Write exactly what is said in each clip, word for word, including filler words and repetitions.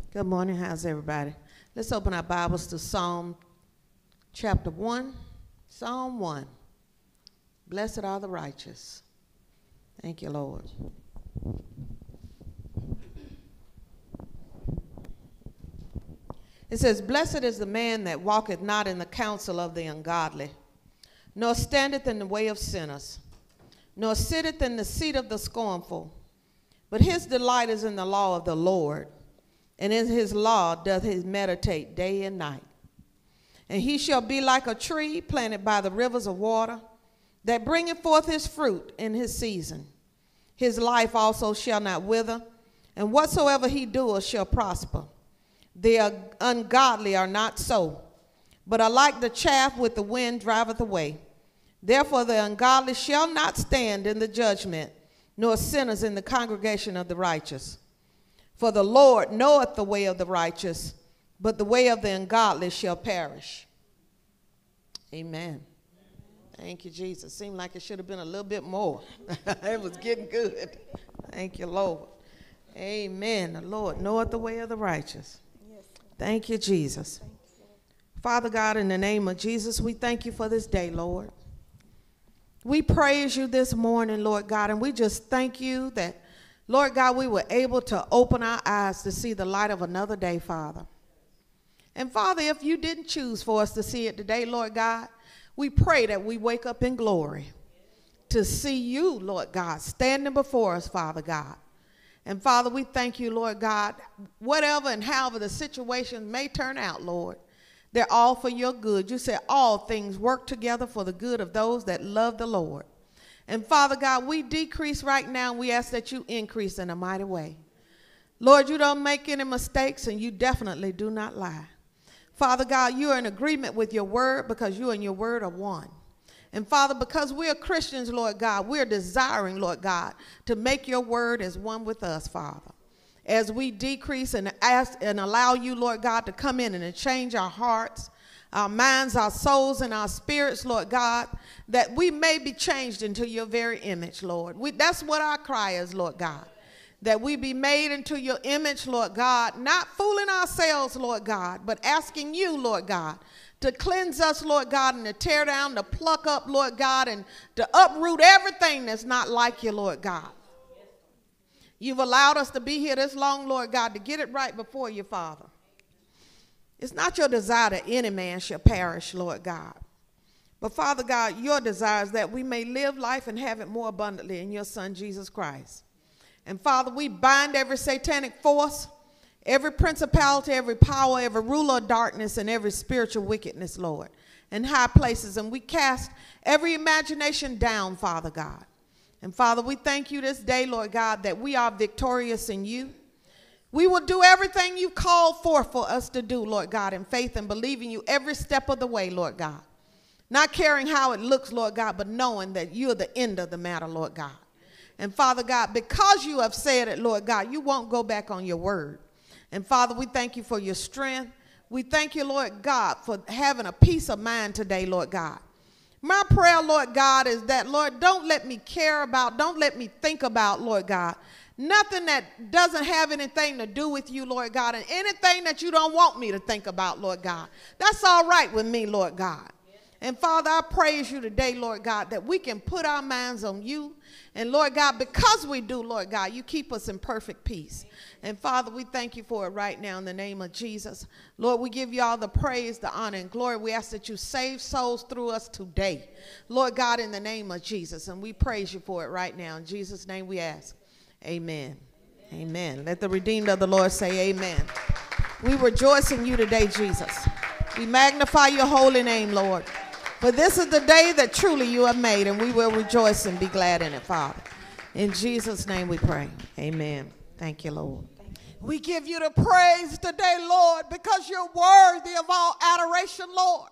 Good morning. How's everybody? Let's open our Bibles to Psalm chapter one. Psalm one. Blessed are the righteous. Thank you, Lord. It says, Blessed is the man that walketh not in the counsel of the ungodly, nor standeth in the way of sinners, nor sitteth in the seat of the scornful. But his delight is in the law of the Lord, and in his law doth he meditate day and night. And he shall be like a tree planted by the rivers of water, that bringeth forth his fruit in his season. His life also shall not wither, and whatsoever he doeth shall prosper. The ungodly are not so, but are like the chaff which the wind driveth away. Therefore the ungodly shall not stand in the judgment, nor sinners in the congregation of the righteous. For the Lord knoweth the way of the righteous, but the way of the ungodly shall perish. Amen. Thank you, Jesus. Seemed like it should have been a little bit more. It was getting good. Thank you, Lord. Amen. The Lord knoweth the way of the righteous. Yes. Thank you, Jesus. Thank you. Father God, in the name of Jesus, we thank you for this day, Lord. We praise you this morning, Lord God, and we just thank you that, Lord God, we were able to open our eyes to see the light of another day, Father. And Father, if you didn't choose for us to see it today, Lord God, we pray that we wake up in glory to see you, Lord God, standing before us, Father God. And Father, we thank you, Lord God, whatever and however the situation may turn out, Lord, they're all for your good. You said all things work together for the good of those that love the Lord. And Father God, we decrease right now. We ask that you increase in a mighty way. Lord, you don't make any mistakes, and you definitely do not lie. Father God, you are in agreement with your word because you and your word are one. And Father, because we are Christians, Lord God, we're desiring, Lord God, to make your word as one with us, Father. As we decrease and ask and allow you, Lord God, to come in and to change our hearts, our minds, our souls, and our spirits, Lord God, that we may be changed into your very image, Lord. We, that's what our cry is, Lord God, that we be made into your image, Lord God, not fooling ourselves, Lord God, but asking you, Lord God, to cleanse us, Lord God, and to tear down, to pluck up, Lord God, and to uproot everything that's not like you, Lord God. You've allowed us to be here this long, Lord God, to get it right before you, Father. It's not your desire that any man shall perish, Lord God. But Father God, your desire is that we may live life and have it more abundantly in your Son, Jesus Christ. And Father, we bind every satanic force, every principality, every power, every ruler of darkness, and every spiritual wickedness, Lord, in high places. And we cast every imagination down, Father God. And Father, we thank you this day, Lord God, that we are victorious in you. We will do everything you called forth for us to do, Lord God, in faith and believing you every step of the way, Lord God. Not caring how it looks, Lord God, but knowing that you're the end of the matter, Lord God. And Father God, because you have said it, Lord God, you won't go back on your word. And Father, we thank you for your strength. We thank you, Lord God, for having a peace of mind today, Lord God. My prayer, Lord God, is that, Lord, don't let me care about, don't let me think about, Lord God, nothing that doesn't have anything to do with you, Lord God, and anything that you don't want me to think about, Lord God. That's all right with me, Lord God. And Father, I praise you today, Lord God, that we can put our minds on you. And Lord God, because we do, Lord God, you keep us in perfect peace. And Father, we thank you for it right now in the name of Jesus. Lord, we give you all the praise, the honor, and glory. We ask that you save souls through us today, Lord God, in the name of Jesus. And we praise you for it right now. In Jesus' name we ask. Amen. Amen. Amen. Let the redeemed of the Lord say amen. We rejoice in you today, Jesus. We magnify your holy name, Lord. For this is the day that truly you have made, and we will rejoice and be glad in it, Father. In Jesus' name we pray. Amen. Thank you, Lord. We give you the praise today, Lord, because you're worthy of all adoration, Lord.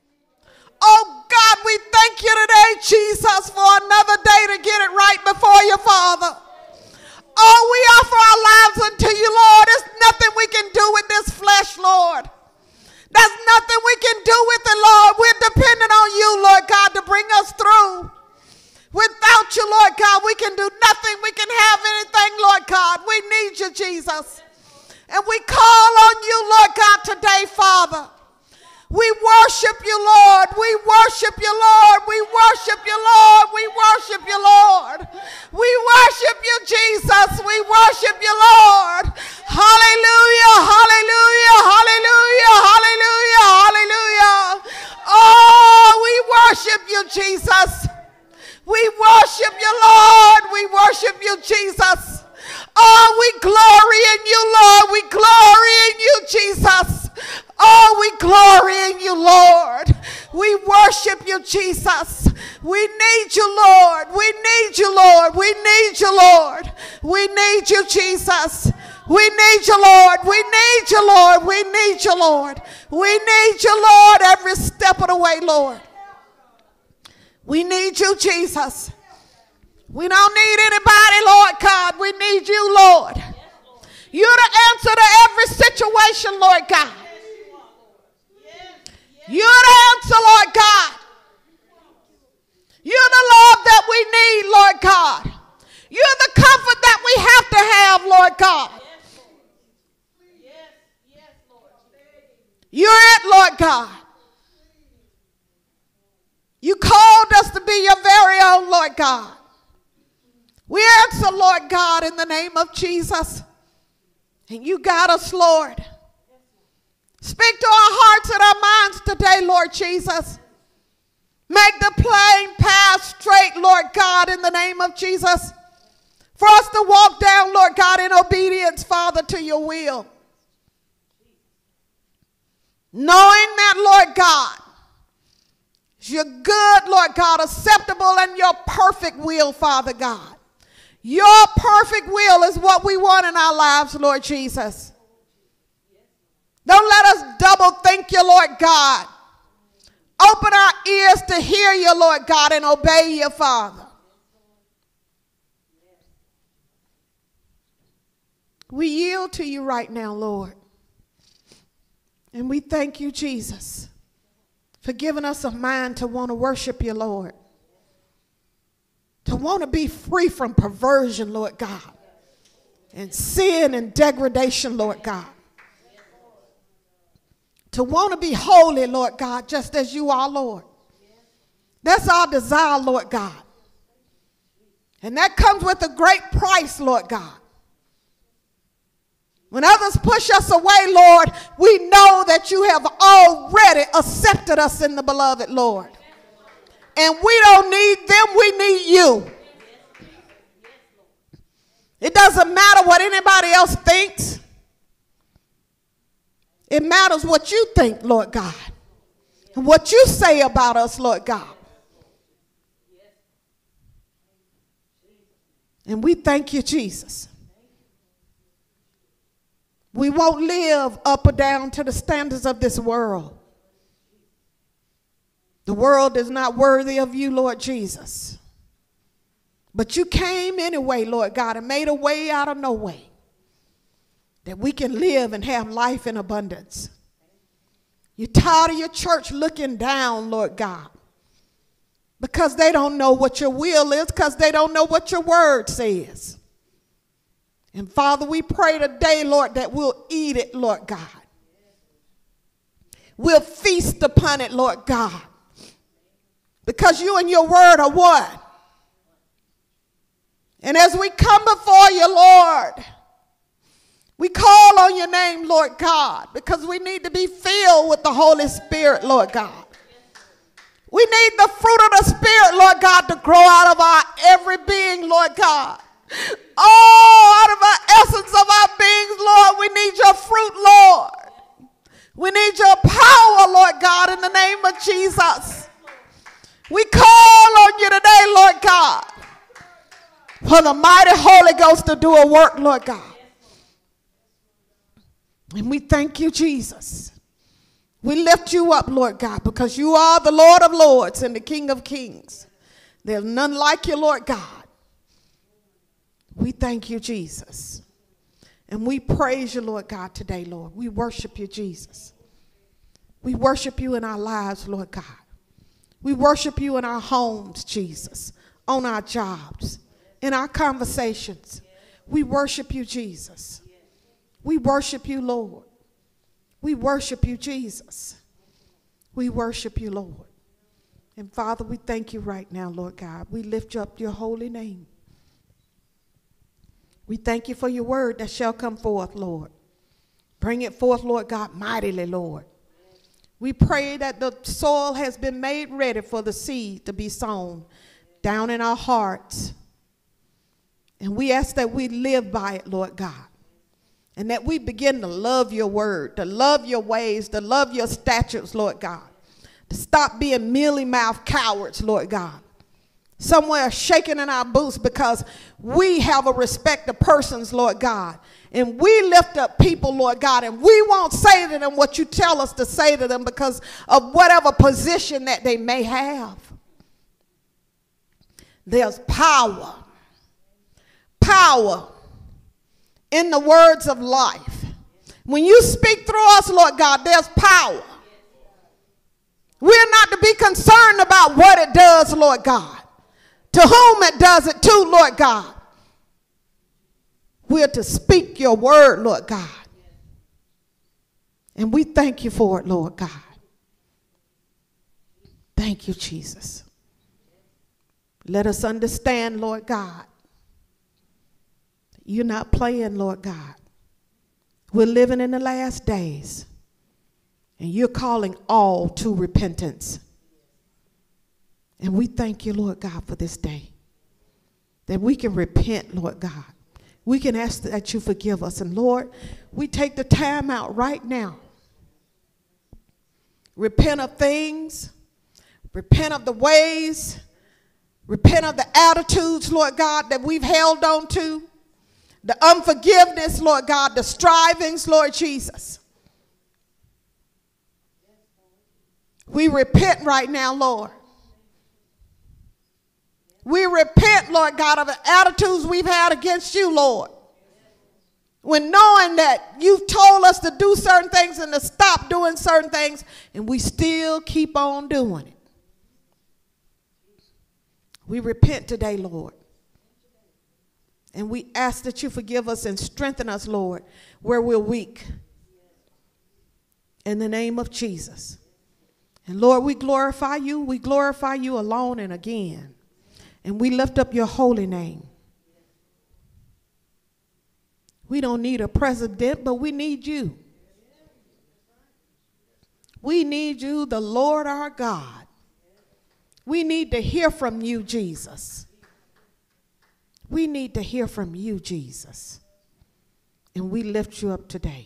Oh, God, we thank you today, Jesus, for another day to get it right before you, Father. Oh, we offer our lives unto you, Lord. There's nothing we can do with this flesh, Lord. There's nothing we can do with it, Lord. We're dependent on you, Lord God, to bring us through. Without you, Lord God, we can do nothing. We can have anything, Lord God. We need you, Jesus. And we call on you, Lord God, today, Father. We worship you, Lord. We worship you, Lord. We worship you, Lord. We worship you, Lord. We worship you, Jesus. We worship you, Lord. Hallelujah, hallelujah, hallelujah, hallelujah, hallelujah. Oh, we worship you, Jesus. We worship you, Lord. We worship you, Jesus. Oh, we glory in you, Lord. We glory in you, Jesus. Oh, we glory in you, Lord. We worship you, Jesus. We need you, Lord. We need you, Lord. We need you, Lord. We need you, Jesus. We need you, Lord. We need you, Lord. We need you, Lord. We need you, Lord, every step of the way, Lord. We need you, Jesus. We don't need anybody, Lord God. We need you, Lord. You're the answer to every situation, Lord God. You're the answer, Lord God. You're the love that we need, Lord God. You're the comfort that we have to have, Lord God. You're it, Lord God. You called us to be your very own, Lord God. We answer, Lord God, in the name of Jesus. And you got us, Lord. Speak to our hearts and our minds today, Lord Jesus. Make the plain path straight, Lord God, in the name of Jesus. For us to walk down, Lord God, in obedience, Father, to your will. Knowing that, Lord God, your good, Lord God, acceptable and your perfect will, Father God. Your perfect will is what we want in our lives, Lord Jesus. Don't let us double think you, Lord God. Open our ears to hear you, Lord God, and obey you, Father. We yield to you right now, Lord. And we thank you, Jesus, for giving us a mind to want to worship you, Lord. To want to be free from perversion, Lord God. And sin and degradation, Lord God. To want to be holy, Lord God, just as you are, Lord. That's our desire, Lord God. And that comes with a great price, Lord God. When others push us away, Lord, we know that you have already accepted us in the beloved, Lord. And we don't need them, we need you. It doesn't matter what anybody else thinks. It matters what you think, Lord God. And what you say about us, Lord God. And we thank you, Jesus. We won't live up or down to the standards of this world. The world is not worthy of you, Lord Jesus. But you came anyway, Lord God, and made a way out of no way. That we can live and have life in abundance. You're tired of your church looking down, Lord God. Because they don't know what your will is, because they don't know what your word says. And Father, we pray today, Lord, that we'll eat it, Lord God. We'll feast upon it, Lord God. Because you and your word are one. And as we come before you, Lord, we call on your name, Lord God, because we need to be filled with the Holy Spirit, Lord God. We need the fruit of the Spirit, Lord God, to grow out of our every being, Lord God. Oh, out of our essence of our beings, Lord, we need your fruit, Lord. We need your power, Lord God, in the name of Jesus. We call on you today, Lord God, for the mighty Holy Ghost to do a work, Lord God. And we thank you, Jesus. We lift you up, Lord God, because you are the Lord of lords and the King of kings. There's none like you, Lord God. We thank you, Jesus. And we praise you, Lord God, today, Lord. We worship you, Jesus. We worship you in our lives, Lord God. We worship you in our homes, Jesus, on our jobs, in our conversations. We worship you, Jesus. We worship you, Lord. We worship you, Jesus. We worship you, Lord. And Father, we thank you right now, Lord God. We lift up your holy name. We thank you for your word that shall come forth, Lord. Bring it forth, Lord God, mightily, Lord. We pray that the soil has been made ready for the seed to be sown down in our hearts. And we ask that we live by it, Lord God. And that we begin to love your word, to love your ways, to love your statutes, Lord God. To stop being mealy-mouthed cowards, Lord God. Somewhere shaking in our boots because we have a respect of persons, Lord God. And we lift up people, Lord God, and we won't say to them what you tell us to say to them because of whatever position that they may have. There's power. Power in the words of life. When you speak through us, Lord God, there's power. We're not to be concerned about what it does, Lord God. To whom it does it to, Lord God. We're to speak your word, Lord God. And we thank you for it, Lord God. Thank you, Jesus. Let us understand, Lord God. You're not playing, Lord God. We're living in the last days. And you're calling all to repentance. And we thank you, Lord God, for this day. That we can repent, Lord God. We can ask that you forgive us. And Lord, we take the time out right now. Repent of things. Repent of the ways. Repent of the attitudes, Lord God, that we've held on to. The unforgiveness, Lord God. The strivings, Lord Jesus. We repent right now, Lord. We repent, Lord God, of the attitudes we've had against you, Lord. When knowing that you've told us to do certain things and to stop doing certain things, and we still keep on doing it. We repent today, Lord. And we ask that you forgive us and strengthen us, Lord, where we're weak. In the name of Jesus. And Lord, we glorify you. We glorify you alone and again. And we lift up your holy name. We don't need a president, but we need you. We need you, the Lord our God. We need to hear from you, Jesus. We need to hear from you, Jesus. And we lift you up today.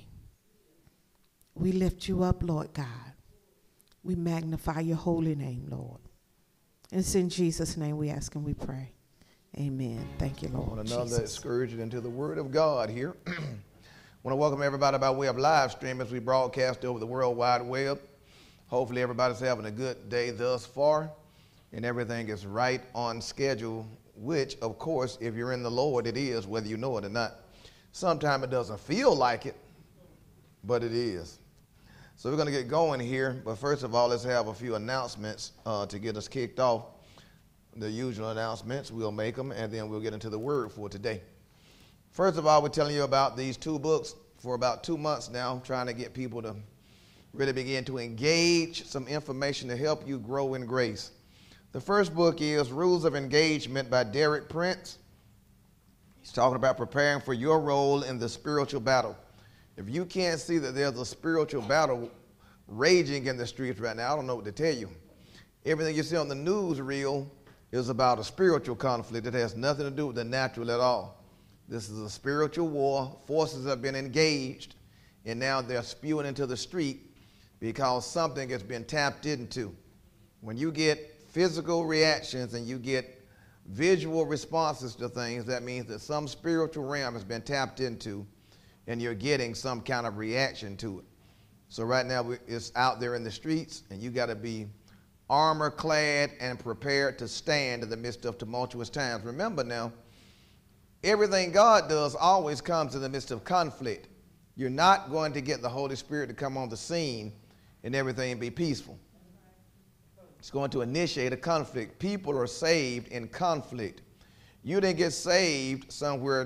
We lift you up, Lord God. We magnify your holy name, Lord. And it's in Jesus' name we ask and we pray. Amen. Thank you, Lord. Another Jesus. excursion into the Word of God here. I want to welcome everybody by way of live stream as we broadcast over the World Wide Web. Hopefully everybody's having a good day thus far and everything is right on schedule, which, of course, if you're in the Lord, it is, whether you know it or not. Sometimes it doesn't feel like it, but it is. So we're going to get going here, but first of all, let's have a few announcements uh, to get us kicked off. The usual announcements, we'll make them, and then we'll get into the word for today. First of all, we're telling you about these two books for about two months now, trying to get people to really begin to engage some information to help you grow in grace. The first book is Rules of Engagement by Derek Prince. He's talking about preparing for your role in the spiritual battle. If you can't see that there's a spiritual battle raging in the streets right now, I don't know what to tell you. Everything you see on the news reel is about a spiritual conflict that has nothing to do with the natural at all. This is a spiritual war. Forces have been engaged, and now they're spewing into the street because something has been tapped into. When you get physical reactions and you get visual responses to things, that means that some spiritual realm has been tapped into, and you're getting some kind of reaction to it. So right now it's out there in the streets, and you got to be armor clad and prepared to stand in the midst of tumultuous times. Remember now, everything God does always comes in the midst of conflict. You're not going to get the Holy Spirit to come on the scene and everything be peaceful. It's going to initiate a conflict. People are saved in conflict. You didn't get saved somewhere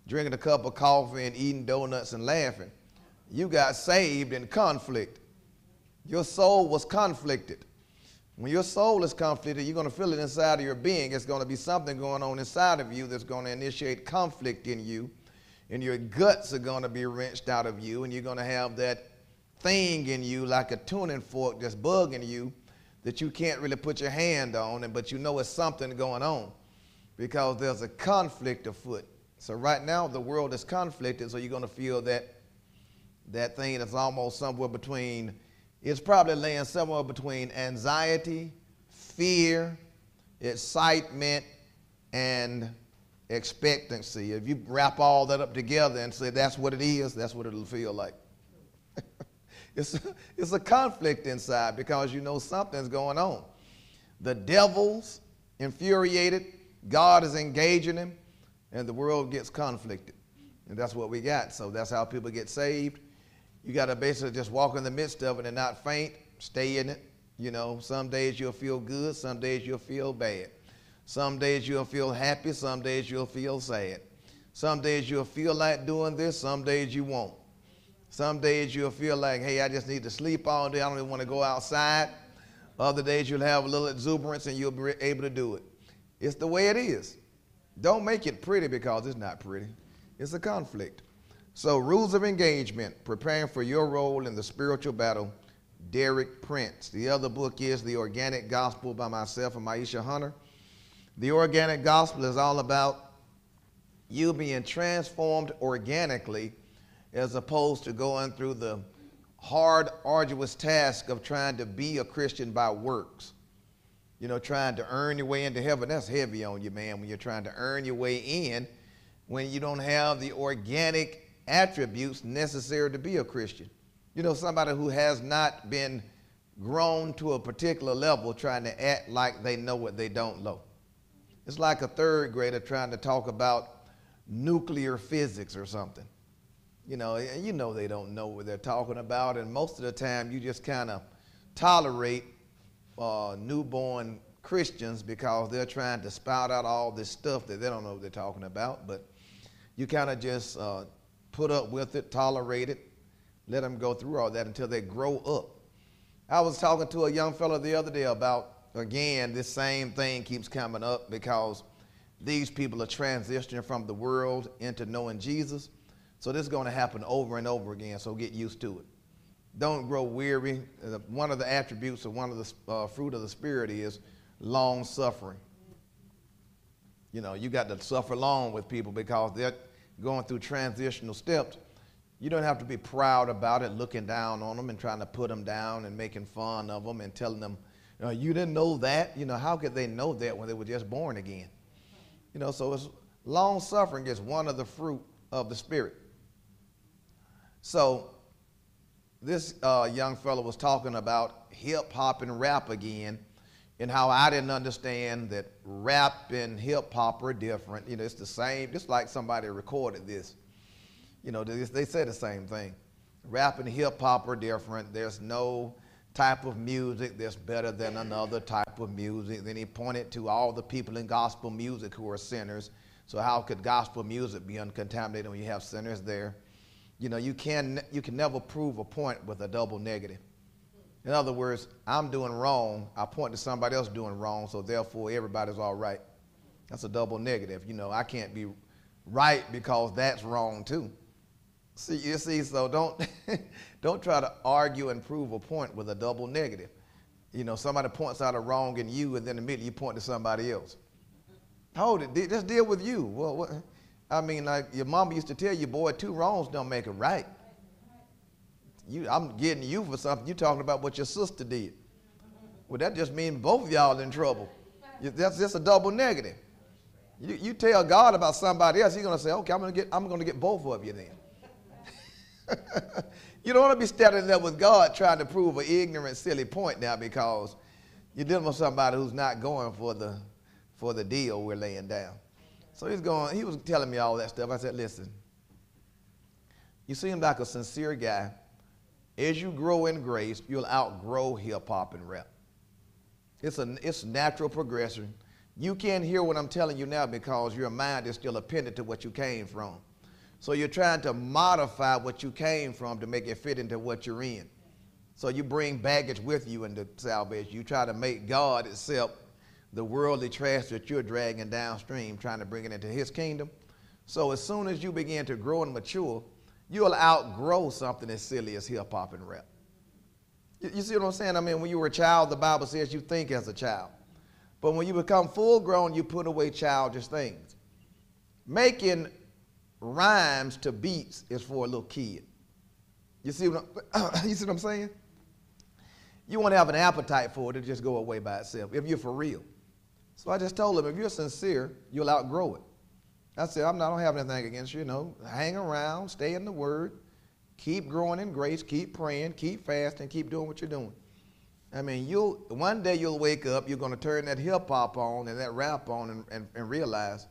drinking a cup of coffee and eating donuts and laughing. You got saved in conflict. Your soul was conflicted. When your soul is conflicted, you're going to feel it inside of your being. It's going to be something going on inside of you that's going to initiate conflict in you, and your guts are going to be wrenched out of you, and you're going to have that thing in you like a tuning fork that's bugging you that you can't really put your hand on, and but you know it's something going on because there's a conflict afoot. So right now the world is conflicted, so you're going to feel that that thing that's almost somewhere between, it's probably laying somewhere between anxiety, fear, excitement, and expectancy. If you wrap all that up together and say that's what it is, that's what it'll feel like. it's, it's a conflict inside because you know something's going on. The devil's infuriated, God is engaging him, and the world gets conflicted. And that's what we got. So that's how people get saved. You got to basically just walk in the midst of it and not faint, stay in it. You know, some days you'll feel good, some days you'll feel bad. Some days you'll feel happy, some days you'll feel sad. Some days you'll feel like doing this, some days you won't. Some days you'll feel like, hey, I just need to sleep all day, I don't even want to go outside. Other days you'll have a little exuberance and you'll be able to do it. It's the way it is. Don't make it pretty because it's not pretty. It's a conflict. So, rules of engagement, preparing for your role in the spiritual battle, Derek Prince. The other book is The Organic Gospel by myself and Maisha Hunter. The Organic Gospel is all about you being transformed organically as opposed to going through the hard, arduous task of trying to be a Christian by works. You know, trying to earn your way into heaven. That's heavy on you, man, when you're trying to earn your way in, when you don't have the organic attributes necessary to be a Christian. You know, somebody who has not been grown to a particular level trying to act like they know what they don't know. It's like a third grader trying to talk about nuclear physics or something. You know, and you know they don't know what they're talking about, and most of the time you just kind of tolerate uh, newborn Christians because they're trying to spout out all this stuff that they don't know what they're talking about, but you kind of just uh, put up with it, tolerate it, let them go through all that until they grow up. I was talking to a young fellow the other day about, again, this same thing keeps coming up because these people are transitioning from the world into knowing Jesus. So this is going to happen over and over again, so get used to it. Don't grow weary. One of the attributes of one of the uh, fruit of the Spirit is long suffering. You know, you got to suffer long with people because they're going through transitional steps. You don't have to be proud about it, looking down on them and trying to put them down and making fun of them and telling them, you know, you didn't know that. You know, how could they know that when they were just born again? You know, so it's, long suffering is one of the fruit of the Spirit. So this uh, young fellow was talking about hip hop and rap again, and how I didn't understand that rap and hip hop are different. You know, it's the same, just like somebody recorded this. You know, they, they say the same thing. Rap and hip hop are different. There's no type of music that's better than another type of music. Then he pointed to all the people in gospel music who are sinners. So how could gospel music be uncontaminated when you have sinners there? You know, you can, you can never prove a point with a double negative. In other words, I'm doing wrong. I point to somebody else doing wrong, so therefore everybody's all right. That's a double negative. You know, I can't be right because that's wrong too. See, you see, so don't, don't try to argue and prove a point with a double negative. You know, somebody points out a wrong in you, and then immediately you point to somebody else. Hold it, just deal with you. Well, what, I mean, like your mama used to tell you, boy, two wrongs don't make it right. You, I'm getting you for something. You're talking about what your sister did. Well, that just means both of y'all in trouble. That's just a double negative. You, you tell God about somebody else, He's going to say, okay, I'm going to get, I'm going to get both of you then. You don't want to be standing there with God trying to prove an ignorant, silly point now because you're dealing with somebody who's not going for the, for the deal we're laying down. So he's going, he was telling me all that stuff. I said, listen, you seem like a sincere guy. As you grow in grace, you'll outgrow hip hop and rap. It's a it's natural progression. You can't hear what I'm telling you now because your mind is still appended to what you came from. So you're trying to modify what you came from to make it fit into what you're in. So you bring baggage with you into salvation. You try to make God accept the worldly trash that you're dragging downstream, trying to bring it into his kingdom. So as soon as you begin to grow and mature, you'll outgrow something as silly as hip hop and rap. You, you see what I'm saying? I mean, when you were a child, the Bible says you think as a child. But when you become full grown, you put away childish things. Making rhymes to beats is for a little kid. You see what I'm, you see what I'm saying? You want to have an appetite for it, it'll just go away by itself, if you're for real. So I just told him, if you're sincere, you'll outgrow it. I said, I'm not, I don't have anything against you, you know. Hang around, stay in the Word, keep growing in grace, keep praying, keep fasting, keep doing what you're doing. I mean, you'll one day you'll wake up, you're going to turn that hip hop on and that rap on and, and, and realize,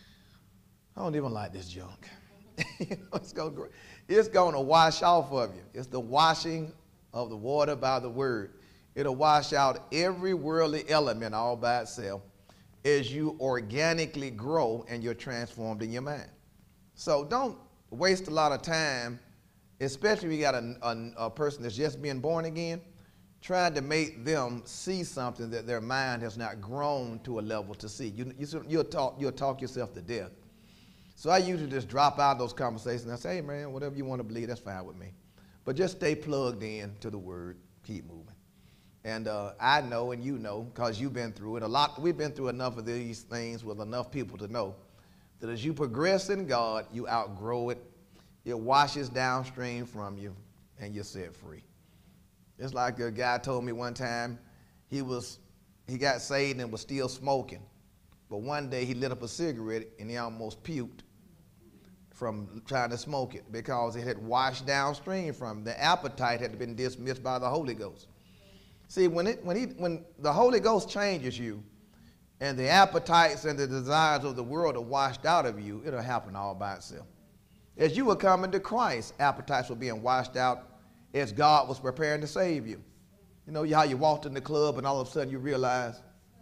I don't even like this junk. You know, it's going to, it's going to wash off of you. It's the washing of the water by the Word. It'll wash out every worldly element all by itself as you organically grow and you're transformed in your mind. So don't waste a lot of time, especially if you got a, a, a person that's just being born again, trying to make them see something that their mind has not grown to a level to see. You, you, you'll, talk, you'll talk yourself to death. So I usually just drop out those conversations and I say, hey man, whatever you want to believe, that's fine with me. But just stay plugged in to the Word, keep moving. And uh, I know, and you know, because you've been through it a lot. We've been through enough of these things with enough people to know that as you progress in God, you outgrow it. It washes downstream from you, and you're set free. It's like a guy told me one time, he was he got saved and was still smoking. But one day he lit up a cigarette, and he almost puked from trying to smoke it because it had washed downstream from him. The appetite had been dismissed by the Holy Ghost. See, when, it, when, he, when the Holy Ghost changes you and the appetites and the desires of the world are washed out of you, it'll happen all by itself. As you were coming to Christ, appetites were being washed out as God was preparing to save you. You know how you walked in the club and all of a sudden you realize,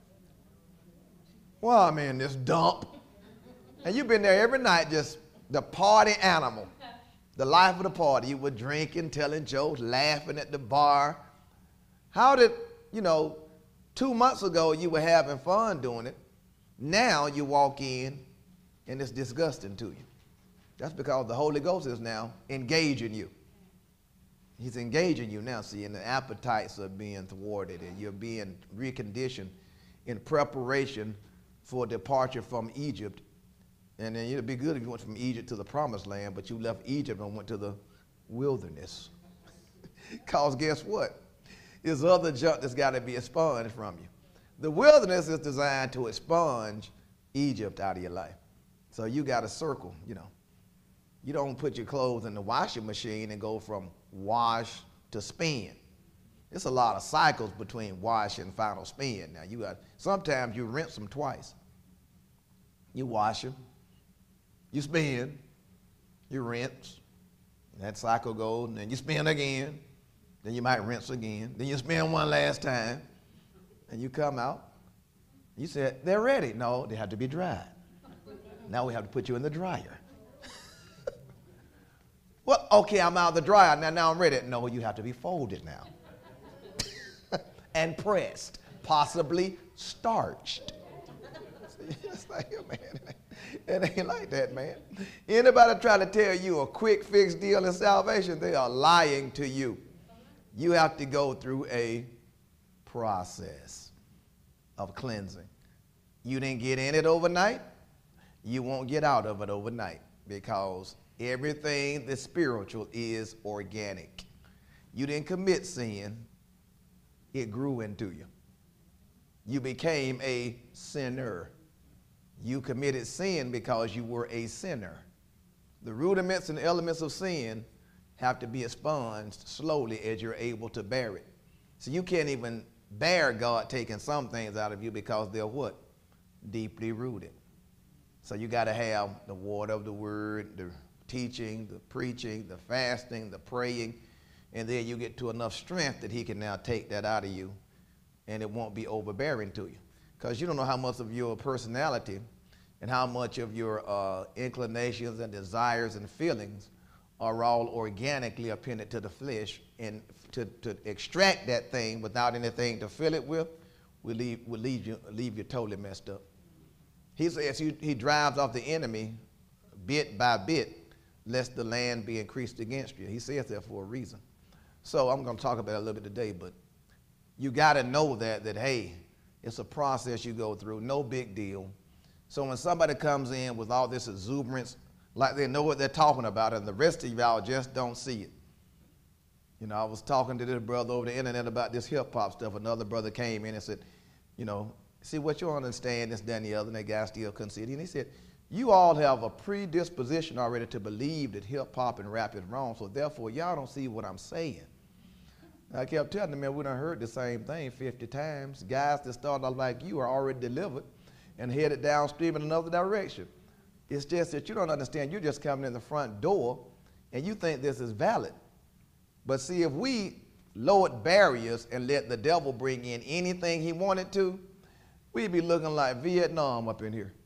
well, I'm in this dump. And you've been there every night, just the party animal, the life of the party. You were drinking, telling jokes, laughing at the bar. How did, you know, two months ago you were having fun doing it. Now you walk in and it's disgusting to you. That's because the Holy Ghost is now engaging you. He's engaging you now, see, and the appetites are being thwarted and you're being reconditioned in preparation for departure from Egypt. And then it'd be good if you went from Egypt to the promised land, but you left Egypt and went to the wilderness. Because guess what? There's other junk that's got to be expunged from you. The wilderness is designed to expunge Egypt out of your life. So you got to circle, you know. You don't put your clothes in the washing machine and go from wash to spin. It's a lot of cycles between wash and final spin. Now you got, sometimes you rinse them twice. You wash them, you spin, you rinse, that cycle goes, and then you spin again. Then you might rinse again. Then you spin one last time. And you come out. You said, they're ready. No, they have to be dried. Now we have to put you in the dryer. Well, okay, I'm out of the dryer. Now, now I'm ready. No, you have to be folded now. And pressed, possibly starched. It's like, man, it ain't like that, man. Anybody try to tell you a quick fix deal in salvation, they are lying to you. You have to go through a process of cleansing. You didn't get in it overnight. You won't get out of it overnight because everything that's spiritual is organic. You didn't commit sin. It grew into you. You became a sinner. You committed sin because you were a sinner. The rudiments and elements of sin have to be expunged slowly as you're able to bear it. So you can't even bear God taking some things out of you because they're what? Deeply rooted. So you got to have the water of the Word, the teaching, the preaching, the fasting, the praying, and then you get to enough strength that he can now take that out of you and it won't be overbearing to you. Because you don't know how much of your personality and how much of your uh, inclinations and desires and feelings are all organically appended to the flesh, and to, to extract that thing without anything to fill it with will leave, will leave, you, leave you totally messed up. He says he, he drives off the enemy bit by bit, lest the land be increased against you. He says that for a reason. So I'm going to talk about it a little bit today, but you got to know that, that, hey, it's a process you go through, no big deal. So when somebody comes in with all this exuberance, like they know what they're talking about, and the rest of y'all just don't see it. You know, I was talking to this brother over the internet about this hip hop stuff. Another brother came in and said, you know, see what you don't understand, this, that, and the other, and that guy still couldn't see it. And he said, you all have a predisposition already to believe that hip hop and rap is wrong, so therefore y'all don't see what I'm saying. I kept telling them, man, we done heard the same thing fifty times. Guys that started out like you are already delivered and headed downstream in another direction. It's just that you don't understand. You're just coming in the front door and you think this is valid. But see, if we lowered barriers and let the devil bring in anything he wanted to, we'd be looking like Vietnam up in here.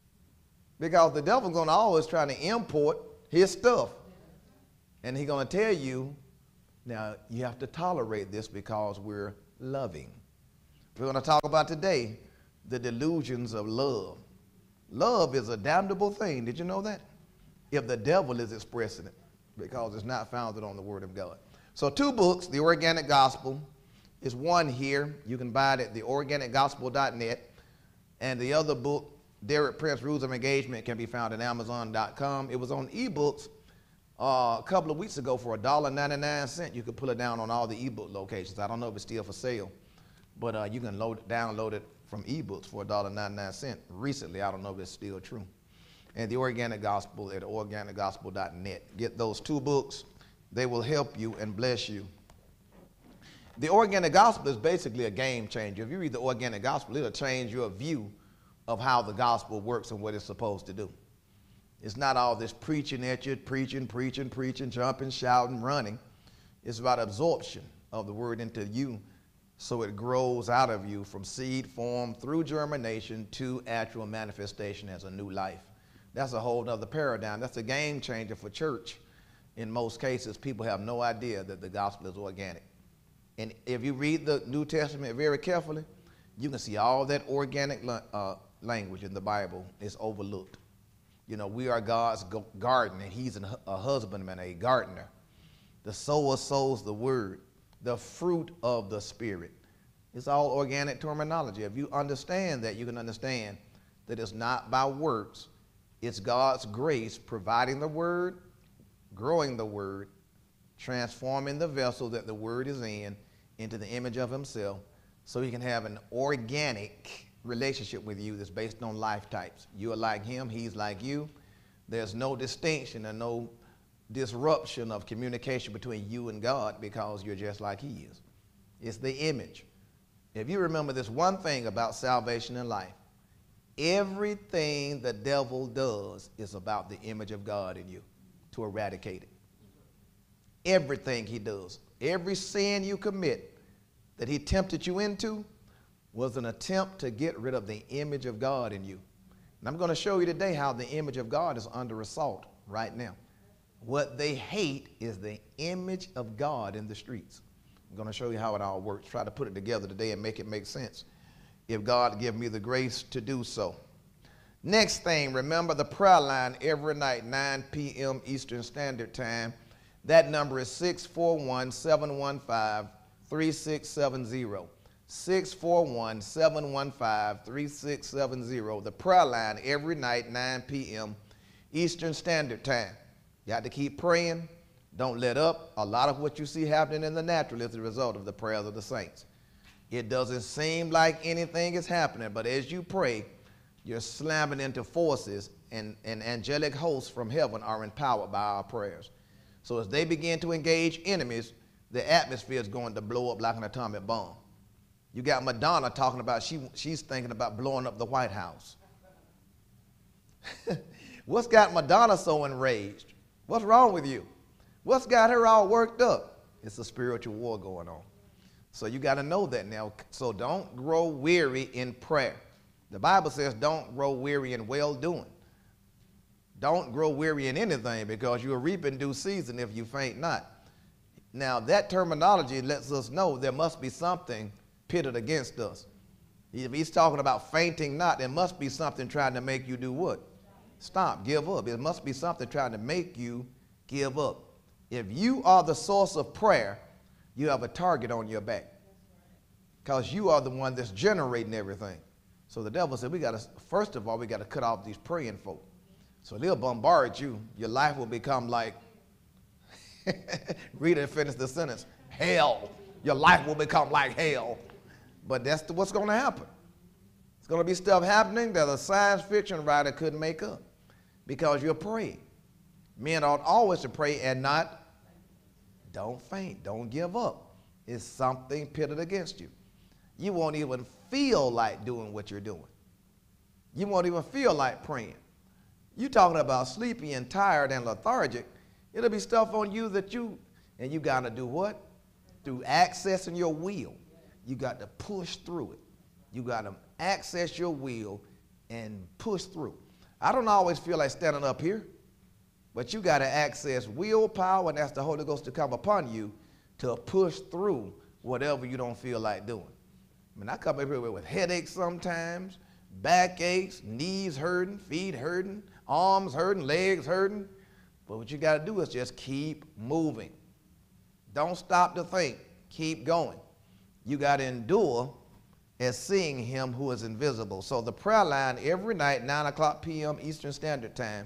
Because the devil's going to always try to import his stuff. And he's going to tell you, now you have to tolerate this because we're loving. We're going to talk about today the delusions of love. Love is a damnable thing. Did you know that? If the devil is expressing it, because it's not founded on the Word of God. So two books, The Organic Gospel is one here. You can buy it at the organic gospel dot net. And the other book, Derek Prince, Rules of Engagement, can be found at amazon dot com. It was on ebooks uh, a couple of weeks ago for one dollar and ninety-nine cents. You could pull it down on all the ebook locations. I don't know if it's still for sale, but uh, you can load it, download it from ebooks for one dollar and ninety-nine cents. Recently, I don't know if it's still true. And The Organic Gospel at organic gospel dot net. Get those two books. They will help you and bless you. The Organic Gospel is basically a game changer. If you read the Organic Gospel, it'll change your view of how the gospel works and what it's supposed to do. It's not all this preaching at you, preaching, preaching, preaching, jumping, shouting, running. It's about absorption of the word into you so it grows out of you from seed form through germination to actual manifestation as a new life. That's a whole other paradigm. That's a game changer for church. In most cases, people have no idea that the gospel is organic. And if you read the New Testament very carefully, you can see all that organic uh, language in the Bible is overlooked. You know, we are God's garden, and he's an, a husbandman, a gardener. The sower sows the word, the fruit of the Spirit. It's all organic terminology. If you understand that, you can understand that it's not by works. It's God's grace providing the word, growing the word, transforming the vessel that the word is in into the image of himself, so he can have an organic relationship with you that's based on life types. You are like him, he's like you. There's no distinction and no disruption of communication between you and God because you're just like he is. It's the image. If you remember this one thing about salvation and life, everything the devil does is about the image of God in you, to eradicate it. Everything he does, every sin you commit that he tempted you into was an attempt to get rid of the image of God in you. And I'm going to show you today how the image of God is under assault right now. What they hate is the image of God in the streets. I'm going to show you how it all works. Try to put it together today and make it make sense, if God give me the grace to do so. Next thing, remember the prayer line every night, nine p m Eastern Standard Time. That number is six four one, seven one five, three six seven zero. six four one, seven one five, three six seven zero. The prayer line every night, nine p m Eastern Standard Time. You have to keep praying. Don't let up. A lot of what you see happening in the natural is the result of the prayers of the saints. It doesn't seem like anything is happening, but as you pray, you're slamming into forces, and, and angelic hosts from heaven are empowered by our prayers. So as they begin to engage enemies, the atmosphere is going to blow up like an atomic bomb. You got Madonna talking about she, she's thinking about blowing up the White House. What's got Madonna so enraged? What's wrong with you? What's got her all worked up? It's a spiritual war going on. So you got to know that now. So don't grow weary in prayer. The Bible says don't grow weary in well-doing. Don't grow weary in anything, because you'll reap in due season if you faint not. Now, that terminology lets us know there must be something pitted against us. If he's talking about fainting not, there must be something trying to make you do what? Stop, give up. It must be something trying to make you give up. If you are the source of prayer, you have a target on your back, because you are the one that's generating everything. So the devil said, we got to, first of all, we got to cut off these praying folk. So they'll bombard you. Your life will become like, read and finish the sentence, hell. Your life will become like hell. But that's the, what's going to happen. It's going to be stuff happening that a science fiction writer couldn't make up, because you're praying. Men ought always to pray and not, don't faint, don't give up. It's something pitted against you. You won't even feel like doing what you're doing. You won't even feel like praying. You're talking about sleepy and tired and lethargic. It'll be stuff on you that you, and you got to do what? Through accessing your will. You got to push through it. You got to access your will and push through. I don't always feel like standing up here, but you got to access willpower, and that's the Holy Ghost to come upon you to push through whatever you don't feel like doing. I mean, I come up here with headaches sometimes, backaches, knees hurting, feet hurting, arms hurting, legs hurting. But what you got to do is just keep moving. Don't stop to think. Keep going. You got to endure as seeing him who is invisible. So the prayer line every night, nine o'clock p m Eastern Standard Time,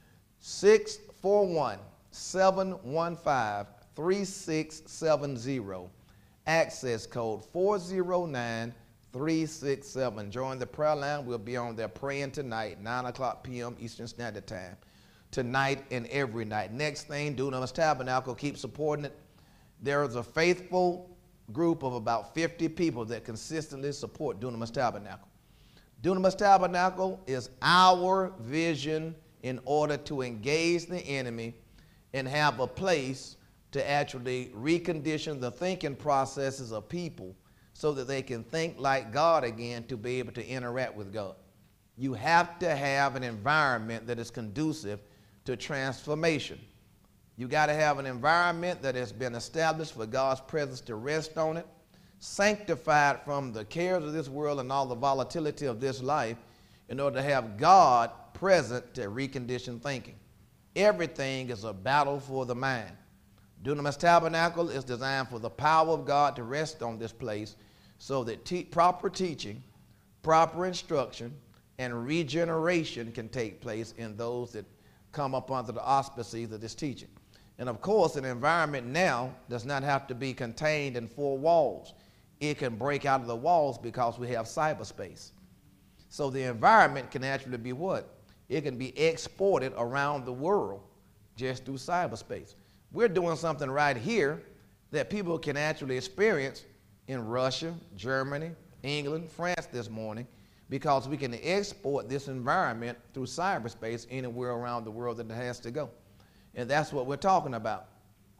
six four one, seven one five, three six seven zero. Access code four zero nine, three six seven. Join the prayer line. We'll be on there praying tonight, nine o'clock p m Eastern Standard Time. Tonight and every night. Next thing, Dunamis Tabernacle, keep supporting it. There is a faithful group of about fifty people that consistently support Dunamis Tabernacle. Dunamis Tabernacle is our vision in order to engage the enemy and have a place to actually recondition the thinking processes of people so that they can think like God again, to be able to interact with God. You have to have an environment that is conducive to transformation. You got to have an environment that has been established for God's presence to rest on it, sanctified from the cares of this world and all the volatility of this life, in order to have God present to recondition thinking. Everything is a battle for the mind. Dunamis Tabernacle is designed for the power of God to rest on this place, so that te proper teaching, proper instruction, and regeneration can take place in those that come up under the auspices of this teaching. And of course, an environment now does not have to be contained in four walls. It can break out of the walls because we have cyberspace. So the environment can actually be what? It can be exported around the world just through cyberspace. We're doing something right here that people can actually experience in Russia, Germany, England, France this morning, because we can export this environment through cyberspace anywhere around the world that it has to go. And that's what we're talking about.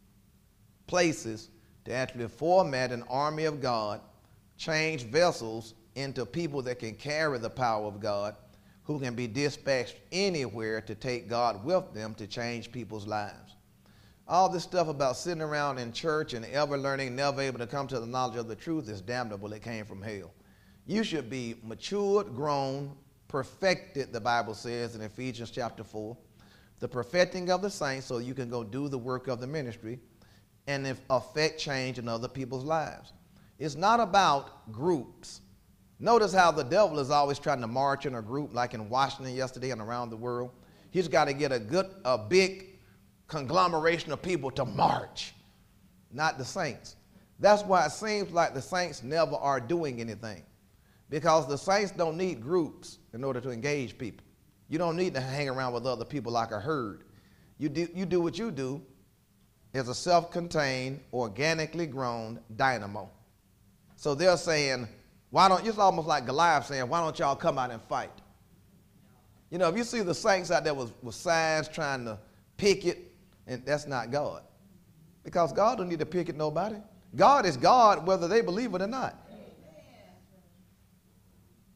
Places to actually format an army of God, change vessels into people that can carry the power of God, who can be dispatched anywhere to take God with them to change people's lives. All this stuff about sitting around in church and ever learning, never able to come to the knowledge of the truth is damnable. It came from hell. You should be matured, grown, perfected, the Bible says in Ephesians chapter four. The perfecting of the saints, so you can go do the work of the ministry and affect change in other people's lives. It's not about groups. Notice how the devil is always trying to march in a group, like in Washington yesterday and around the world. He's got to get a good, a big conglomeration of people to march, not the saints. That's why it seems like the saints never are doing anything, because the saints don't need groups in order to engage people. You don't need to hang around with other people like a herd. You do, you do what you do as a self-contained, organically grown dynamo. So they're saying, why don't, it's almost like Goliath saying, why don't y'all come out and fight? You know, if you see the saints out there with, with signs trying to picket, and that's not God. Because God don't need to picket nobody. God is God whether they believe it or not.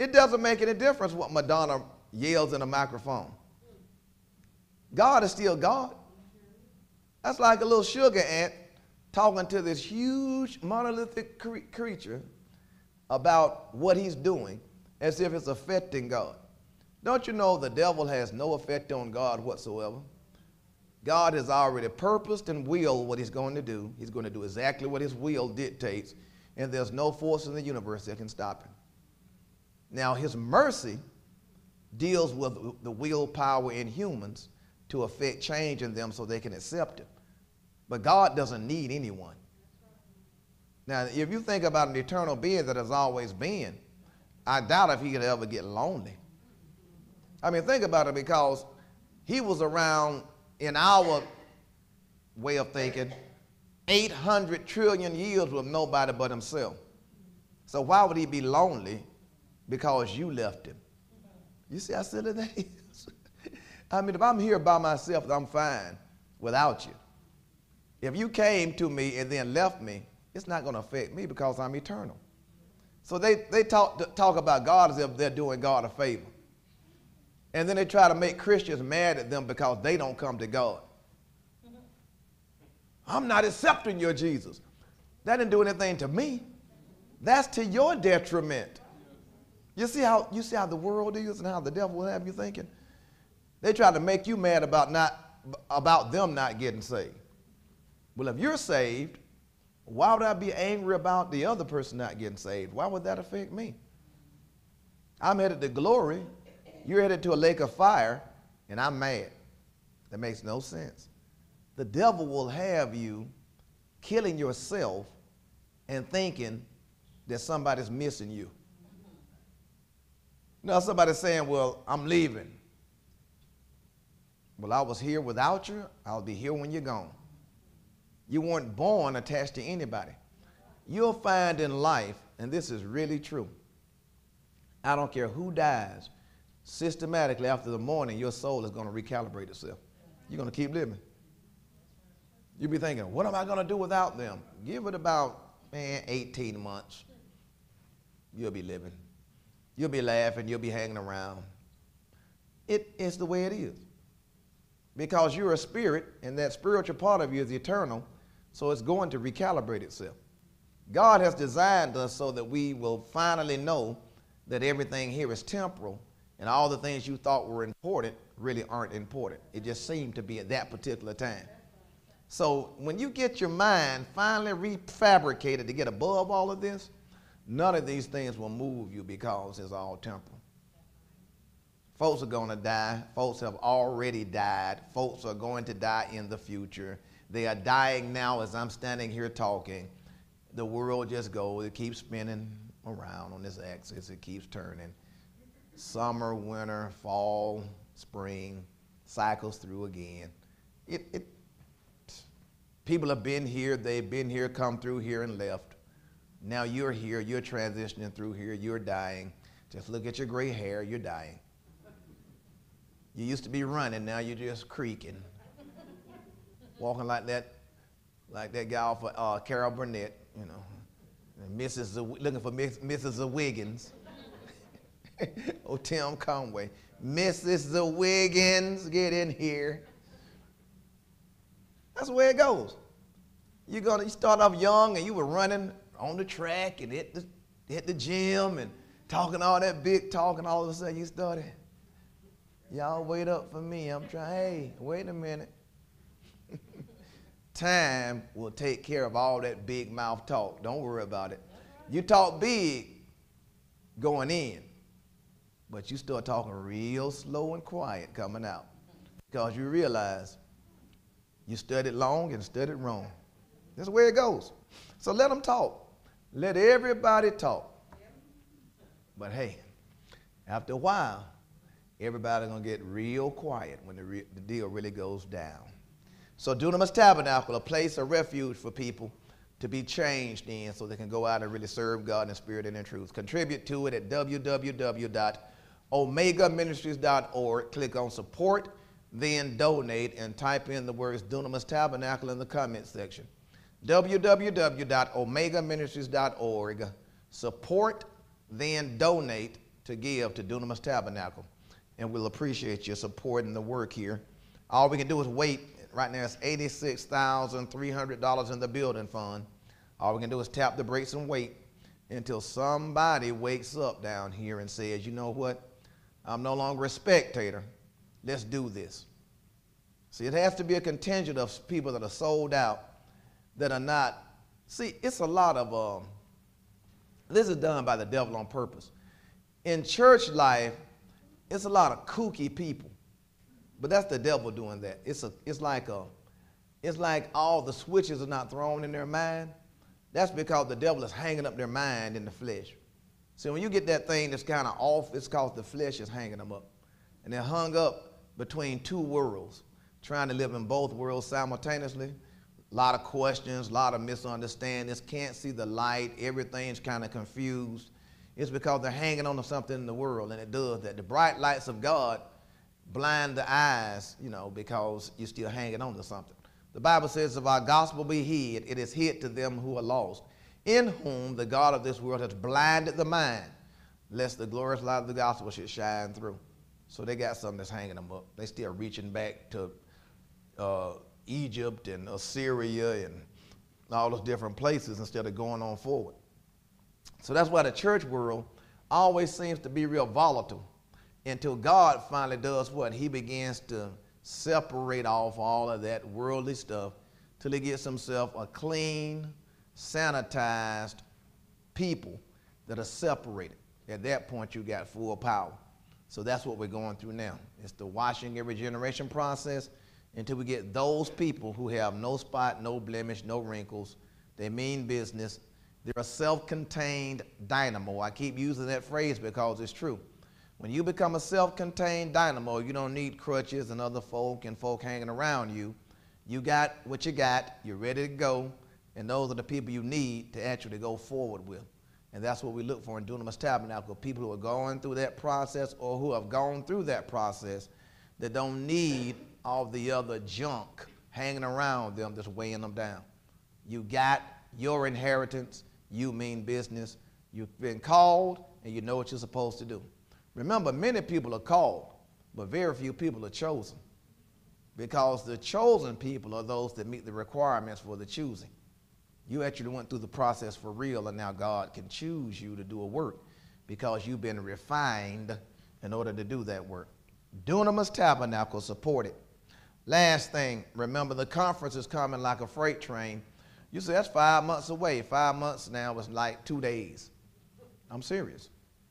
It doesn't make any difference what Madonna yells in a microphone. God is still God. That's like a little sugar ant talking to this huge monolithic cre- creature about what he's doing as if it's affecting God. Don't you know the devil has no effect on God whatsoever? God has already purposed and willed what he's going to do. He's going to do exactly what his will dictates, and there's no force in the universe that can stop him. Now, his mercy deals with the willpower in humans to affect change in them so they can accept it. But God doesn't need anyone. Now, if you think about an eternal being that has always been, I doubt if he could ever get lonely. I mean, think about it, because he was around, in our way of thinking, eight hundred trillion years with nobody but himself. So why would he be lonely? Because you left him. You see how silly that is? I mean, if I'm here by myself, I'm fine without you. If you came to me and then left me, it's not going to affect me because I'm eternal. So they, they talk, talk about God as if they're doing God a favor. And then they try to make Christians mad at them because they don't come to God. I'm not accepting your Jesus. That didn't do anything to me. That's to your detriment. You see how, you see how the world is and how the devil will have you thinking? They try to make you mad about, not, about them not getting saved. Well, if you're saved, why would I be angry about the other person not getting saved? Why would that affect me? I'm headed to glory. You're headed to a lake of fire, and I'm mad. That makes no sense. The devil will have you killing yourself and thinking that somebody's missing you. Now, somebody's saying, well, I'm leaving. Well, I was here without you. I'll be here when you're gone. You weren't born attached to anybody. You'll find in life, and this is really true, I don't care who dies, systematically after the morning, your soul is going to recalibrate itself. You're going to keep living. You'll be thinking, what am I going to do without them? Give it about, man, eighteen months. You'll be living. You'll be laughing. You'll be hanging around. It is the way it is. Because you're a spirit, and that spiritual part of you is eternal, so it's going to recalibrate itself. God has designed us so that we will finally know that everything here is temporal, and all the things you thought were important really aren't important. It just seemed to be at that particular time. So when you get your mind finally refabricated to get above all of this, none of these things will move you because it's all temporal. Folks are going to die. Folks have already died. Folks are going to die in the future. They are dying now as I'm standing here talking. The world just goes. It keeps spinning around on this axis. It keeps turning. Summer, winter, fall, spring, cycles through again. It, it, people have been here. They've been here, come through here, and left. Now you're here. You're transitioning through here. You're dying. Just look at your gray hair. You're dying. You used to be running, now you're just creaking. Walking like that, like that guy off of uh, Carol Burnett, you know. And Missus Z- looking for Miss, Missus Wiggins. Oh, Tim Conway. Missus Wiggins, get in here. That's the way it goes. You're gonna you start off young and you were running on the track and hit the, hit the gym and talking all that big talk, and all of a sudden you started, y'all wait up for me. I'm trying, hey, wait a minute. Time will take care of all that big mouth talk. Don't worry about it. You talk big going in, but you start talking real slow and quiet coming out because you realize you studied long and studied wrong. That's the way it goes. So let them talk. Let everybody talk. But hey, after a while, everybody's going to get real quiet when the, re- the deal really goes down. So Dunamis Tabernacle, a place of refuge for people to be changed in so they can go out and really serve God in spirit and in truth. Contribute to it at w w w dot omega ministries dot org. Click on support, then donate, and type in the words Dunamis Tabernacle in the comment section. w w w dot omega ministries dot org. Support, then donate, to give to Dunamis Tabernacle. And we'll appreciate your supporting the work here. All we can do is wait. Right now it's eighty-six thousand three hundred dollars in the building fund. All we can do is tap the brakes and wait until somebody wakes up down here and says, you know what, I'm no longer a spectator. Let's do this. See, it has to be a contingent of people that are sold out, that are not. See, it's a lot of, um, this is done by the devil on purpose. In church life, it's a lot of kooky people, but that's the devil doing that. It's, a, it's, like a, it's like all the switches are not thrown in their mind. That's because the devil is hanging up their mind in the flesh. So when you get that thing that's kind of off, it's because the flesh is hanging them up. And they're hung up between two worlds, trying to live in both worlds simultaneously. A lot of questions, a lot of misunderstandings, can't see the light, everything's kind of confused. It's because they're hanging on to something in the world, and it does that. The bright lights of God blind the eyes, you know, because you're still hanging on to something. The Bible says, if our gospel be hid, it is hid to them who are lost, in whom the God of this world has blinded the mind, lest the glorious light of the gospel should shine through. So they got something that's hanging them up. They still reaching back to uh, Egypt and Assyria and all those different places instead of going on forward. So that's why the church world always seems to be real volatile until God finally does what? He begins to separate off all of that worldly stuff till he gets himself a clean, sanitized people that are separated. At that point, you got full power. So that's what we're going through now. It's the washing and regeneration process until we get those people who have no spot, no blemish, no wrinkles. They mean business. They're a self-contained dynamo. I keep using that phrase because it's true. When you become a self-contained dynamo, you don't need crutches and other folk and folk hanging around you. You got what you got. You're ready to go. And those are the people you need to actually go forward with. And that's what we look for in Dunamis Tabernacle, people who are going through that process or who have gone through that process that don't need all the other junk hanging around them that's weighing them down. You got your inheritance. You mean business. You've been called, and you know what you're supposed to do. Remember, many people are called, but very few people are chosen, because the chosen people are those that meet the requirements for the choosing. You actually went through the process for real, and now God can choose you to do a work because you've been refined in order to do that work. Dunamis Tabernacle supported. Last thing, remember the conference is coming like a freight train. You say that's five months away. Five months now is like two days. I'm serious.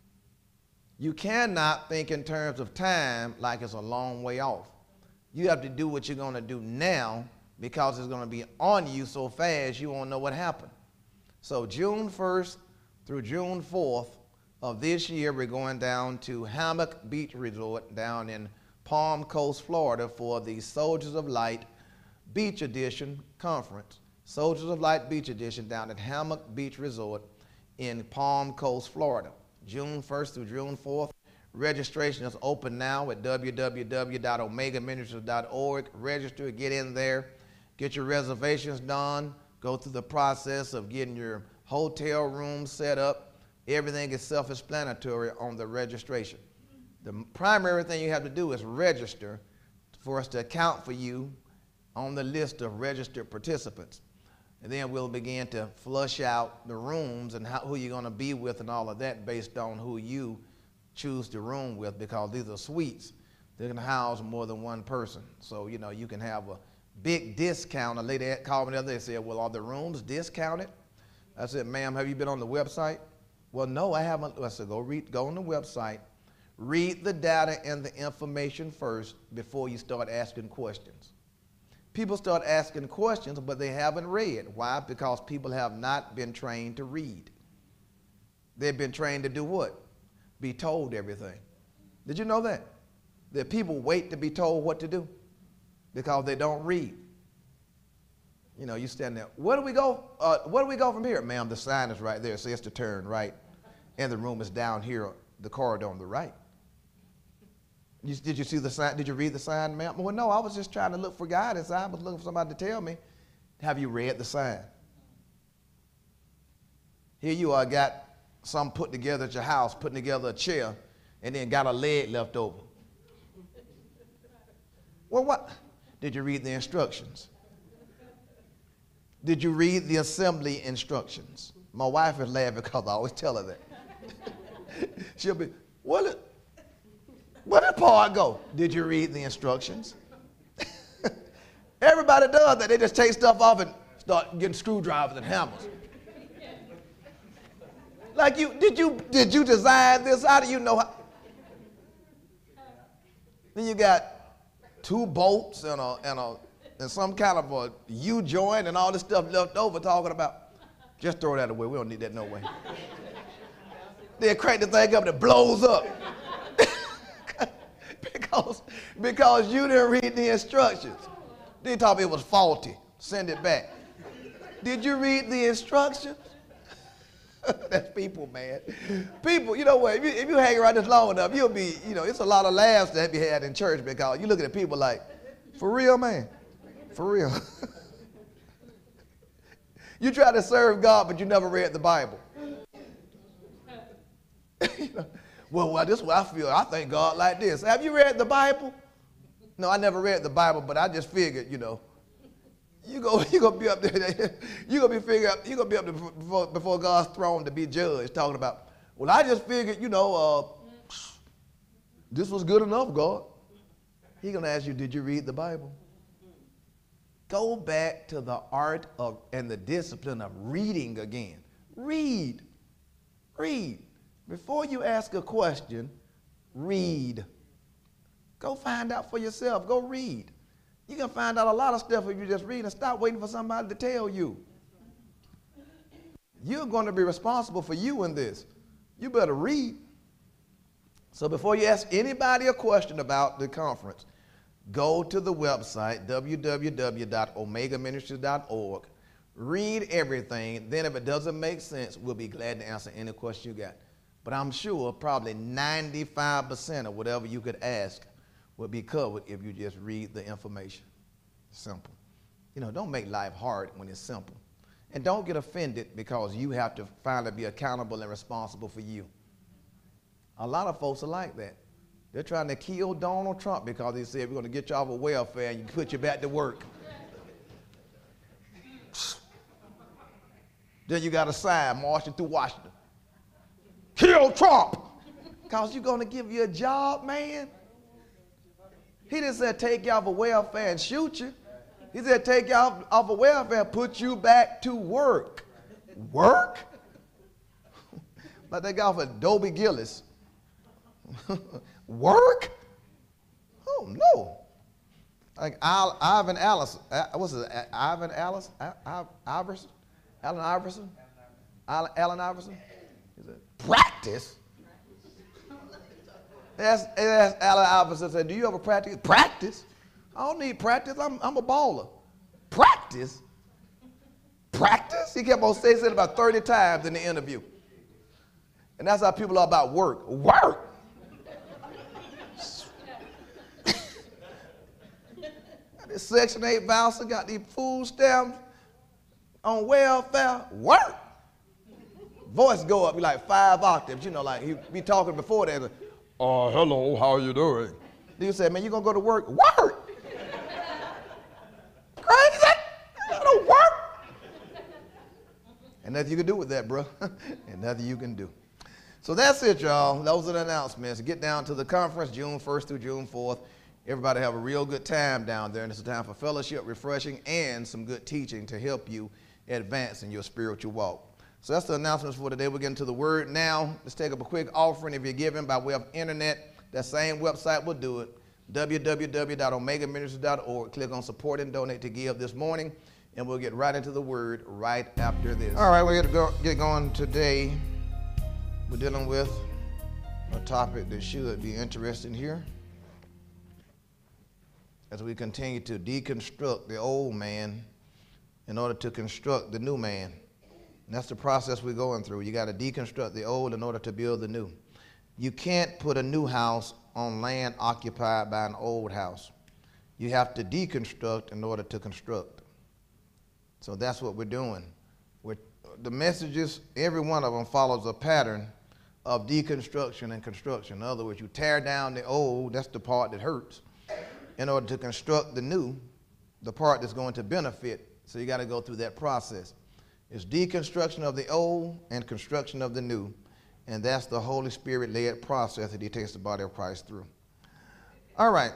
You cannot think in terms of time like it's a long way off. You have to do what you're going to do now because it's going to be on you so fast you won't know what happened. So June first through June fourth of this year, we're going down to Hammock Beach Resort down in Palm Coast, Florida for the Soldiers of Light Beach Edition Conference. Soldiers of Light Beach Edition down at Hammock Beach Resort in Palm Coast, Florida. June first through June fourth. Registration is open now at w w w dot omega ministries dot org. Register, get in there, get your reservations done, go through the process of getting your hotel room set up. Everything is self-explanatory on the registration. The primary thing you have to do is register for us to account for you on the list of registered participants. And then we'll begin to flush out the rooms and how, who you're going to be with and all of that based on who you choose to room with, because these are suites. They're going to house more than one person. So, you know, you can have a big discount. A lady called me the other day and said, well, are the rooms discounted? I said, ma'am, have you been on the website? Well, no, I haven't. I said, go, read, go on the website. Read the data and the information first before you start asking questions. People start asking questions, but they haven't read. Why? Because people have not been trained to read. They've been trained to do what? Be told everything. Did you know that? That people wait to be told what to do because they don't read. You know, you stand there. Where do we go? Uh, where do we go from here? Ma'am, the sign is right there. It says to turn right. And the room is down here, the corridor on the right. You, did you see the sign? Did you read the sign, ma'am? Well, no, I was just trying to look for guidance. I was looking for somebody to tell me. Have you read the sign? Here you are, got some put together at your house, putting together a chair, and then got a leg left over. Well, what? Did you read the instructions? Did you read the assembly instructions? My wife is laughing because I always tell her that. She'll be, what did, where did part go? Did you read the instructions? Everybody does that. They just take stuff off and start getting screwdrivers and hammers. Like you, did you, did you design this? How do you know how? Then you got two bolts and a, and a, and some kind of a U-joint and all this stuff left over talking about, just throw that away. We don't need that no way. Then crank the thing up and it blows up. because, because you didn't read the instructions. They told me it was faulty. Send it back. Did you read the instructions? That's people, man. People, you know what, if you, if you hang around this long enough, you'll be, you know, it's a lot of laughs that be had in church because you looking at people like, for real, man? For real. You try to serve God, but you never read the Bible. You know, well, well, this is what I feel. I thank God like this. Have you read the Bible? No, I never read the Bible, but I just figured, you know, you go, you gonna be up there. You gonna be figure out. You gonna be up there before, before God's throne to be judged. Talking about, well, I just figured, you know, uh, this was good enough, God. He's gonna ask you, did you read the Bible? Go back to the art of and the discipline of reading again. Read, read. Before you ask a question, read. Go find out for yourself. Go read. You can find out a lot of stuff if you just read and stop waiting for somebody to tell you. You're going to be responsible for you in this. You better read. So before you ask anybody a question about the conference, go to the website, w w w dot omega ministries dot org. Read everything. Then if it doesn't make sense, we'll be glad to answer any question you got. But I'm sure probably ninety-five percent of whatever you could ask will be covered if you just read the information. Simple. You know, don't make life hard when it's simple. And don't get offended because you have to finally be accountable and responsible for you. A lot of folks are like that. They're trying to kill Donald Trump because they said we're going to get you off of welfare and you put you back to work. Then you got a sign marching through Washington. Kill Trump! Because you're going to give you a job, man. He didn't say take you off of welfare and shoot you. He said take you off, off of welfare and put you back to work. Work? Like they got off of Adobe Gillis. Work? Oh, no. Like Al, Ivan Alice, uh, what's it, uh, Ivan Alice? I, I, Iverson? Allen Iverson? Allen, Allen Iverson? He said, practice? That's, that's Allen Iverson said, do you ever practice? Practice? I don't need practice. I'm, I'm a baller. Practice? Practice? He kept on saying it about thirty times in the interview. And that's how people are about work. Work? This Section eight voucher got these food stamps on welfare. Work? Voice go up, be like five octaves, you know, like he be talking before that. Uh, hello, how you doing? Then you say, man, you gonna go to work? Work? Crazy? You gotta work? And nothing you can do with that, bro. And nothing you can do. So that's it, y'all. Those are the announcements. Get down to the conference June first through June fourth. Everybody have a real good time down there, and it's a time for fellowship, refreshing, and some good teaching to help you advance in your spiritual walk. So that's the announcements for today. We're getting to the word now. Let's take up a quick offering. If you're giving by way of internet, that same website will do it, w w w dot omega ministries dot org. Click on support and donate to give this morning, and we'll get right into the word right after this. All right, we're going to go, get going today. We're dealing with a topic that should be interesting here as we continue to deconstruct the old man in order to construct the new man. And that's the process we're going through. You got to deconstruct the old in order to build the new. You can't put a new house on land occupied by an old house. You have to deconstruct in order to construct. So that's what we're doing. We're the messages, every one of them follows a pattern of deconstruction and construction. In other words, you tear down the old, that's the part that hurts, in order to construct the new, the part that's going to benefit. So you got to go through that process. It's deconstruction of the old and construction of the new. And that's the Holy Spirit-led process that he takes the body of Christ through. All right.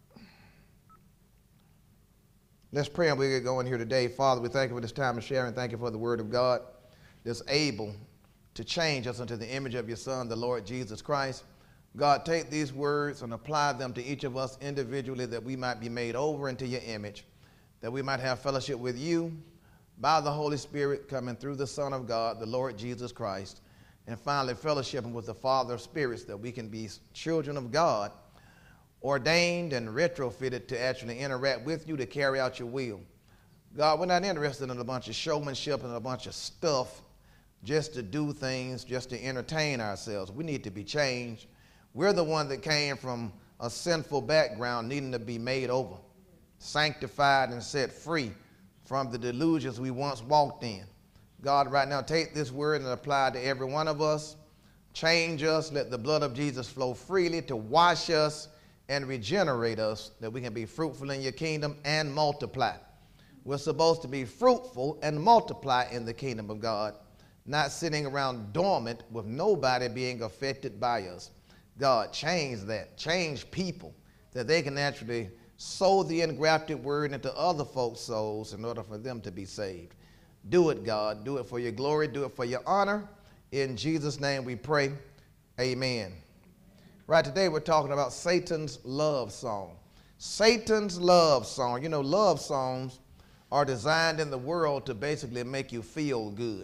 Let's pray and we'll get going here today. Father, we thank you for this time of sharing. Thank you for the word of God that's able to change us into the image of your Son, the Lord Jesus Christ. God, take these words and apply them to each of us individually, that we might be made over into your image, that we might have fellowship with you by the Holy Spirit coming through the Son of God, the Lord Jesus Christ, and finally fellowshipping with the Father of spirits, that we can be children of God, ordained and retrofitted to actually interact with you to carry out your will. God, we're not interested in a bunch of showmanship and a bunch of stuff just to do things, just to entertain ourselves. We need to be changed. We're the one that came from a sinful background, needing to be made over, sanctified and set free from the delusions we once walked in. God, right now, take this word and apply it to every one of us. Change us. Let the blood of Jesus flow freely to wash us and regenerate us, that we can be fruitful in your kingdom and multiply. We're supposed to be fruitful and multiply in the kingdom of God, not sitting around dormant with nobody being affected by us. God, change that. Change people, that they can actually sow the engrafted word into other folks' souls in order for them to be saved. Do it, God. Do it for your glory. Do it for your honor. In Jesus' name we pray. Amen. Right, today we're talking about Satan's love song. Satan's love song. You know, love songs are designed in the world to basically make you feel good.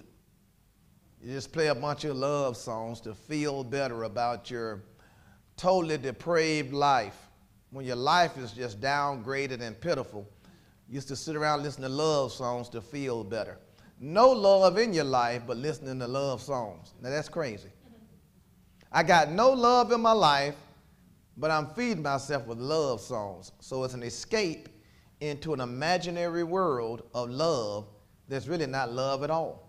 You just play a bunch of love songs to feel better about your totally depraved life. When your life is just downgraded and pitiful, you used to sit around listening to love songs to feel better. No love in your life, but listening to love songs. Now that's crazy. I got no love in my life, but I'm feeding myself with love songs. So it's an escape into an imaginary world of love that's really not love at all.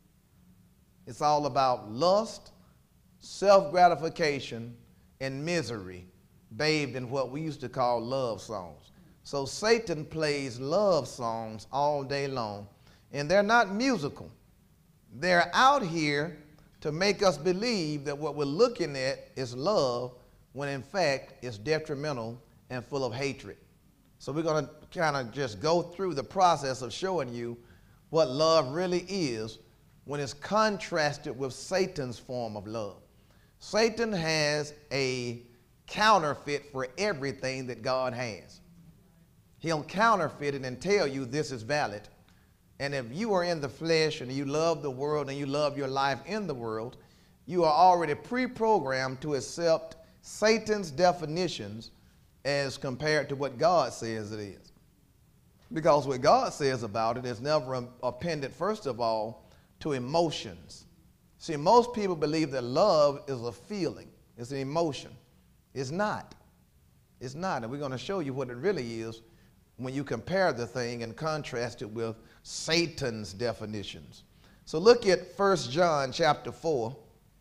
It's all about lust, self-gratification, and misery, bathed in what we used to call love songs. So Satan plays love songs all day long, and they're not musical. They're out here to make us believe that what we're looking at is love, when in fact it's detrimental and full of hatred. So we're going to kind of just go through the process of showing you what love really is when it's contrasted with Satan's form of love. Satan has a counterfeit for everything that God has. He'll counterfeit it and tell you this is valid. And if you are in the flesh and you love the world and you love your life in the world, you are already pre-programmed to accept Satan's definitions as compared to what God says it is. Because what God says about it is never appended, first of all, to emotions. See, most people believe that love is a feeling. It's an emotion. It's not. It's not. And we're going to show you what it really is when you compare the thing and contrast it with Satan's definitions. So look at First John chapter four.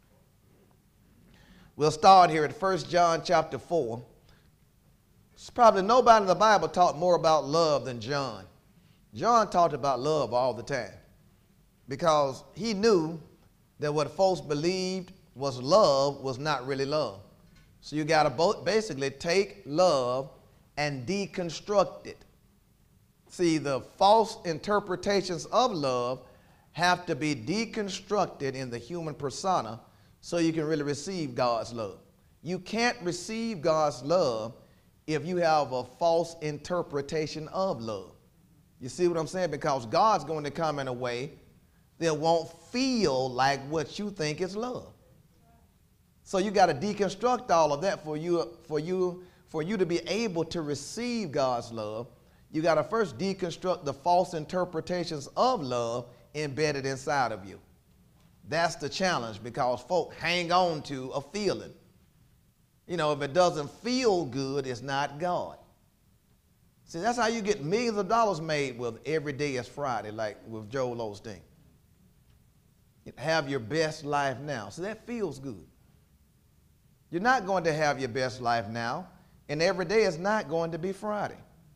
We'll start here at First John chapter four. It's probably nobody in the Bible taught more about love than John. John talked about love all the time because he knew that what folks believed was love was not really love. So you got to basically take love and deconstruct it. See, the false interpretations of love have to be deconstructed in the human persona so you can really receive God's love. You can't receive God's love if you have a false interpretation of love. You see what I'm saying? Because God's going to come in a way that won't feel like what you think is love. So you got to deconstruct all of that for you, for you, for you to be able to receive God's love. You got to first deconstruct the false interpretations of love embedded inside of you. That's the challenge, because folk hang on to a feeling. You know, if it doesn't feel good, it's not God. See, that's how you get millions of dollars made with Every Day is Friday, like with Joel Osteen. have your best life now. So that feels good. You're not going to have your best life now, and every day is not going to be Friday.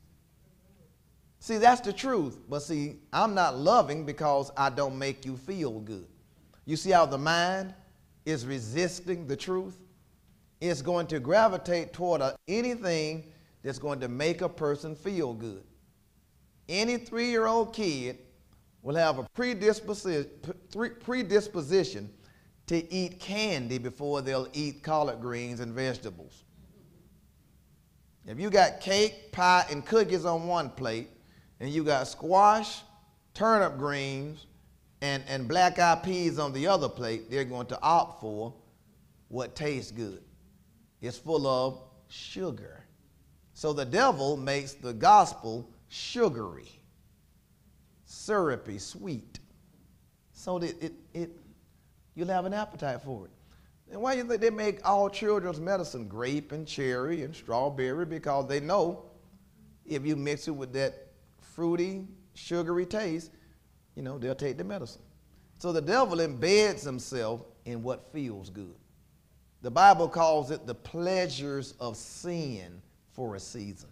See, that's the truth. But see, I'm not loving because I don't make you feel good. You see how the mind is resisting the truth? It's going to gravitate toward a, anything that's going to make a person feel good. Any three-year-old kid will have a predisposition, predisposition to eat candy before they'll eat collard greens and vegetables. If you got cake, pie, and cookies on one plate, and you got squash, turnip greens, and, and black-eyed peas on the other plate, they're going to opt for what tastes good. It's full of sugar. So the devil makes the gospel sugary, syrupy, sweet, so that it, it, you'll have an appetite for it. And why do you think they make all children's medicine grape and cherry and strawberry? Because they know if you mix it with that fruity, sugary taste, you know, they'll take the medicine. So the devil embeds himself in what feels good. The Bible calls it the pleasures of sin for a season.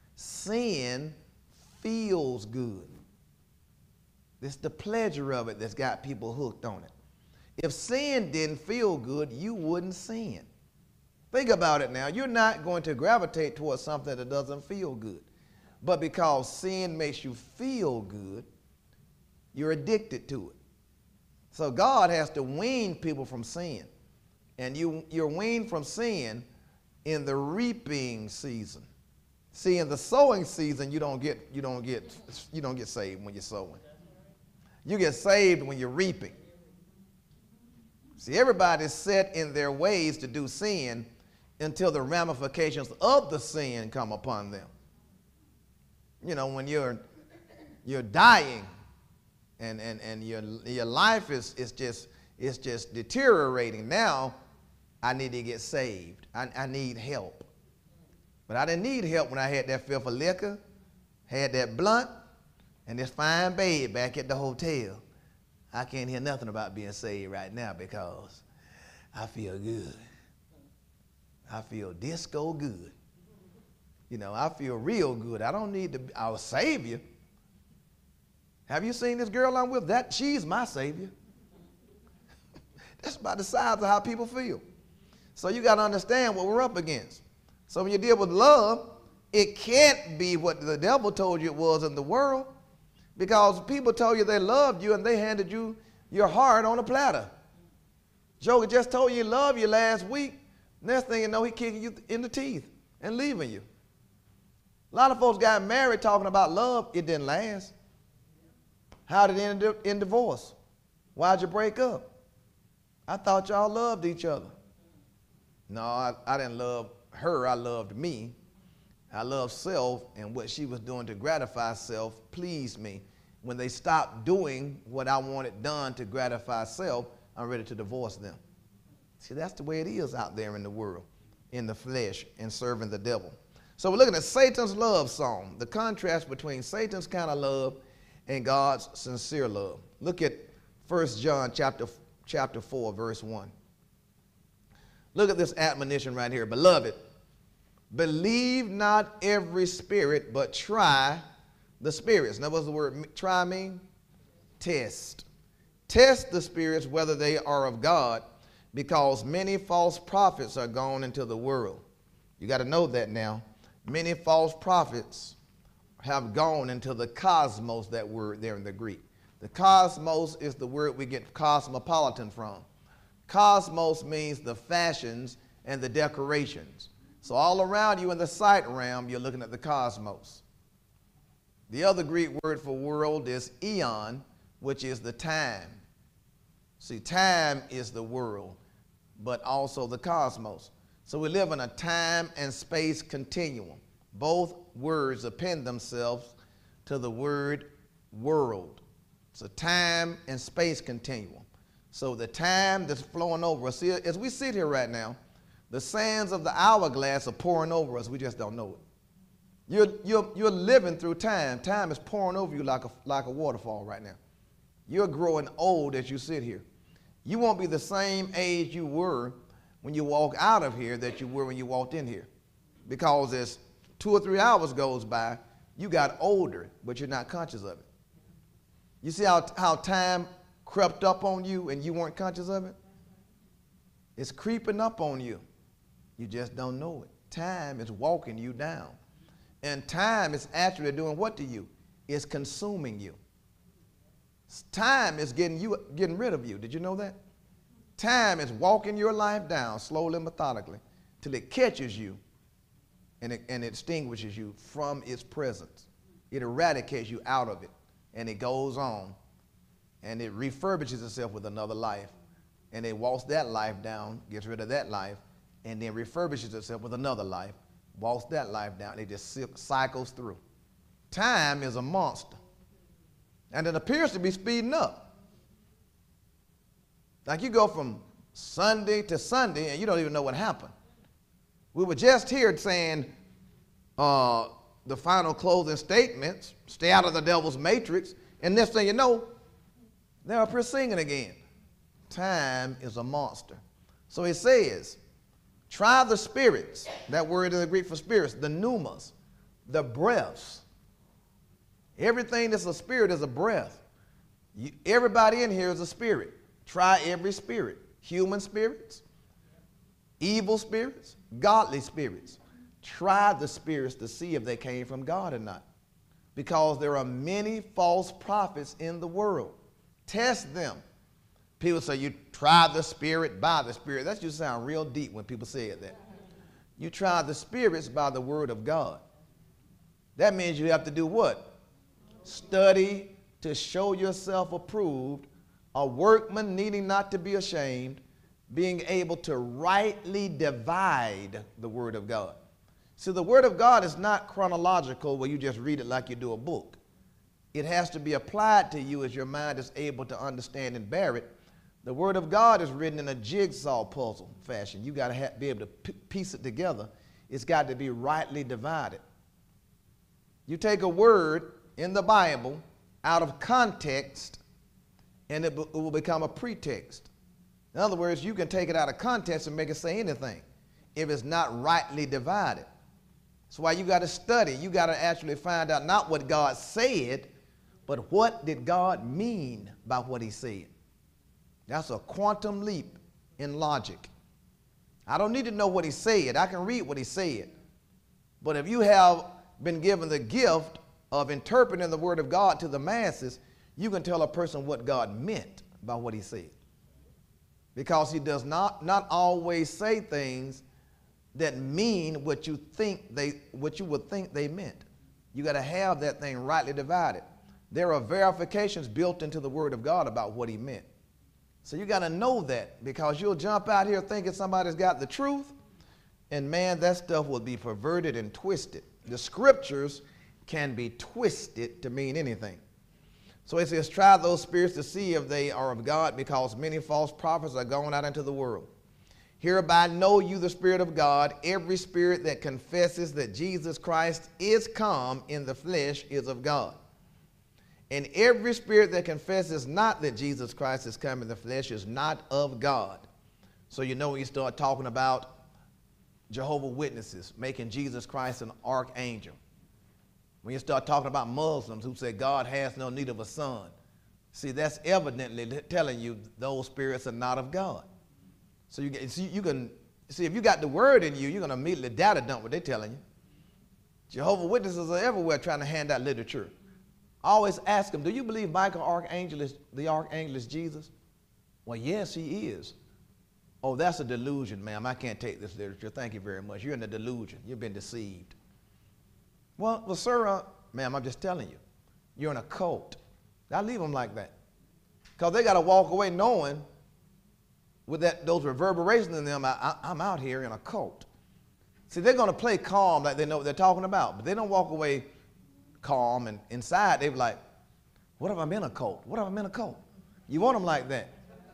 Sin feels good. It's the pleasure of it that's got people hooked on it. If sin didn't feel good, you wouldn't sin. Think about it now. You're not going to gravitate towards something that doesn't feel good. But because sin makes you feel good, you're addicted to it. So God has to wean people from sin. And you, you're weaned from sin in the reaping season. See, in the sowing season, you don't get, you don't get, you don't get saved when you're sowing. You get saved when you're reaping. See, everybody's set in their ways to do sin until the ramifications of the sin come upon them. You know, when you're you're dying and, and, and your, your life is, is just it's just deteriorating. Now I need to get saved. I, I need help. But I didn't need help when I had that filth of liquor, had that blunt, and this fine babe back at the hotel. I can't hear nothing about being saved right now because I feel good. I feel disco good. You know, I feel real good. I don't need to, our Savior. Have you seen this girl I'm with? That, she's my Savior. That's about the size of how people feel. So you got to understand what we're up against. So when you deal with love, it can't be what the devil told you it was in the world. Because people told you they loved you and they handed you your heart on a platter. Joker just told you he loved you last week. Next thing you know, he kicking you in the teeth and leaving you. A lot of folks got married talking about love. It didn't last. How did it end in divorce? Why'd you break up? I thought y'all loved each other. No, I, I didn't love her. I loved me. I loved self, and what she was doing to gratify self pleased me. When they stopped doing what I wanted done to gratify self, I'm ready to divorce them. See, that's the way it is out there in the world, in the flesh, and serving the devil. So we're looking at Satan's love song, the contrast between Satan's kind of love and God's sincere love. Look at First John chapter, chapter four, verse one. Look at this admonition right here. Beloved, believe not every spirit, but try the spirits. Now, what's the word try mean? Test. Test the spirits whether they are of God, because many false prophets are gone into the world. You got to know that now. Many false prophets have gone into the cosmos, that word there in the Greek. The cosmos is the word we get cosmopolitan from. Cosmos means the fashions and the decorations. So all around you in the sight realm, you're looking at the cosmos. The other Greek word for world is eon, which is the time. See, time is the world, but also the cosmos. So we live in a time and space continuum. Both words append themselves to the word world. It's a time and space continuum. So the time that's flowing over us, see, as we sit here right now, the sands of the hourglass are pouring over us. We just don't know it. You're, you're, you're living through time. Time is pouring over you like a, like a waterfall right now. You're growing old as you sit here. You won't be the same age you were when you walk out of here that you were when you walked in here. Because as two or three hours goes by, you got older, but you're not conscious of it. You see how, how time crept up on you and you weren't conscious of it? It's creeping up on you. You just don't know it. Time is walking you down. And time is actually doing what to you? It's consuming you. Time is getting you, getting rid of you. Did you know that? Time is walking your life down slowly and methodically till it catches you and it, and it extinguishes you from its presence. It eradicates you out of it, and it goes on, and it refurbishes itself with another life, and it walks that life down, gets rid of that life, and then refurbishes itself with another life, walks that life down, and it just cycles through. Time is a monster, and it appears to be speeding up. Like you go from Sunday to Sunday, and you don't even know what happened. We were just here saying uh, the final closing statements, stay out of the devil's matrix, and next thing you know, they're up here singing again. Time is a monster. So it says, try the spirits. That word in the Greek for spirits, the pneumas, the breaths. Everything that's a spirit is a breath. You, everybody in here is a spirit. Try every spirit. Human spirits, evil spirits, godly spirits. Try the spirits to see if they came from God or not. Because there are many false prophets in the world. Test them. People say you try the spirit by the spirit. That just sounds real deep when people say that. You try the spirits by the word of God. That means you have to do what? Study to show yourself approved, a workman needing not to be ashamed, being able to rightly divide the word of God. See, the word of God is not chronological where you just read it like you do a book. It has to be applied to you as your mind is able to understand and bear it. The word of God is written in a jigsaw puzzle fashion. You got to be able to piece it together. It's got to be rightly divided. You take a word in the Bible out of context, and it, it will become a pretext. In other words, you can take it out of context and make it say anything if it's not rightly divided. That's why you got to study. You got to actually find out not what God said, but what did God mean by what he said. That's a quantum leap in logic. I don't need to know what he said. I can read what he said. But if you have been given the gift of interpreting the word of God to the masses, you can tell a person what God meant by what he said. Because he does not, not always say things that mean what you think they, what you would think they meant. You got to have that thing rightly divided. There are verifications built into the word of God about what he meant. So you got to know that, because you'll jump out here thinking somebody's got the truth, and man, that stuff will be perverted and twisted. The scriptures can be twisted to mean anything. So it says, try those spirits to see if they are of God, because many false prophets are going out into the world. Hereby know you the Spirit of God. Every spirit that confesses that Jesus Christ is come in the flesh is of God. And every spirit that confesses not that Jesus Christ is come in the flesh is not of God. So you know when you start talking about Jehovah's Witnesses making Jesus Christ an archangel. When you start talking about Muslims who say God has no need of a son. See, that's evidently telling you those spirits are not of God. So you, get, see, you can see if you got the word in you, you're going to immediately data dump what they're telling you. Jehovah's Witnesses are everywhere trying to hand out literature. I always ask them, do you believe Michael Archangel is, the Archangel is Jesus? Well, yes, he is. Oh, that's a delusion, ma'am. I can't take this literature. Thank you very much. You're in a delusion. You've been deceived. Well, well sir, uh, ma'am, I'm just telling you. You're in a cult. I leave them like that. Because they got to walk away knowing with that, those reverberations in them, I, I, I'm out here in a cult. See, they're going to play calm like they know what they're talking about, but they don't walk away calm, and inside they're like, what if I'm in a cult? What if I'm in a cult? You want them like that.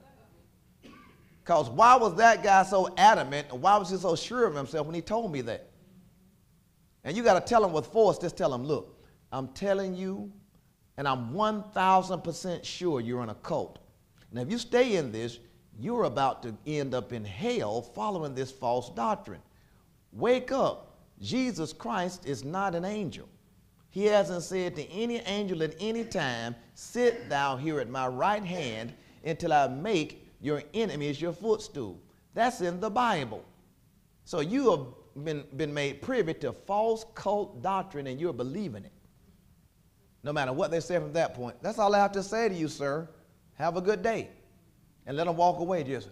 Because why was that guy so adamant, and why was he so sure of himself when he told me that? And you got to tell him with force, just tell him, look, I'm telling you, and I'm one thousand percent sure you're in a cult. And if you stay in this, you're about to end up in hell following this false doctrine. Wake up. Jesus Christ is not an angel. He hasn't said to any angel at any time, sit thou here at my right hand until I make your enemies your footstool. That's in the Bible. So you have been, been made privy to false cult doctrine and you're believing it. No matter what they say from that point. That's all I have to say to you, sir. Have a good day. And let them walk away just.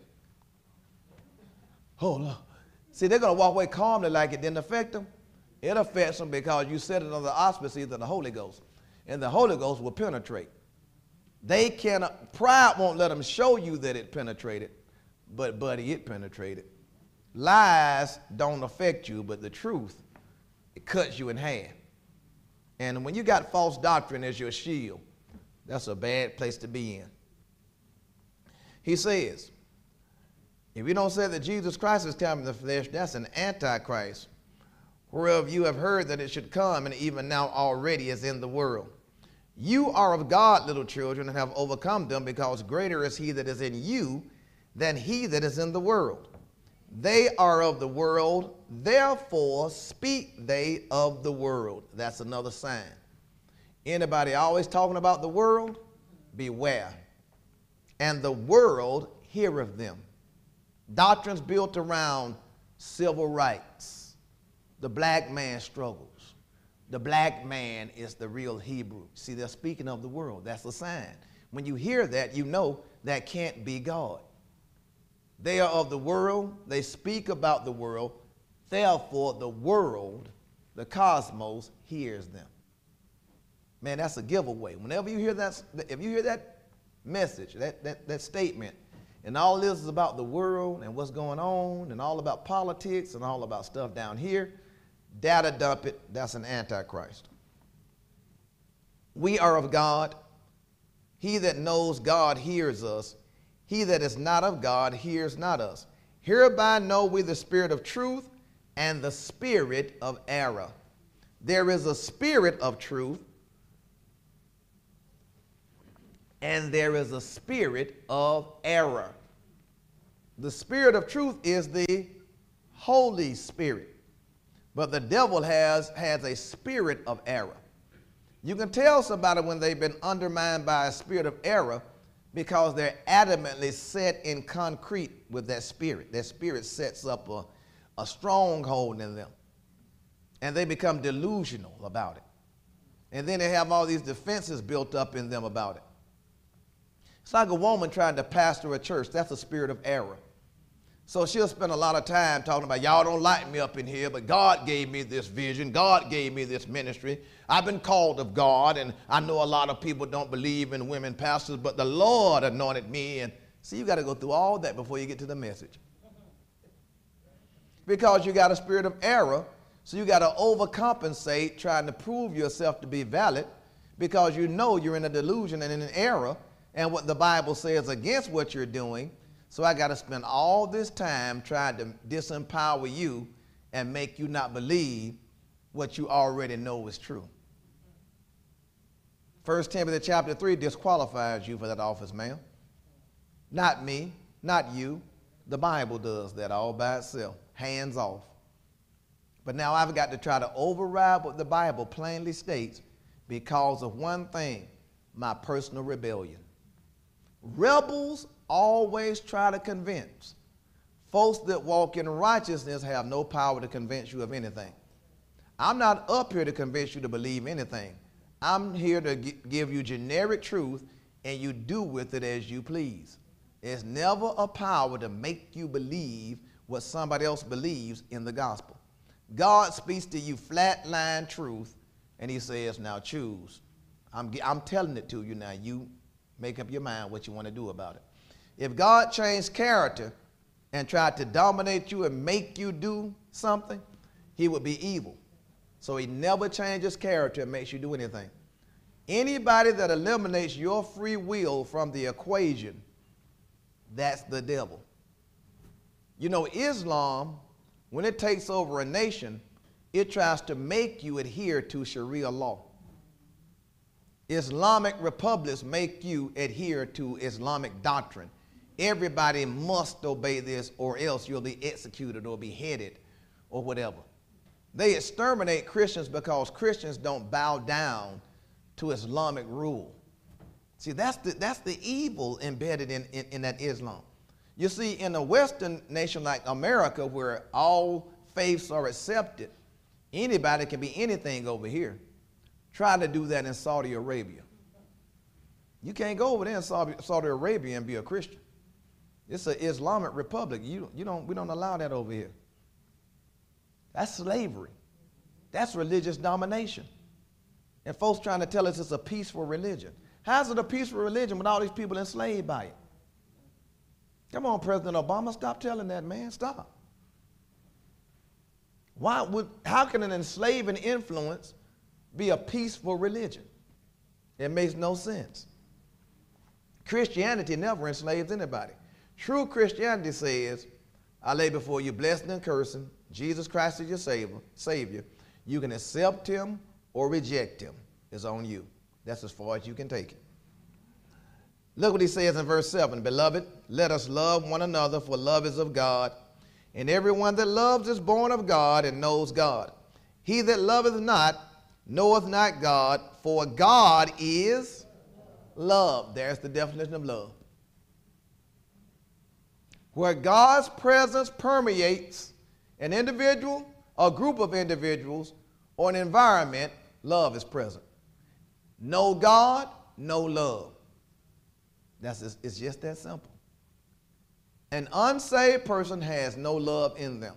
Oh, no. See, they're going to walk away calmly like it didn't affect them. It affects them because you set it under the auspices of the Holy Ghost. And the Holy Ghost will penetrate. They cannot, pride won't let them show you that it penetrated. But, buddy, it penetrated. Lies don't affect you, but the truth, it cuts you in half. And when you got false doctrine as your shield, that's a bad place to be in. He says, if you don't say that Jesus Christ is coming in the flesh, that's an antichrist, whereof you have heard that it should come, and even now already is in the world. You are of God, little children, and have overcome them, because greater is he that is in you than he that is in the world. They are of the world, therefore speak they of the world. That's another sign. Anybody always talking about the world? Beware. And the world heareth them. Doctrines built around civil rights. The black man struggles. The black man is the real Hebrew. See, they're speaking of the world. That's a sign. When you hear that, you know that can't be God. They are of the world. They speak about the world. Therefore, the world, the cosmos, hears them. Man, that's a giveaway. Whenever you hear that, if you hear that message, that, that, that statement, and all this is about the world and what's going on and all about politics and all about stuff down here, data dump it, that's an antichrist. We are of God. He that knows God hears us. He that is not of God hears not us. Hereby know we the spirit of truth and the spirit of error. There is a spirit of truth and there is a spirit of error. The spirit of truth is the Holy Spirit, but the devil has, has a spirit of error. You can tell somebody when they've been undermined by a spirit of error because they're adamantly set in concrete with that spirit. That spirit sets up a, a stronghold in them, and they become delusional about it. And then they have all these defenses built up in them about it. It's like a woman trying to pastor a church. That's a spirit of error. So she'll spend a lot of time talking about, y'all don't like me up in here, but God gave me this vision. God gave me this ministry. I've been called of God, and I know a lot of people don't believe in women pastors, but the Lord anointed me. And see, you got to go through all that before you get to the message. Because you got a spirit of error, so you got to overcompensate trying to prove yourself to be valid because you know you're in a delusion and in an error and what the Bible says against what you're doing. So I got to spend all this time trying to disempower you and make you not believe what you already know is true. First Timothy chapter three disqualifies you for that office, ma'am. Not me, not you. The Bible does that all by itself, hands off. But now I've got to try to override what the Bible plainly states because of one thing, my personal rebellion. Rebels always try to convince. Folks that walk in righteousness have no power to convince you of anything. I'm not up here to convince you to believe anything. I'm here to g- give you generic truth, and you do with it as you please. There's never a power to make you believe what somebody else believes in the gospel. God speaks to you flat-line truth, and he says, now choose. I'm, I'm telling it to you now. You make up your mind what you want to do about it. If God changed character and tried to dominate you and make you do something, he would be evil. So he never changes character and makes you do anything. Anybody that eliminates your free will from the equation, that's the devil. You know, Islam, when it takes over a nation, it tries to make you adhere to Sharia law. Islamic republics make you adhere to Islamic doctrine. Everybody must obey this or else you'll be executed or beheaded or whatever. They exterminate Christians because Christians don't bow down to Islamic rule. See, that's the, that's the evil embedded in, in, in that Islam. You see, in a Western nation like America, where all faiths are accepted, anybody can be anything over here. Try to do that in Saudi Arabia. You can't go over there in Saudi, Saudi Arabia and be a Christian. It's an Islamic republic. You, you don't, we don't allow that over here. That's slavery. That's religious domination. And folks trying to tell us it's a peaceful religion. How's it a peaceful religion with all these people enslaved by it? Come on, President Obama, stop telling that, man. Stop. Why would, how can an enslaving influence be a peaceful religion? It makes no sense. Christianity never enslaves anybody. True Christianity says, I lay before you blessing and cursing. Jesus Christ is your savior, savior. You can accept him or reject him. It's on you. That's as far as you can take it. Look what he says in verse seven. Beloved, let us love one another, for love is of God. And everyone that loves is born of God and knows God. He that loveth not knoweth not God, for God is love. There's the definition of love. Where God's presence permeates an individual, a group of individuals, or an environment, love is present. No God, no love. That's just, it's just that simple. An unsaved person has no love in them.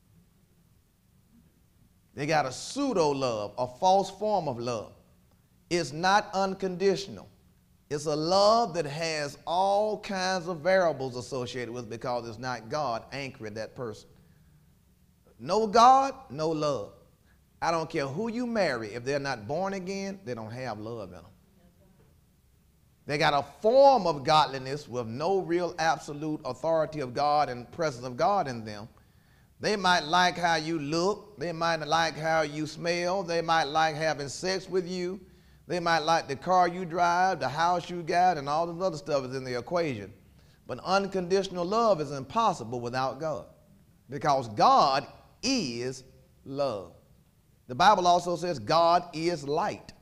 They got a pseudo love, a false form of love. It's not unconditional. It's a love that has all kinds of variables associated with it because it's not God anchoring that person. No God, no love. I don't care who you marry. If they're not born again, they don't have love in them. They got a form of godliness with no real absolute authority of God and presence of God in them. They might like how you look. They might like how you smell. They might like having sex with you. They might like the car you drive, the house you got, and all this other stuff is in the equation. But unconditional love is impossible without God, because God is love. The Bible also says God is light.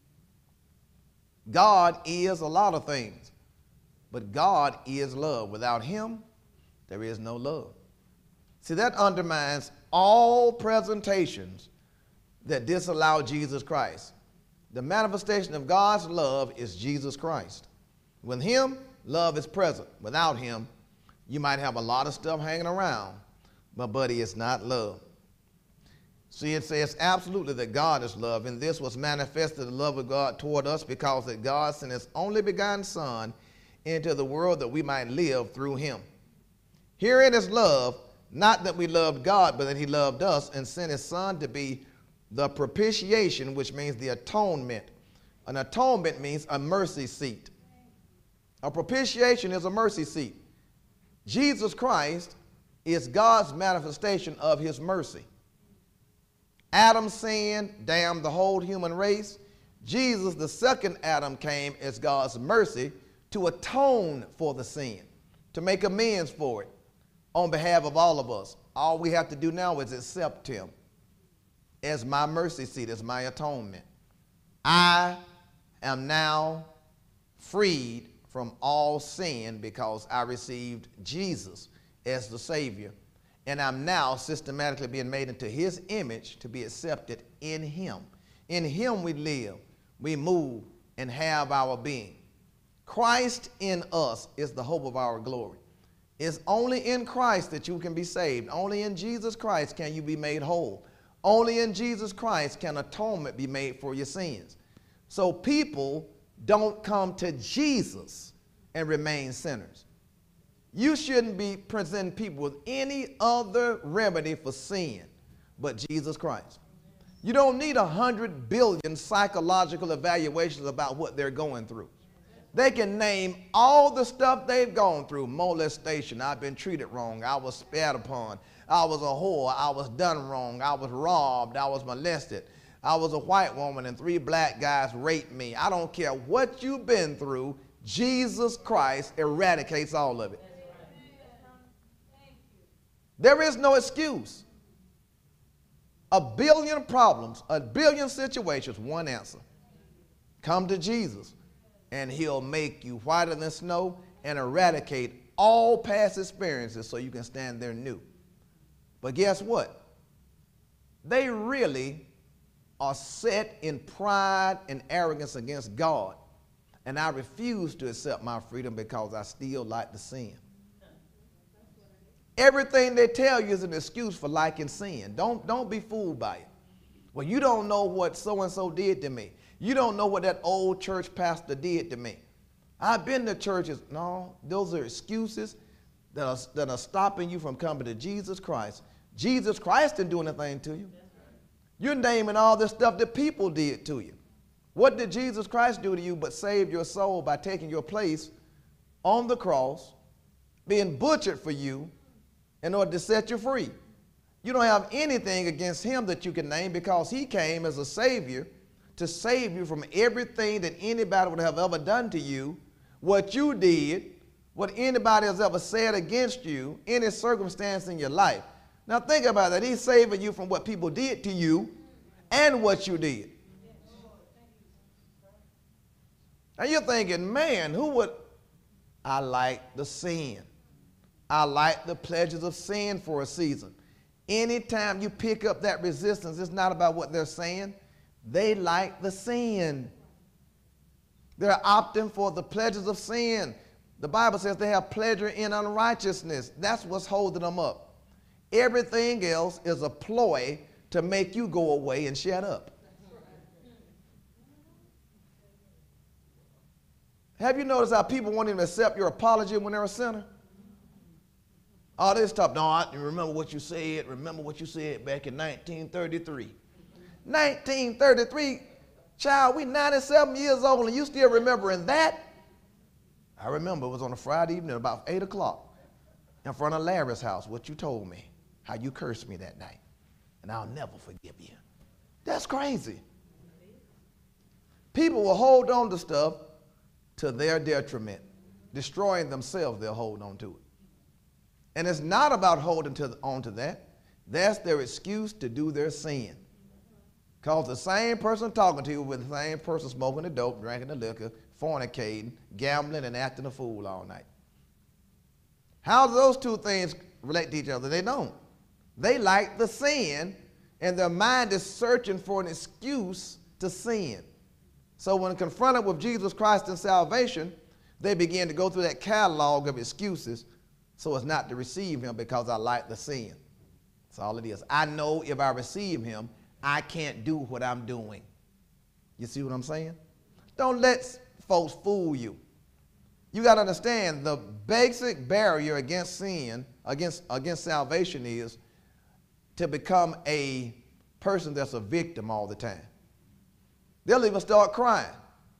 God is a lot of things, but God is love. Without him, there is no love. See, that undermines all presentations that disallow Jesus Christ. The manifestation of God's love is Jesus Christ. With him, love is present. Without him, you might have a lot of stuff hanging around, but buddy, it's not love. See, it says absolutely that God is love, and this was manifested the love of God toward us because that God sent his only begotten Son into the world that we might live through him. Herein is love, not that we loved God, but that he loved us and sent his Son to be the propitiation, which means the atonement. An atonement means a mercy seat. A propitiation is a mercy seat. Jesus Christ is God's manifestation of his mercy. Adam's sin damned the whole human race. Jesus, the second Adam, came as God's mercy to atone for the sin, to make amends for it on behalf of all of us. All we have to do now is accept him as my mercy seat, as my atonement. I am now freed from all sin because I received Jesus as the Savior. And I'm now systematically being made into his image to be accepted in him. In him we live, we move, and have our being. Christ in us is the hope of our glory. It's only in Christ that you can be saved. Only in Jesus Christ can you be made whole. Only in Jesus Christ can atonement be made for your sins. So people don't come to Jesus and remain sinners. You shouldn't be presenting people with any other remedy for sin but Jesus Christ. You don't need a hundred billion psychological evaluations about what they're going through. They can name all the stuff they've gone through. Molestation, I've been treated wrong, I was spat upon, I was a whore, I was done wrong, I was robbed, I was molested, I was a white woman and three black guys raped me. I don't care what you've been through, Jesus Christ eradicates all of it. There is no excuse. A billion problems, a billion situations, one answer. Come to Jesus, and he'll make you whiter than snow and eradicate all past experiences so you can stand there new. But guess what? They really are set in pride and arrogance against God. And I refuse to accept my freedom because I still like to sin. Everything they tell you is an excuse for liking sin. Don't, don't be fooled by it. Well, you don't know what so-and-so did to me. You don't know what that old church pastor did to me. I've been to churches. No, those are excuses that are, that are stopping you from coming to Jesus Christ. Jesus Christ didn't do anything to you. You're naming all this stuff that people did to you. What did Jesus Christ do to you but save your soul by taking your place on the cross, being butchered for you in order to set you free? You don't have anything against him that you can name because he came as a savior to save you from everything that anybody would have ever done to you, what you did, what anybody has ever said against you, any circumstance in your life. Now think about that. He's saving you from what people did to you and what you did. Now you're thinking, man, who would? I like the sin. I like the pleasures of sin for a season. Anytime you pick up that resistance, it's not about what they're saying. They like the sin. They're opting for the pleasures of sin. The Bible says they have pleasure in unrighteousness. That's what's holding them up. Everything else is a ploy to make you go away and shut up. Have you noticed how people won't even accept your apology when they're a sinner? All this stuff, no, I remember what you said, remember what you said back in nineteen thirty-three. nineteen thirty-three, child, we ninety-seven years old and you still remembering that? I remember it was on a Friday evening about eight o'clock in front of Larry's house, what you told me, how you cursed me that night. And I'll never forgive you. That's crazy. People will hold on to stuff to their detriment. Destroying themselves, they'll hold on to it. And it's not about holding to, on to that. That's their excuse to do their sin. Because the same person talking to you with the same person smoking the dope, drinking the liquor, fornicating, gambling, and acting a fool all night. How do those two things relate to each other? They don't. They like the sin, and their mind is searching for an excuse to sin. So when confronted with Jesus Christ and salvation, they begin to go through that catalog of excuses so as not to receive him because I like the sin. That's all it is. I know if I receive him, I can't do what I'm doing. You see what I'm saying? Don't let folks fool you. You got to understand the basic barrier against sin, against, against salvation is to become a person that's a victim all the time. They'll even start crying.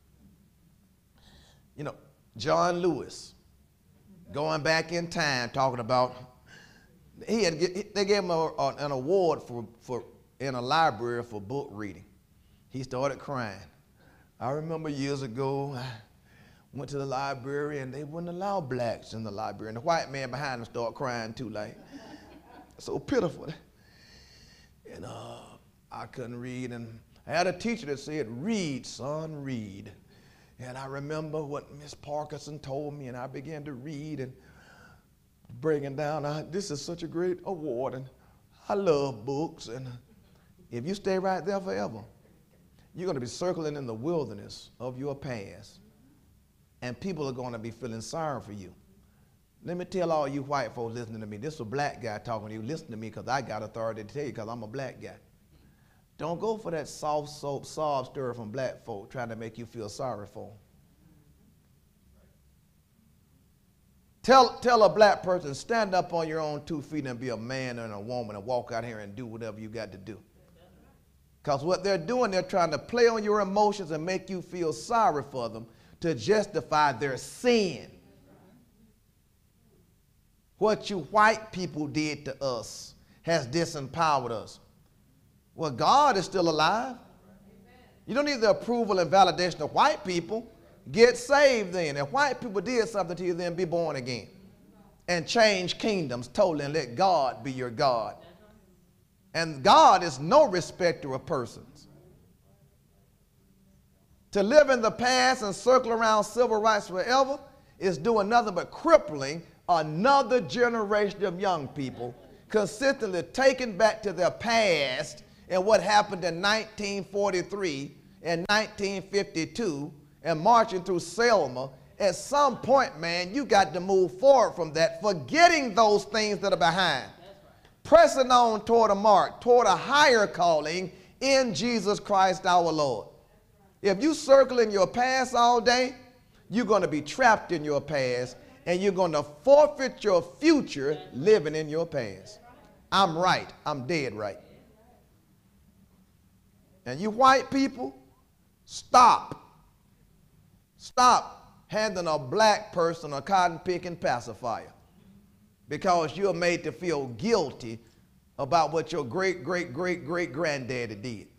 You know, John Lewis, going back in time, talking about, he had, they gave him a, a, an award for, for in a library for book reading. He started crying. I remember years ago, I went to the library and they wouldn't allow blacks in the library. And the white man behind him started crying too, like, so pitiful. And uh, I couldn't read. And I had a teacher that said, read, son, read. And I remember what Miss Parkinson told me, and I began to read and breaking down. I, this is such a great award, and I love books. And if you stay right there forever, you're going to be circling in the wilderness of your past, and people are going to be feeling sorry for you. Let me tell all you white folks listening to me, this is a black guy talking to you. Listen to me because I got authority to tell you because I'm a black guy. Don't go for that soft soap sob stir from black folk trying to make you feel sorry for them. Tell, tell a black person, stand up on your own two feet and be a man and a woman and walk out here and do whatever you got to do. Because what they're doing, they're trying to play on your emotions and make you feel sorry for them to justify their sin. What you white people did to us has disempowered us. Well, God is still alive. You don't need the approval and validation of white people. Get saved then. If white people did something to you, then be born again. And change kingdoms totally and let God be your God. And God is no respecter of persons. To live in the past and circle around civil rights forever is doing nothing but crippling another generation of young people, consistently taken back to their past and what happened in nineteen forty-three and nineteen fifty-two and marching through Selma. At some point, man, you got to move forward from that, forgetting those things that are behind. Pressing on toward a mark, toward a higher calling in Jesus Christ our Lord. If you circle in your past all day, you're going to be trapped in your past, and you're going to forfeit your future living in your past. I'm right. I'm dead right. And you white people, stop. Stop handing a black person a cotton-picking pacifier because you're made to feel guilty about what your great, great, great, great granddaddy did.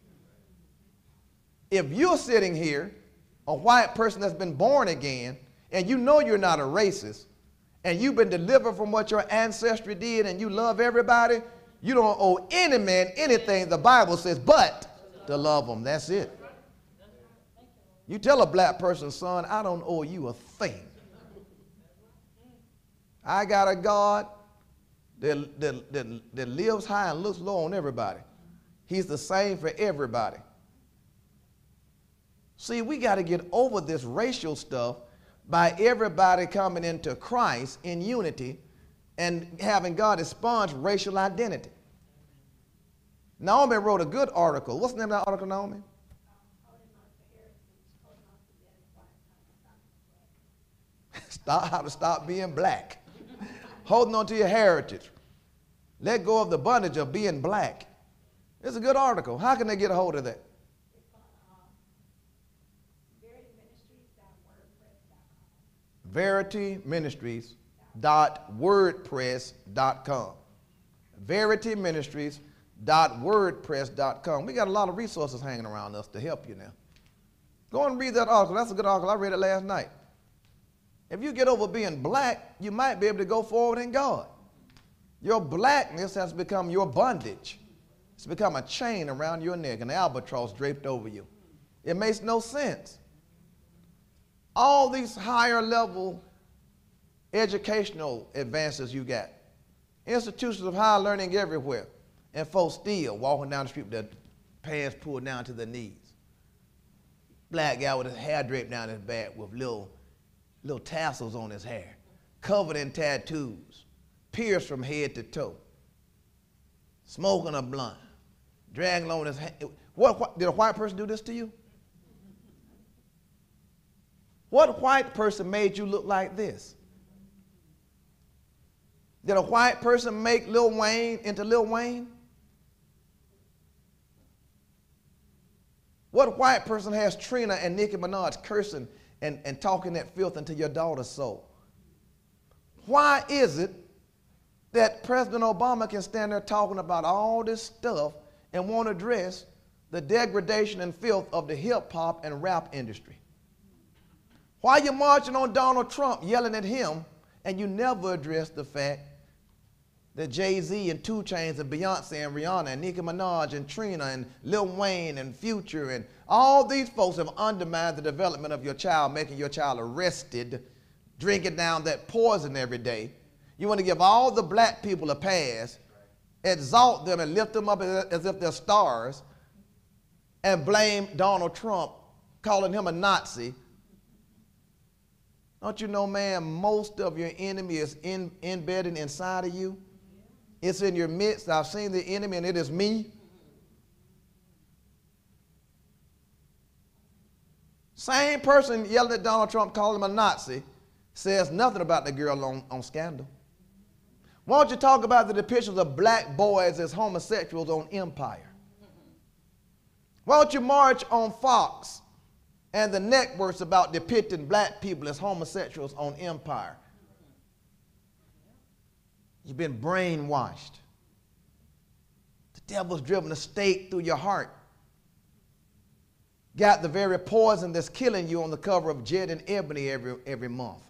If you're sitting here, a white person that's been born again, and you know you're not a racist, and you've been delivered from what your ancestry did, and you love everybody, you don't owe any man anything, the Bible says, but to love them. That's it. You tell a black person, son, I don't owe you a thing. I got a God that, that, that, that lives high and looks low on everybody. He's the same for everybody. See, we got to get over this racial stuff by everybody coming into Christ in unity and having God expunge racial identity. Naomi wrote a good article. What's the name of that article, Naomi? Stop, how to stop being black. Holding on to your heritage. Let go of the bondage of being black. It's a good article. How can they get a hold of that? Verity Ministries dot wordpress dot com. Verity Ministries dot wordpress dot com. We got a lot of resources hanging around us to help you now. Go and read that article. That's a good article. I read it last night. If you get over being black, you might be able to go forward in God. Your blackness has become your bondage. It's become a chain around your neck, an albatross draped over you. It makes no sense. All these higher level educational advances you got, institutions of higher learning everywhere, and folks still walking down the street with their pants pulled down to their knees. Black guy with his hair draped down his back with little little tassels on his hair, covered in tattoos, pierced from head to toe, smoking a blunt, dragging on his hand. What, what, did a white person do this to you? What white person made you look like this? Did a white person make Lil Wayne into Lil Wayne? What white person has Trina and Nicki Minaj cursing and, and talking that filth into your daughter's soul? Why is it that President Obama can stand there talking about all this stuff and won't address the degradation and filth of the hip hop and rap industry? Why are you marching on Donald Trump, yelling at him, and you never address the fact that Jay-Z and two Chainz and Beyonce and Rihanna and Nicki Minaj and Trina and Lil Wayne and Future and all these folks have undermined the development of your child, making your child arrested, drinking down that poison every day? You want to give all the black people a pass, exalt them and lift them up as if they're stars, and blame Donald Trump, calling him a Nazi. Don't you know, man, most of your enemy is in, embedded inside of you? It's in your midst. I've seen the enemy, and it is me. Same person yelling at Donald Trump, calling him a Nazi, says nothing about the girl on, on Scandal. Why don't you talk about the depictions of black boys as homosexuals on Empire? Why don't you march on Fox and the networks about depicting black people as homosexuals on Empire? You've been brainwashed. The devil's driven a stake through your heart. got the very poison that's killing you on the cover of Jet and Ebony every, every month.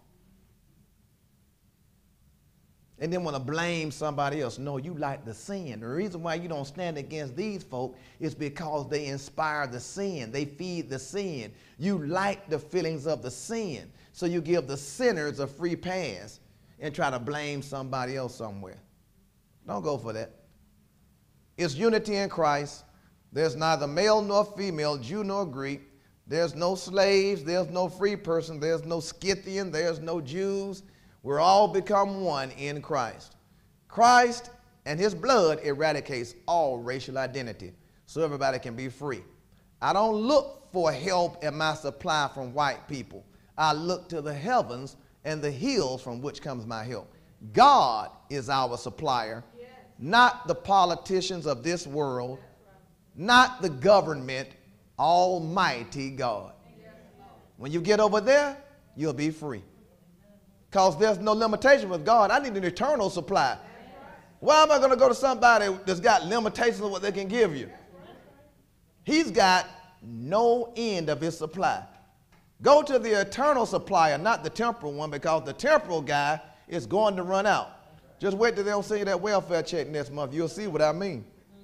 And then want to blame somebody else. No, you like the sin. The reason why you don't stand against these folk is because they inspire the sin. They feed the sin. You like the feelings of the sin. So you give the sinners a free pass and try to blame somebody else somewhere. Don't go for that. It's unity in Christ. There's neither male nor female, Jew nor Greek. There's no slaves. There's no free person. There's no Scythian. There's no Jews. We're all become one in Christ. Christ and his blood eradicates all racial identity so everybody can be free. I don't look for help in my supply from white people. I look to the heavens and the hills from which comes my help. God is our supplier, not the politicians of this world, not the government, Almighty God. When you get over there, you'll be free. Because there's no limitation with God. I need an eternal supply. Why am I going to go to somebody that's got limitations of what they can give you? He's got no end of his supply. Go to the eternal supplier, not the temporal one, because the temporal guy is going to run out. Just wait till they don't send you that welfare check next month. You'll see what I mean.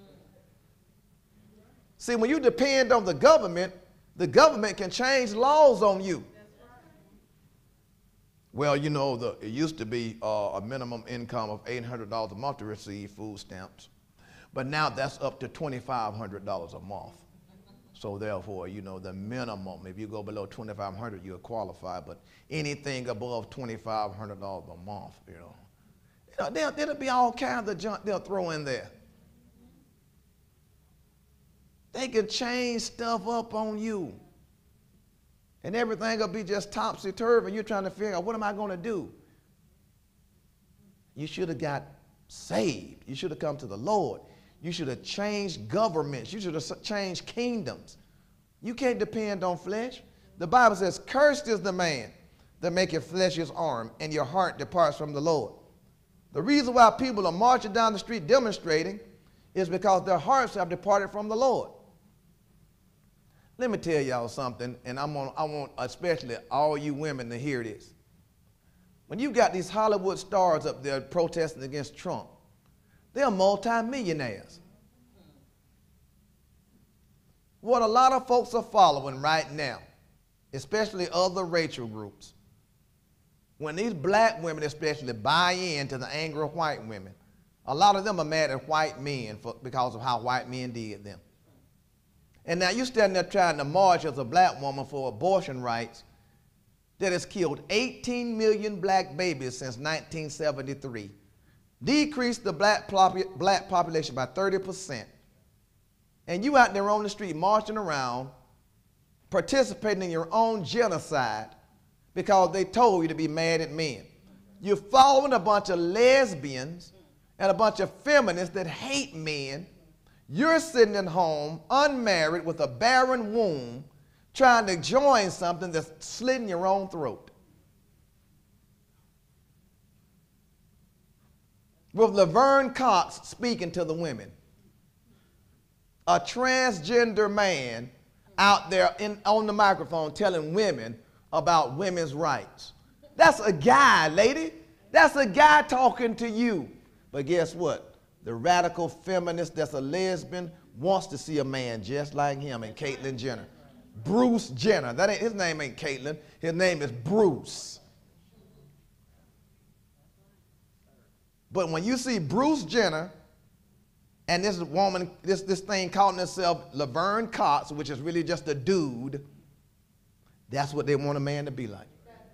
See, when you depend on the government, the government can change laws on you. Well, you know, the, it used to be uh, a minimum income of eight hundred dollars a month to receive food stamps. But now that's up to twenty-five hundred dollars a month. So therefore, you know, the minimum, if you go below twenty-five hundred dollars, you'll qualify. But anything above twenty-five hundred dollars a month, you know, you know there, there'll be all kinds of junk they'll throw in there. They can change stuff up on you. And everything will be just topsy-turvy. You're trying to figure out, what am I going to do? You should have got saved. You should have come to the Lord. You should have changed governments. You should have changed kingdoms. You can't depend on flesh. The Bible says, cursed is the man that maketh flesh his arm, and your heart departs from the Lord. The reason why people are marching down the street demonstrating is because their hearts have departed from the Lord. Let me tell y'all something, and I'm on, I want especially all you women to hear this. When you got these Hollywood stars up there protesting against Trump, they're multimillionaires. What a lot of folks are following right now, especially other racial groups, when these black women especially buy into the anger of white women, a lot of them are mad at white men for, because of how white men did them. And now you standing there trying to march as a black woman for abortion rights that has killed eighteen million black babies since nineteen seventy-three, decreased the black, black population by thirty percent. And you out there on the street marching around, participating in your own genocide because they told you to be mad at men. You're following a bunch of lesbians and a bunch of feminists that hate men. You're sitting at home, unmarried, with a barren womb, trying to join something that's slitting your own throat. With Laverne Cox speaking to the women, a transgender man out there in, on the microphone telling women about women's rights. That's a guy, lady. That's a guy talking to you. But guess what? The radical feminist that's a lesbian wants to see a man just like him, and Caitlyn Jenner. Bruce Jenner. That ain't, his name ain't Caitlyn. His name is Bruce. But when you see Bruce Jenner and this woman, this, this thing calling herself Laverne Cox, which is really just a dude, that's what they want a man to be like.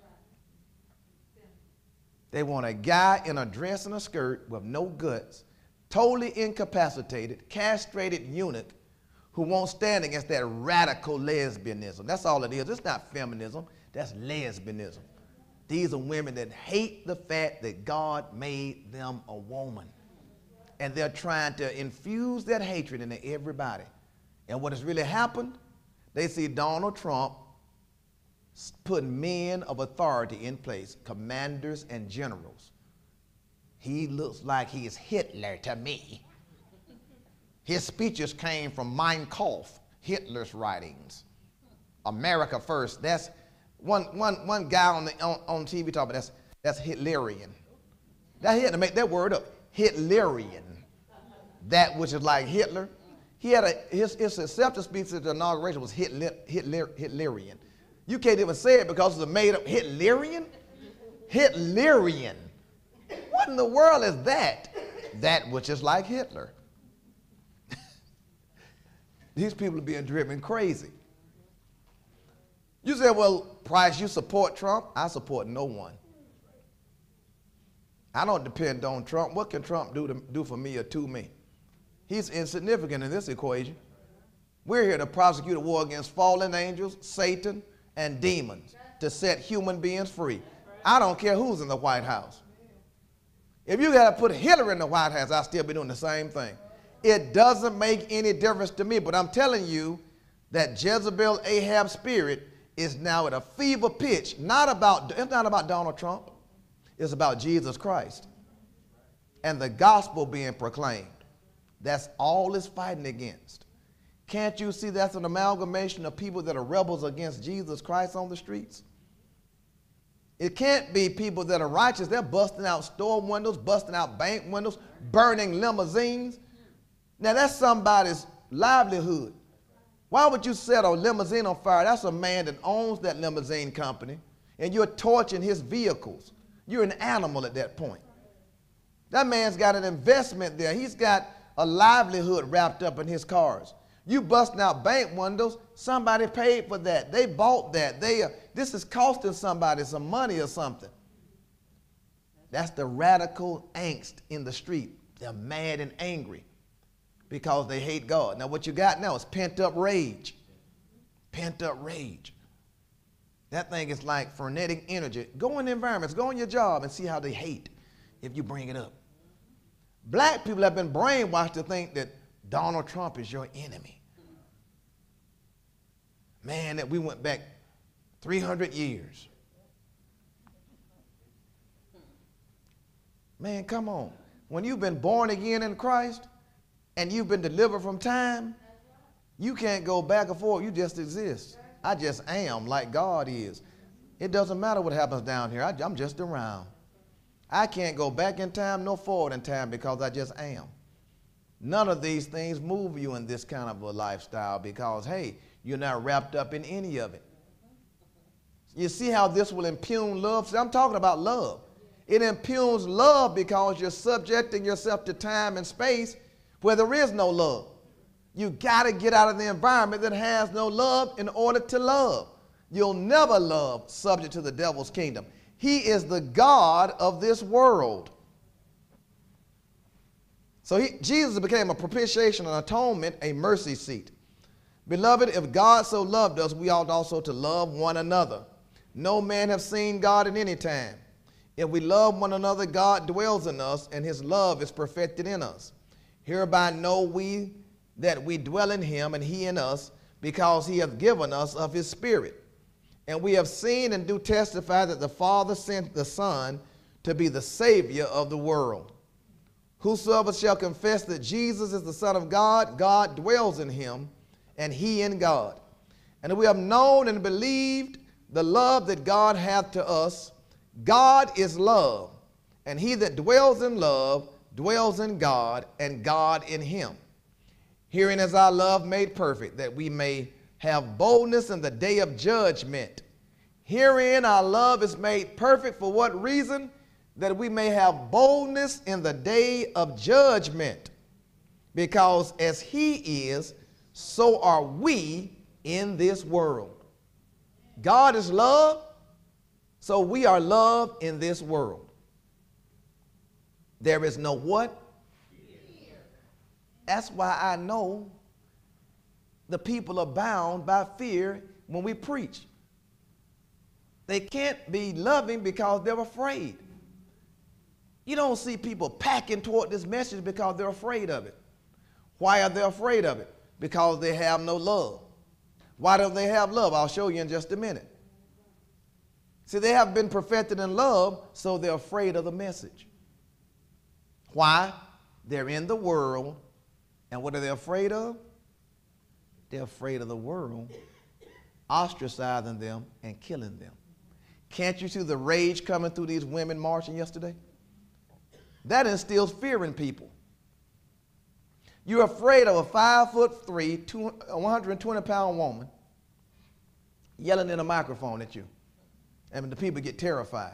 They want a guy in a dress and a skirt with no guts, totally incapacitated, castrated eunuch who won't stand against that radical lesbianism. That's all it is. It's not feminism. That's lesbianism. These are women that hate the fact that God made them a woman. And they're trying to infuse that hatred into everybody. And what has really happened, they see Donald Trump putting men of authority in place, commanders and generals. He looks like he is Hitler to me. His speeches came from Mein Kampf, Hitler's writings. America first. That's one, one, one guy on, the, on, on T V talking about that's, that's Hitlerian. That, he had to make that word up. Hitlerian. That which is like Hitler. He had a, his, his acceptance speech at the inauguration was Hitler, Hitler, Hitlerian. You can't even say it because it's a made up Hitlerian? Hitlerian. What in the world is that? That which is like Hitler. These people are being driven crazy. You say, well, Price, you support Trump? I support no one. I don't depend on Trump. What can Trump do, to, do for me or to me? He's insignificant in this equation. We're here to prosecute a war against fallen angels, Satan, and demons to set human beings free. I don't care who's in the White House. If you got to put Hitler in the White House, I'll still be doing the same thing. It doesn't make any difference to me, but I'm telling you that Jezebel Ahab's spirit is now at a fever pitch. Not about, it's not about Donald Trump. It's about Jesus Christ and the gospel being proclaimed. That's all it's fighting against. Can't you see that's an amalgamation of people that are rebels against Jesus Christ on the streets? It can't be people that are righteous. They're busting out store windows, busting out bank windows, burning limousines. Now that's somebody's livelihood. Why would you set a limousine on fire? That's a man that owns that limousine company, and you're torching his vehicles. You're an animal at that point. That man's got an investment there. He's got a livelihood wrapped up in his cars. You busting out bank windows, somebody paid for that. They bought that. They, uh, this is costing somebody some money or something. That's the radical angst in the street. They're mad and angry because they hate God. Now what you got now is pent-up rage. Pent-up rage. That thing is like frenetic energy. Go in the environments, go on your job and see how they hate if you bring it up. Black people have been brainwashed to think that Donald Trump is your enemy. Man, that we went back three hundred years. Man, come on. When you've been born again in Christ and you've been delivered from time, you can't go back and forth. You just exist. I just am like God is. It doesn't matter what happens down here. I, I'm just around. I can't go back in time nor forward in time because I just am. None of these things move you in this kind of a lifestyle because, hey, you're not wrapped up in any of it. You see how this will impugn love? See, I'm talking about love. It impugns love because you're subjecting yourself to time and space where there is no love. You got to get out of the environment that has no love in order to love. You'll never love subject to the devil's kingdom. He is the God of this world. So he, Jesus became a propitiation, an atonement, a mercy seat. Beloved, if God so loved us, we ought also to love one another. No man have seen God at any time. If we love one another, God dwells in us, and his love is perfected in us. Hereby know we that we dwell in him, and he in us, because he hath given us of his Spirit. And we have seen and do testify that the Father sent the Son to be the Savior of the world. Whosoever shall confess that Jesus is the Son of God, God dwells in him, and he in God. And we have known and believed the love that God hath to us. God is love, and he that dwells in love dwells in God, and God in him. Herein is our love made perfect, that we may have boldness in the day of judgment. Herein our love is made perfect for what reason? That we may have boldness in the day of judgment. Because as he is, so are we in this world. God is love, so we are love in this world. There is no what? Fear. That's why I know the people are bound by fear when we preach. They can't be loving because they're afraid. You don't see people packing toward this message because they're afraid of it. Why are they afraid of it? Because they have no love. Why don't they have love? I'll show you in just a minute. See, they have been perfected in love, so they're afraid of the message. Why? They're in the world, and what are they afraid of? They're afraid of the world ostracizing them and killing them. Can't you see the rage coming through these women marching yesterday? That instills fear in people. You're afraid of a five foot three, one hundred twenty pound woman yelling in a microphone at you. And the people get terrified.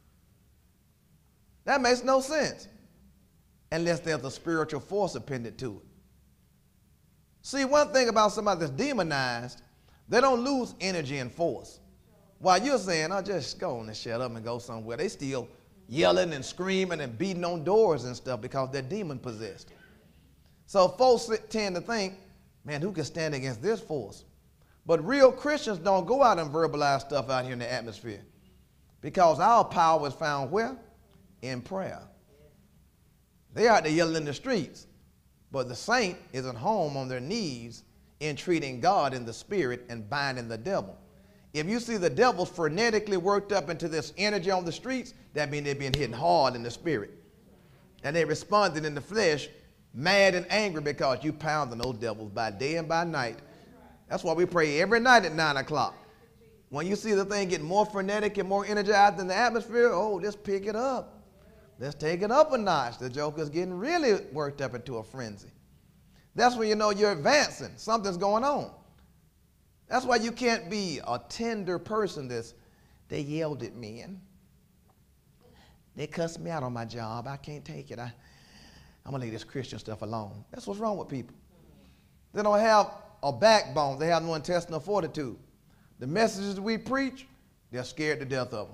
That makes no sense unless there's a spiritual force appended to it. See, one thing about somebody that's demonized, they don't lose energy and force. While you're saying, oh, just go on and shut up and go somewhere, they still yelling and screaming and beating on doors and stuff because they're demon possessed. So folks tend to think, man, who can stand against this force? But real Christians don't go out and verbalize stuff out here in the atmosphere, because our power is found where? In prayer. They out there yelling in the streets, but the saint is at home on their knees entreating God in the spirit and binding the devil. If you see the devil frenetically worked up into this energy on the streets, that means they're being hit hard in the spirit. And they responded in the flesh, mad and angry because you pounding those devils by day and by night. That's why we pray every night at nine o'clock. When you see the thing get more frenetic and more energized in the atmosphere, oh, just pick it up. Let's take it up a notch. The joker's getting really worked up into a frenzy. That's when you know you're advancing. Something's going on. That's why you can't be a tender person that's, they yelled at me and they cussed me out on my job. I can't take it. I, I'm going to leave this Christian stuff alone. That's what's wrong with people. They don't have a backbone. They have no intestinal fortitude. The messages we preach, they're scared to death of them.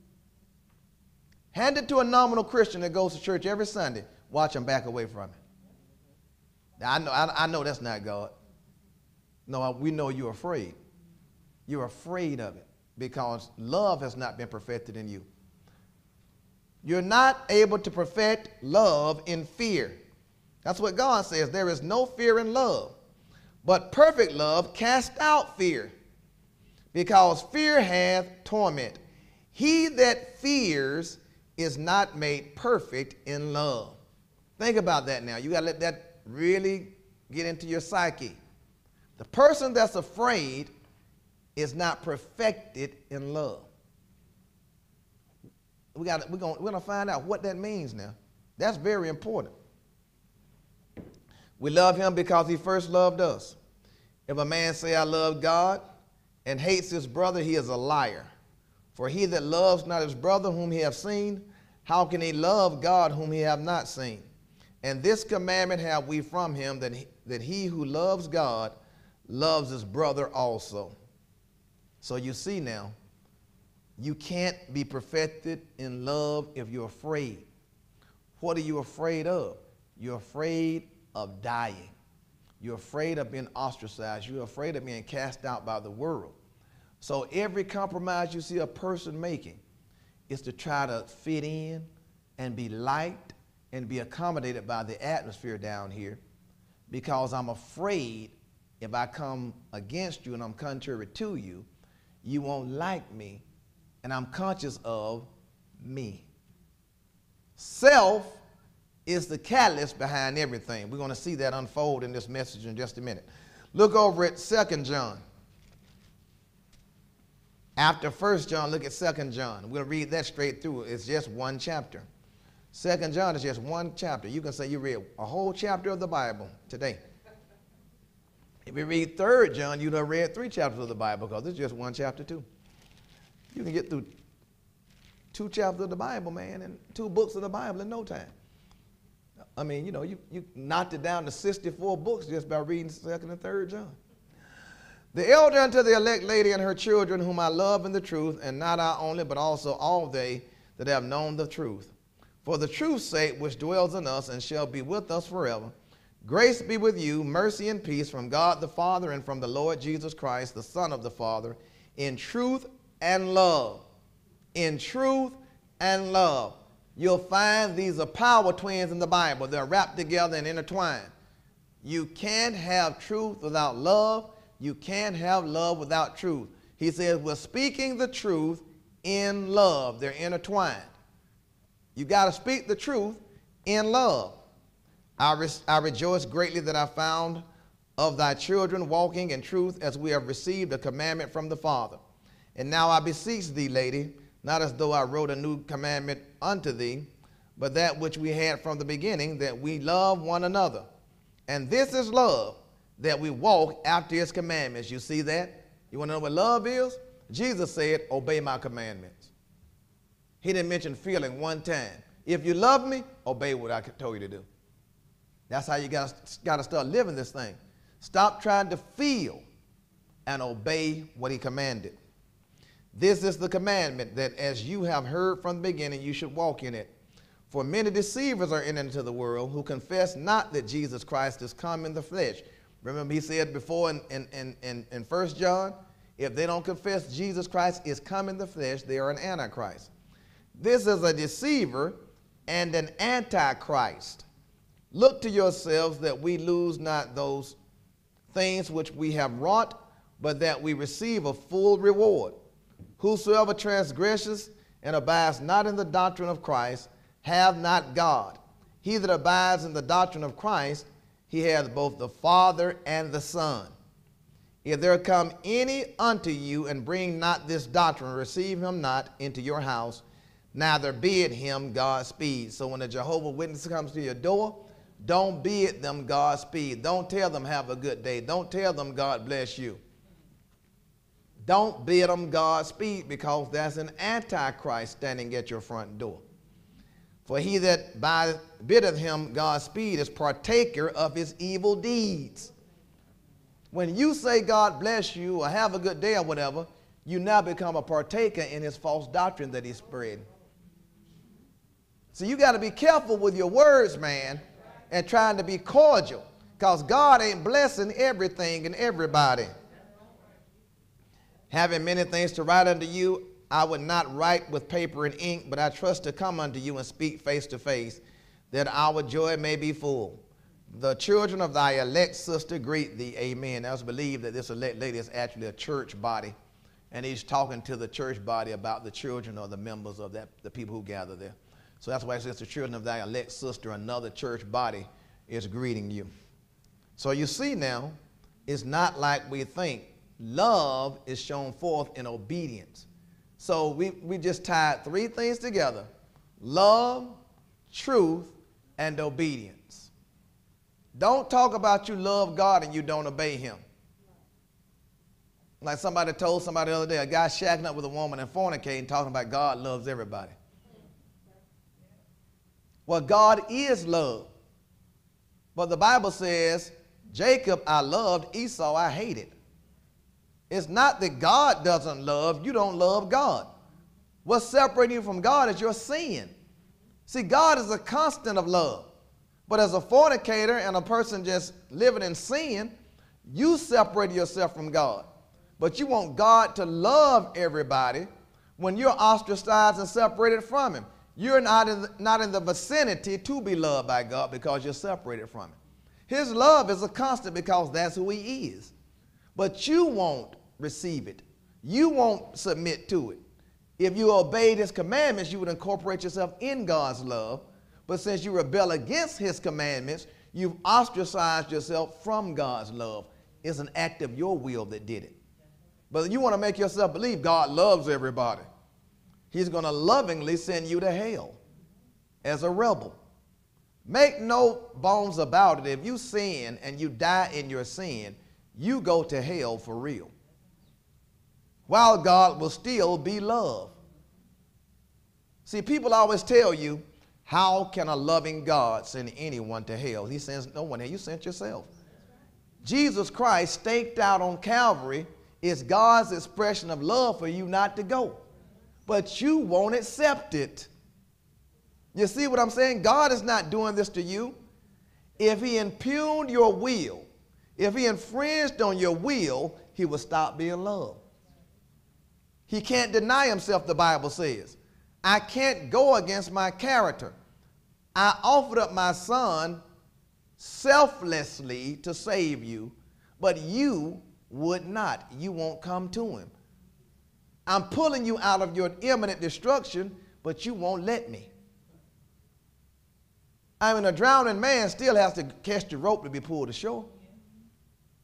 Hand it to a nominal Christian that goes to church every Sunday. Watch them back away from it. Now, I know, I, I know that's not God. No, we know you're afraid. You're afraid of it because love has not been perfected in you. You're not able to perfect love in fear. That's what God says. There is no fear in love. But perfect love casts out fear, because fear hath torment. He that fears is not made perfect in love. Think about that now. You got to let that really get into your psyche. The person that's afraid is not perfected in love. We got, we're going we're going to find out what that means now. That's very important. We love him because he first loved us. If a man say, I love God, and hates his brother, he is a liar. For he that loves not his brother whom he hath seen, how can he love God whom he hath not seen? And this commandment have we from him, that he, that he who loves God loves his brother also. So you see now, you can't be perfected in love if you're afraid. What are you afraid of? You're afraid of dying. You're afraid of being ostracized. You're afraid of being cast out by the world. So every compromise you see a person making is to try to fit in and be liked and be accommodated by the atmosphere down here, because I'm afraid if I come against you and I'm contrary to you, you won't like me, and I'm conscious of me. Self is the catalyst behind everything. We're going to see that unfold in this message in just a minute. Look over at Second John. After First John, look at Second John. We'll read that straight through. It's just one chapter. Second John is just one chapter. You can say you read a whole chapter of the Bible today. If you read Third John, you'd have read three chapters of the Bible, because it's just one chapter too. You can get through two chapters of the Bible, man, and two books of the Bible in no time. I mean, you know, you, you knocked it down to sixty-four books just by reading Second and Third John. The elder unto the elect lady and her children, whom I love in the truth, and not I only, but also all they that have known the truth. For the truth's sake, which dwells in us and shall be with us forever. Grace be with you, mercy and peace from God the Father and from the Lord Jesus Christ, the Son of the Father, in truth and love. In truth and love. You'll find these are power twins in the Bible. They're wrapped together and intertwined. You can't have truth without love. You can't have love without truth. He says we're speaking the truth in love. They're intertwined. You got to speak the truth in love. I, re I rejoice greatly that I found of thy children walking in truth as we have received a commandment from the Father. And now I beseech thee, lady, not as though I wrote a new commandment unto thee, but that which we had from the beginning, that we love one another. And this is love, that we walk after his commandments. You see that? You want to know what love is? Jesus said, obey my commandments. He didn't mention feeling one time. If you love me, obey what I told you to do. That's how you got to start living this thing. Stop trying to feel and obey what he commanded. This is the commandment, that as you have heard from the beginning, you should walk in it. For many deceivers are entered into the world, who confess not that Jesus Christ is come in the flesh. Remember he said before in, in, in, in, in First John, if they don't confess Jesus Christ is come in the flesh, they are an antichrist. This is a deceiver and an antichrist. Look to yourselves that we lose not those things which we have wrought, but that we receive a full reward. Whosoever transgresses and abides not in the doctrine of Christ, have not God. He that abides in the doctrine of Christ, he hath both the Father and the Son. If there come any unto you and bring not this doctrine, receive him not into your house, neither bid him Godspeed. So when a Jehovah's Witness comes to your door, don't bid them Godspeed. Don't tell them have a good day. Don't tell them God bless you. Don't bid them Godspeed, because that's an antichrist standing at your front door. For he that biddeth him Godspeed is partaker of his evil deeds. When you say God bless you or have a good day or whatever, you now become a partaker in his false doctrine that he's spreading. So you got to be careful with your words, man, and trying to be cordial, because God ain't blessing everything and everybody. Having many things to write unto you, I would not write with paper and ink, but I trust to come unto you and speak face to face, that our joy may be full. The children of thy elect sister greet thee. Amen. Now, it's believed that this elect lady is actually a church body, and he's talking to the church body about the children or the members of that, the people who gather there. So that's why it says the children of thy elect sister, another church body, is greeting you. So you see now, it's not like we think. Love is shown forth in obedience. So we, we just tied three things together: love, truth, and obedience. Don't talk about you love God and you don't obey him. Like somebody told somebody the other day, a guy shacking up with a woman and fornicating, talking about God loves everybody. Well, God is love. But the Bible says, Jacob I loved, Esau I hated. It's not that God doesn't love, you don't love God. What's separating you from God is your sin. See, God is a constant of love. But as a fornicator and a person just living in sin, you separate yourself from God. But you want God to love everybody when you're ostracized and separated from him. You're not in, the, not in the vicinity to be loved by God because you're separated from him. His love is a constant because that's who he is. But you won't receive it. You won't submit to it. If you obeyed his commandments, you would incorporate yourself in God's love. But since you rebel against his commandments, you've ostracized yourself from God's love. It's an act of your will that did it. But you want to make yourself believe God loves everybody. He's going to lovingly send you to hell as a rebel. Make no bones about it. If you sin and you die in your sin, you go to hell for real, while God will still be love. See, people always tell you, how can a loving God send anyone to hell? He sends no one here. You sent yourself. Jesus Christ, staked out on Calvary, is God's expression of love for you not to go. But you won't accept it. You see what I'm saying? God is not doing this to you. If he impugned your will, if he infringed on your will, he would stop being love. He can't deny himself, the Bible says. I can't go against my character. I offered up my son selflessly to save you, but you would not. You won't come to him. I'm pulling you out of your imminent destruction, but you won't let me. I mean, a drowning man still has to catch the rope to be pulled ashore.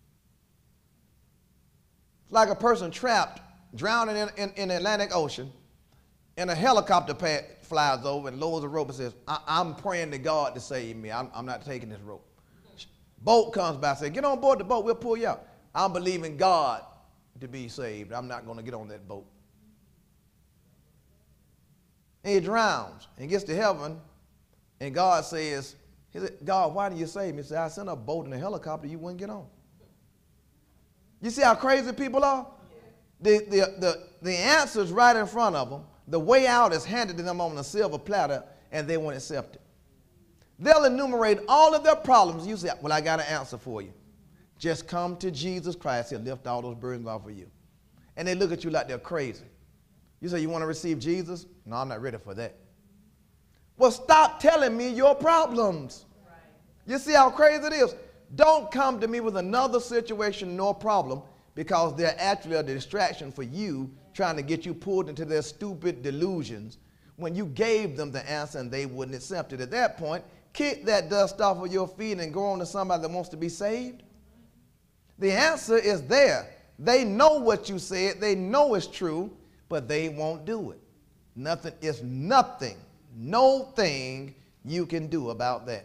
It's like a person trapped, drowning in, in, in the Atlantic Ocean, and a helicopter pad flies over and lowers a rope and says, I, I'm praying to God to save me. I'm, I'm not taking this rope. Boat comes by and says, get on board the boat. We'll pull you out. I'm believing God to be saved. I'm not going to get on that boat. And he drowns and gets to heaven, and God says, he said, God, why did you save me? He said, I sent a boat and a helicopter you wouldn't get on. You see how crazy people are? The, the, the, the answer's right in front of them. The way out is handed to them on a silver platter, and they won't accept it. They'll enumerate all of their problems. You say, well, I got an answer for you. Just come to Jesus Christ. He'll lift all those burdens off of you. And they look at you like they're crazy. You say, you want to receive Jesus? No, I'm not ready for that. Well, stop telling me your problems. Right. You see how crazy it is? Don't come to me with another situation nor problem, because they're actually a distraction for you, trying to get you pulled into their stupid delusions when you gave them the answer and they wouldn't accept it. At that point, kick that dust off of your feet and go on to somebody that wants to be saved. The answer is there. They know what you said. They know it's true, but they won't do it. Nothing is nothing, no thing you can do about that.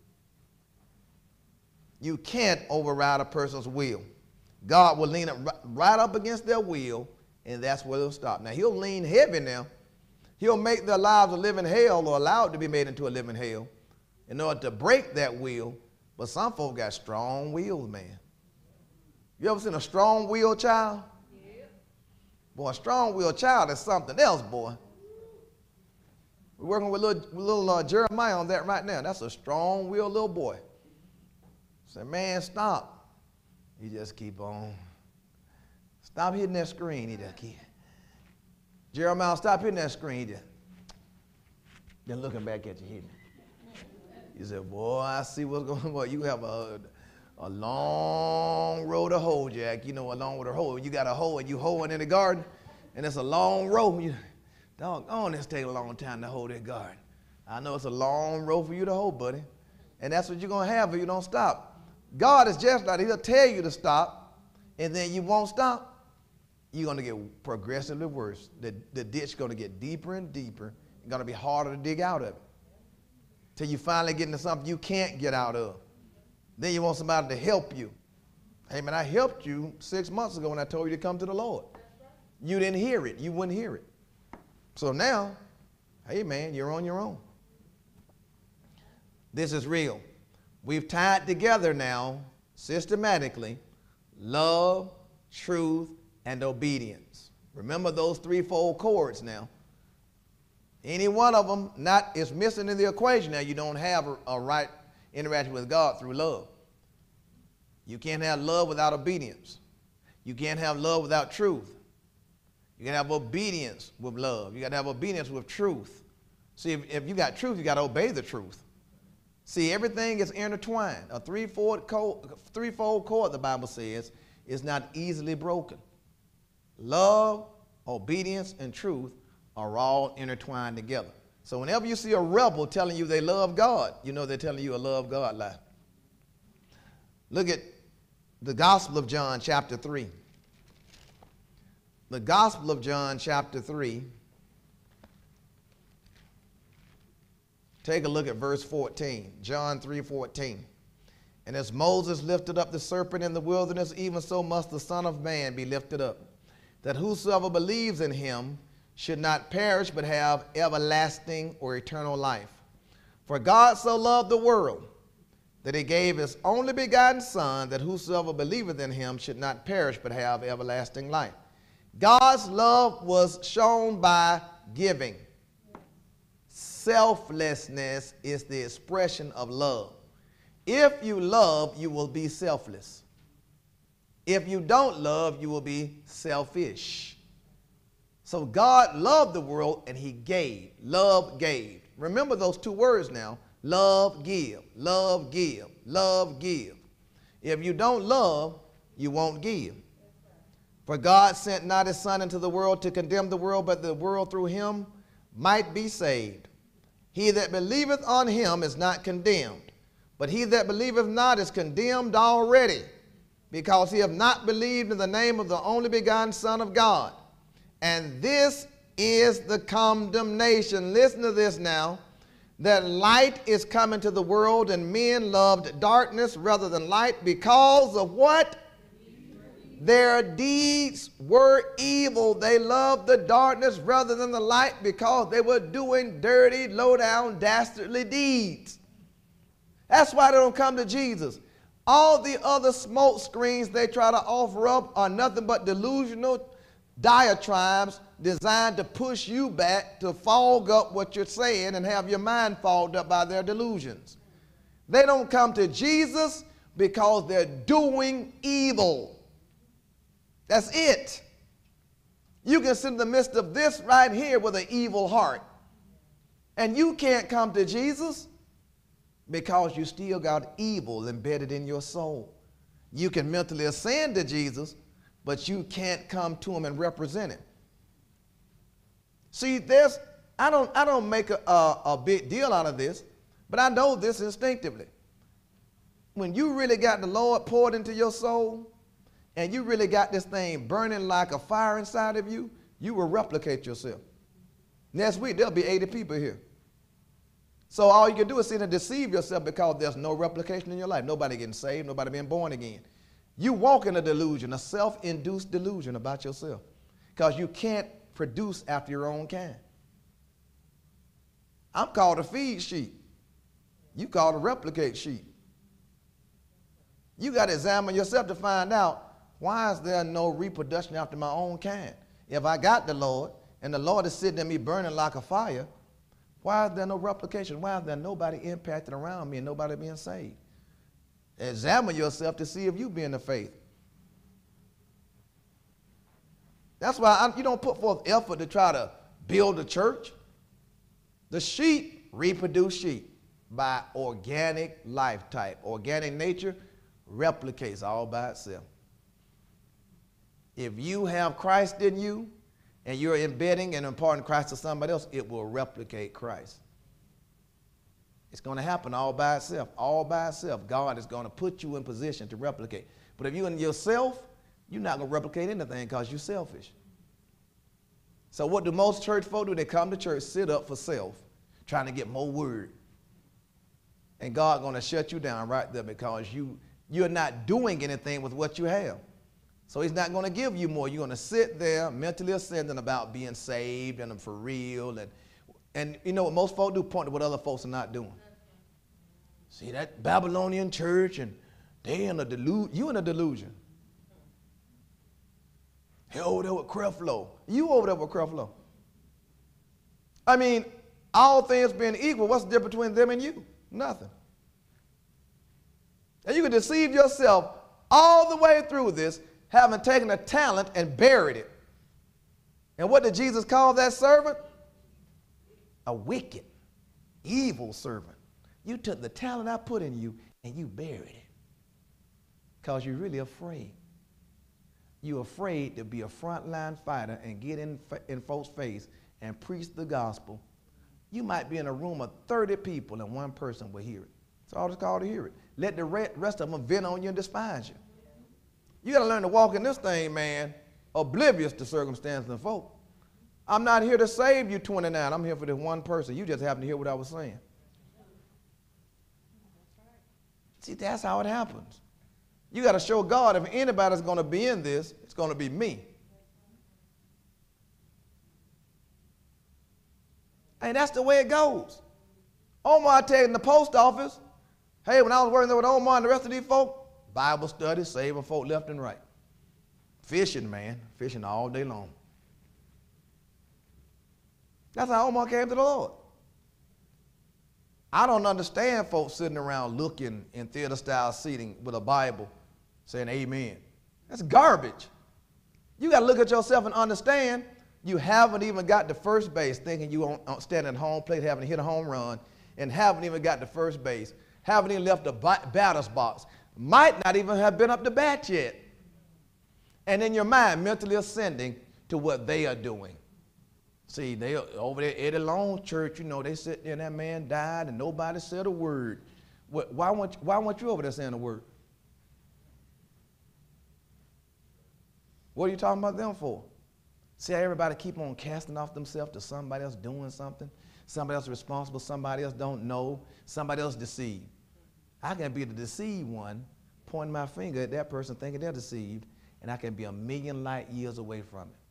You can't override a person's will. God will lean right up against their will, and that's where they'll stop. Now, he'll lean heavy now. He'll make their lives a living hell, or allow it to be made into a living hell, in order to break that will. But some folk got strong wills, man. You ever seen a strong-willed child? Yeah. Boy, a strong-willed child is something else, boy. We're working with little, little uh, Jeremiah on that right now. That's a strong-willed little boy. Say, man, stop. He just keep on. Stop hitting that screen. He just keep. Jeremiah, stop hitting that screen. He just. Then looking back at you, hitting. He said, boy, I see what's going on. You have a, a long row to hoe, Jack. You know, a long row to hoe. You got a hoe and you hoeing in the garden, and it's a long row. You, doggone, this take a long time to hoe that garden. I know it's a long row for you to hoe, buddy. And that's what you're going to have if you don't stop. God is just like, he'll tell you to stop, and then you won't stop. You're going to get progressively worse. The, the ditch is going to get deeper and deeper. It's going to be harder to dig out of it, till you finally get into something you can't get out of. Then you want somebody to help you. Hey, man, I helped you six months ago when I told you to come to the Lord. You didn't hear it. You wouldn't hear it. So now, hey, man, you're on your own. This is real. We've tied together now, systematically, love, truth, and obedience. Remember those threefold chords now. Any one of them not is missing in the equation. Now, you don't have a, a right interaction with God through love. You can't have love without obedience. You can't have love without truth. You can have obedience with love. You got to have obedience with truth. See, if, if you got truth, you got to obey the truth. See, everything is intertwined. A threefold cord, threefold cord, the Bible says, is not easily broken. Love, obedience, and truth are all intertwined together. So whenever you see a rebel telling you they love God, you know they're telling you a love God lie. Look at the Gospel of John, chapter three. The Gospel of John, chapter three. Take a look at verse fourteen, John three fourteen. And as Moses lifted up the serpent in the wilderness, even so must the Son of Man be lifted up, that whosoever believes in him should not perish but have everlasting or eternal life. For God so loved the world that he gave his only begotten Son, that whosoever believeth in him should not perish but have everlasting life. God's love was shown by giving. Selflessness is the expression of love. If you love, you will be selfless. If you don't love, you will be selfish. So God loved the world and he gave. Love gave. Remember those two words now. Love, give. Love, give. Love, give. If you don't love, you won't give. For God sent not his Son into the world to condemn the world, but the world through him might be saved. He that believeth on him is not condemned, but he that believeth not is condemned already, because he have not believed in the name of the only begotten Son of God. And this is the condemnation. Listen to this now. That light is coming to the world, and men loved darkness rather than light because of what? Their deeds were evil. They loved the darkness rather than the light because they were doing dirty, low-down, dastardly deeds. That's why they don't come to Jesus. All the other smoke screens they try to offer up are nothing but delusional diatribes designed to push you back, to fog up what you're saying and have your mind fogged up by their delusions. They don't come to Jesus because they're doing evil. That's it. You can sit in the midst of this right here with an evil heart, and you can't come to Jesus because you still got evil embedded in your soul. You can mentally ascend to Jesus, but you can't come to him and represent him. See, there's, I don't, I don't make a, a, a big deal out of this, but I know this instinctively. When you really got the Lord poured into your soul, and you really got this thing burning like a fire inside of you, you will replicate yourself. Next week, there'll be eighty people here. So all you can do is sit and deceive yourself because there's no replication in your life. Nobody getting saved, nobody being born again. You walk in a delusion, a self-induced delusion about yourself, because you can't produce after your own kind. I'm called a feed sheep. You called a replicate sheep. You got to examine yourself to find out, why is there no reproduction after my own kind? If I got the Lord, and the Lord is sitting in me burning like a fire, why is there no replication? Why is there nobody impacted around me and nobody being saved? Examine yourself to see if you be in the faith. That's why I, you don't put forth effort to try to build a church. The sheep reproduce sheep by organic life type. Organic nature replicates all by itself. If you have Christ in you and you're embedding and imparting Christ to somebody else, it will replicate Christ. It's going to happen all by itself. All by itself. God is going to put you in position to replicate. But if you're in yourself, you're not going to replicate anything because you're selfish. So what do most church folk do? They come to church, sit up for self, trying to get more word. And God going to shut you down right there because you, you're not doing anything with what you have. So he's not going to give you more. You're going to sit there mentally ascending about being saved and for real. And, and you know what most folk do? Point to what other folks are not doing. See, that Babylonian church, and they in a delusion. You in a delusion. He over there with Creflo. You over there with Creflo. I mean, all things being equal, what's the difference between them and you? Nothing. And you can deceive yourself all the way through this, having taken a talent and buried it. And what did Jesus call that servant? A wicked, evil servant. You took the talent I put in you and you buried it because you're really afraid. You're afraid to be a frontline fighter and get in, in folks' face and preach the gospel. You might be in a room of thirty people and one person will hear it. It's all it's called to hear it. Let the rest of them vent on you and despise you. You got to learn to walk in this thing, man, oblivious to circumstances and folk. I'm not here to save you twenty-nine. I'm here for this one person. You just happen to hear what I was saying. See, that's how it happens. You got to show God, if anybody's going to be in this, it's going to be me. And that's the way it goes. Omar, I tell you, in the post office, hey, when I was working there with Omar and the rest of these folk, Bible study, saving folk left and right. Fishing, man, fishing all day long. That's how Omar came to the Lord. I don't understand folks sitting around looking in theater-style seating with a Bible saying amen. That's garbage. You got to look at yourself and understand you haven't even got to first base thinking you on standing at home plate, having hit a home run, and haven't even got to first base, haven't even left the batter's box, might not even have been up to bat yet. And in your mind, mentally ascending to what they are doing. See, they over there at Eddie Long Church, you know, they sit there and that man died and nobody said a word. Why weren't, why weren't you over there saying a word? What are you talking about them for? See how everybody keep on casting off themselves to somebody else doing something? Somebody else responsible, somebody else don't know, somebody else deceived. I can be the deceived one, pointing my finger at that person thinking they're deceived, and I can be a million light years away from it.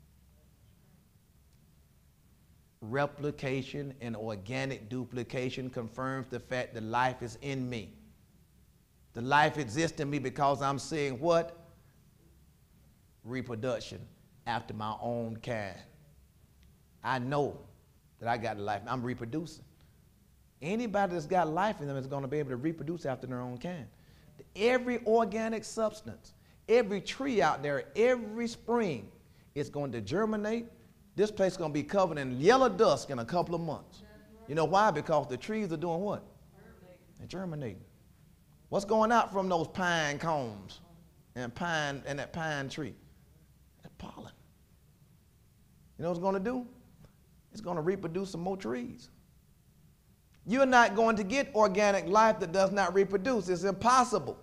Replication and organic duplication confirms the fact that life is in me. The life exists in me because I'm seeing what? Reproduction after my own kind. I know that I got life. I'm reproducing. Anybody that's got life in them is going to be able to reproduce after their own kind. Every organic substance, every tree out there, every spring is going to germinate. This place is going to be covered in yellow dust in a couple of months. You know why? Because the trees are doing what? They're germinating. What's going out from those pine cones and pine and that pine tree? That pollen. You know what it's going to do? It's going to reproduce some more trees. You're not going to get organic life that does not reproduce. It's impossible.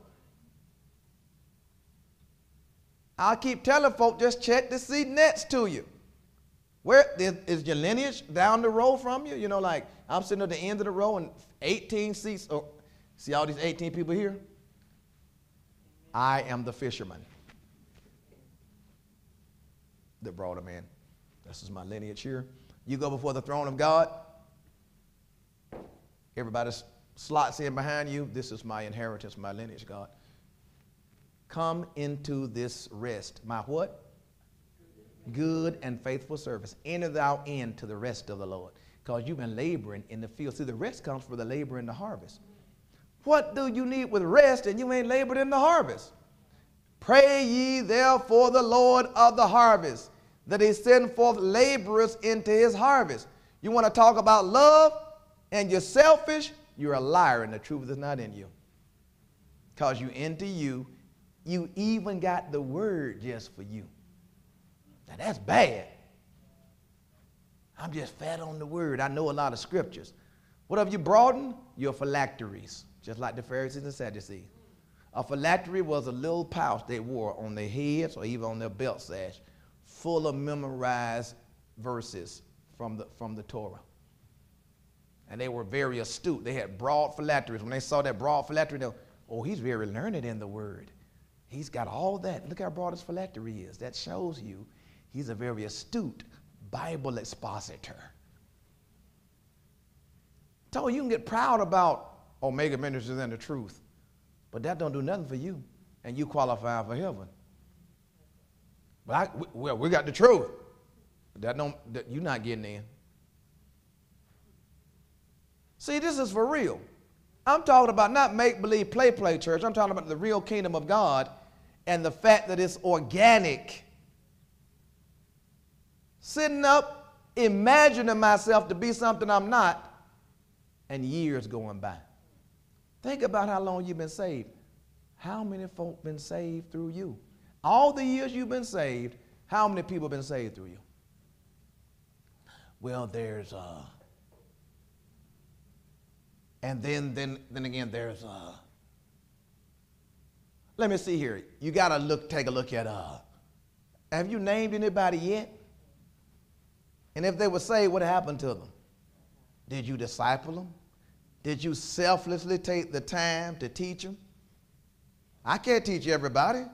I'll keep telling folk, just check the seat next to you. Where is, is your lineage down the row from you? You know, like I'm sitting at the end of the row and eighteen seats. Oh, see all these eighteen people here? I am the fisherman that brought them in. This is my lineage here. You go before the throne of God. Everybody slots in behind you. This is my inheritance, my lineage, God. Come into this rest. My what? Good and faithful service. Enter thou into the rest of the Lord. Because you've been laboring in the field. See, the rest comes from the labor in the harvest. What do you need with rest and you ain't labored in the harvest? Pray ye therefore the Lord of the harvest, that he send forth laborers into his harvest. You want to talk about love and you're selfish, you're a liar and the truth is not in you. Because you into you, you even got the word just for you. Now that's bad. I'm just fat on the word. I know a lot of scriptures. What have you broadened? Your phylacteries, just like the Pharisees and Sadducees. A phylactery was a little pouch they wore on their heads or even on their belt sash, full of memorized verses from the, from the Torah. And they were very astute. They had broad phylacteries. When they saw that broad phylactery, they were, oh, he's very learned in the word. He's got all that. Look how broad his phylactery is. That shows you he's a very astute Bible expositor. So you can get proud about Omega Ministries and the truth, but that don't do nothing for you, and you qualify for heaven. But I, we, well, we got the truth. That don't. That you're not getting in. See, this is for real. I'm talking about not make-believe, play-play church. I'm talking about the real kingdom of God and the fact that it's organic. Sitting up, imagining myself to be something I'm not, and years going by. Think about how long you've been saved. How many folk been saved through you? All the years you've been saved, how many people been saved through you? Well, there's uh and then then then again there's uh let me see here. You gotta look take a look at uh have you named anybody yet? And if they were saved, what happened to them? Did you disciple them? Did you selflessly take the time to teach them? I can't teach everybody.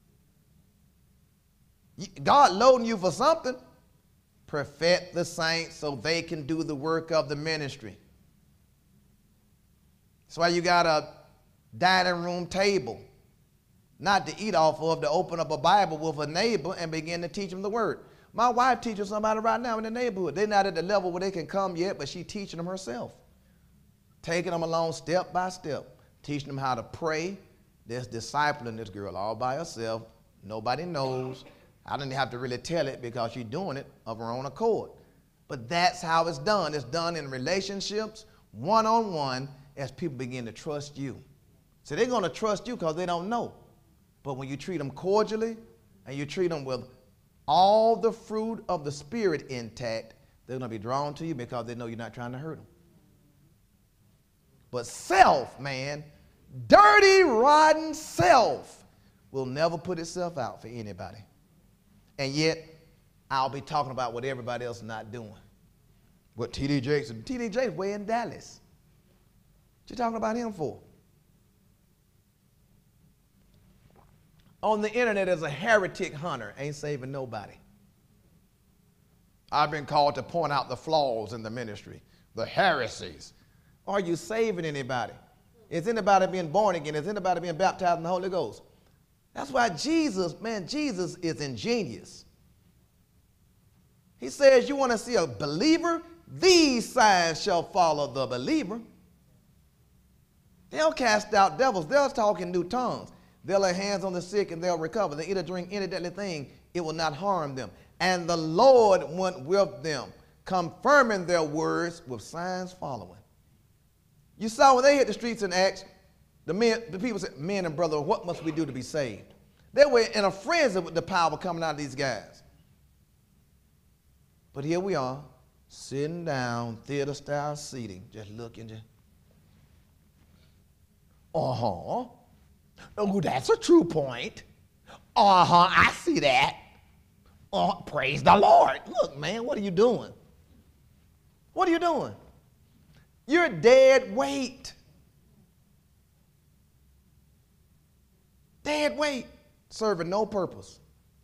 God loading you for something. Perfect the saints so they can do the work of the ministry. That's why you got a dining room table, not to eat off of, to open up a Bible with a neighbor and begin to teach them the word. My wife teaches somebody right now in the neighborhood. They're not at the level where they can come yet, but she's teaching them herself. Taking them along step by step, teaching them how to pray. There's discipling this girl all by herself. Nobody knows. I didn't have to really tell it because she's doing it of her own accord. But that's how it's done. It's done in relationships, one-on-one, as people begin to trust you. So they're going to trust you because they don't know. But when you treat them cordially and you treat them with all the fruit of the Spirit intact, they're going to be drawn to you because they know you're not trying to hurt them. But self, man, dirty, rotten self will never put itself out for anybody. And yet, I'll be talking about what everybody else is not doing. What T D Jakes, T D Jakes way in Dallas. What you talking about him for? On the internet, there's a heretic hunter, ain't saving nobody. I've been called to point out the flaws in the ministry, the heresies. Are you saving anybody? Is anybody being born again? Is anybody being baptized in the Holy Ghost? That's why Jesus, man, Jesus is ingenious. He says, you want to see a believer? These signs shall follow the believer. They'll cast out devils. They'll talk in new tongues. They'll lay hands on the sick and they'll recover. They eat or drink any deadly thing. It will not harm them. And the Lord went with them, confirming their words with signs following. You saw when they hit the streets in Acts, the men, the people said, men and brothers, what must we do to be saved? They were in a frenzy with the power coming out of these guys. But here we are, sitting down, theater style seating, just looking, just, uh-huh. Oh, that's a true point. Uh-huh, I see that. Oh, praise the Lord. Look, man, what are you doing? What are you doing? You're dead weight. Dead weight, serving no purpose.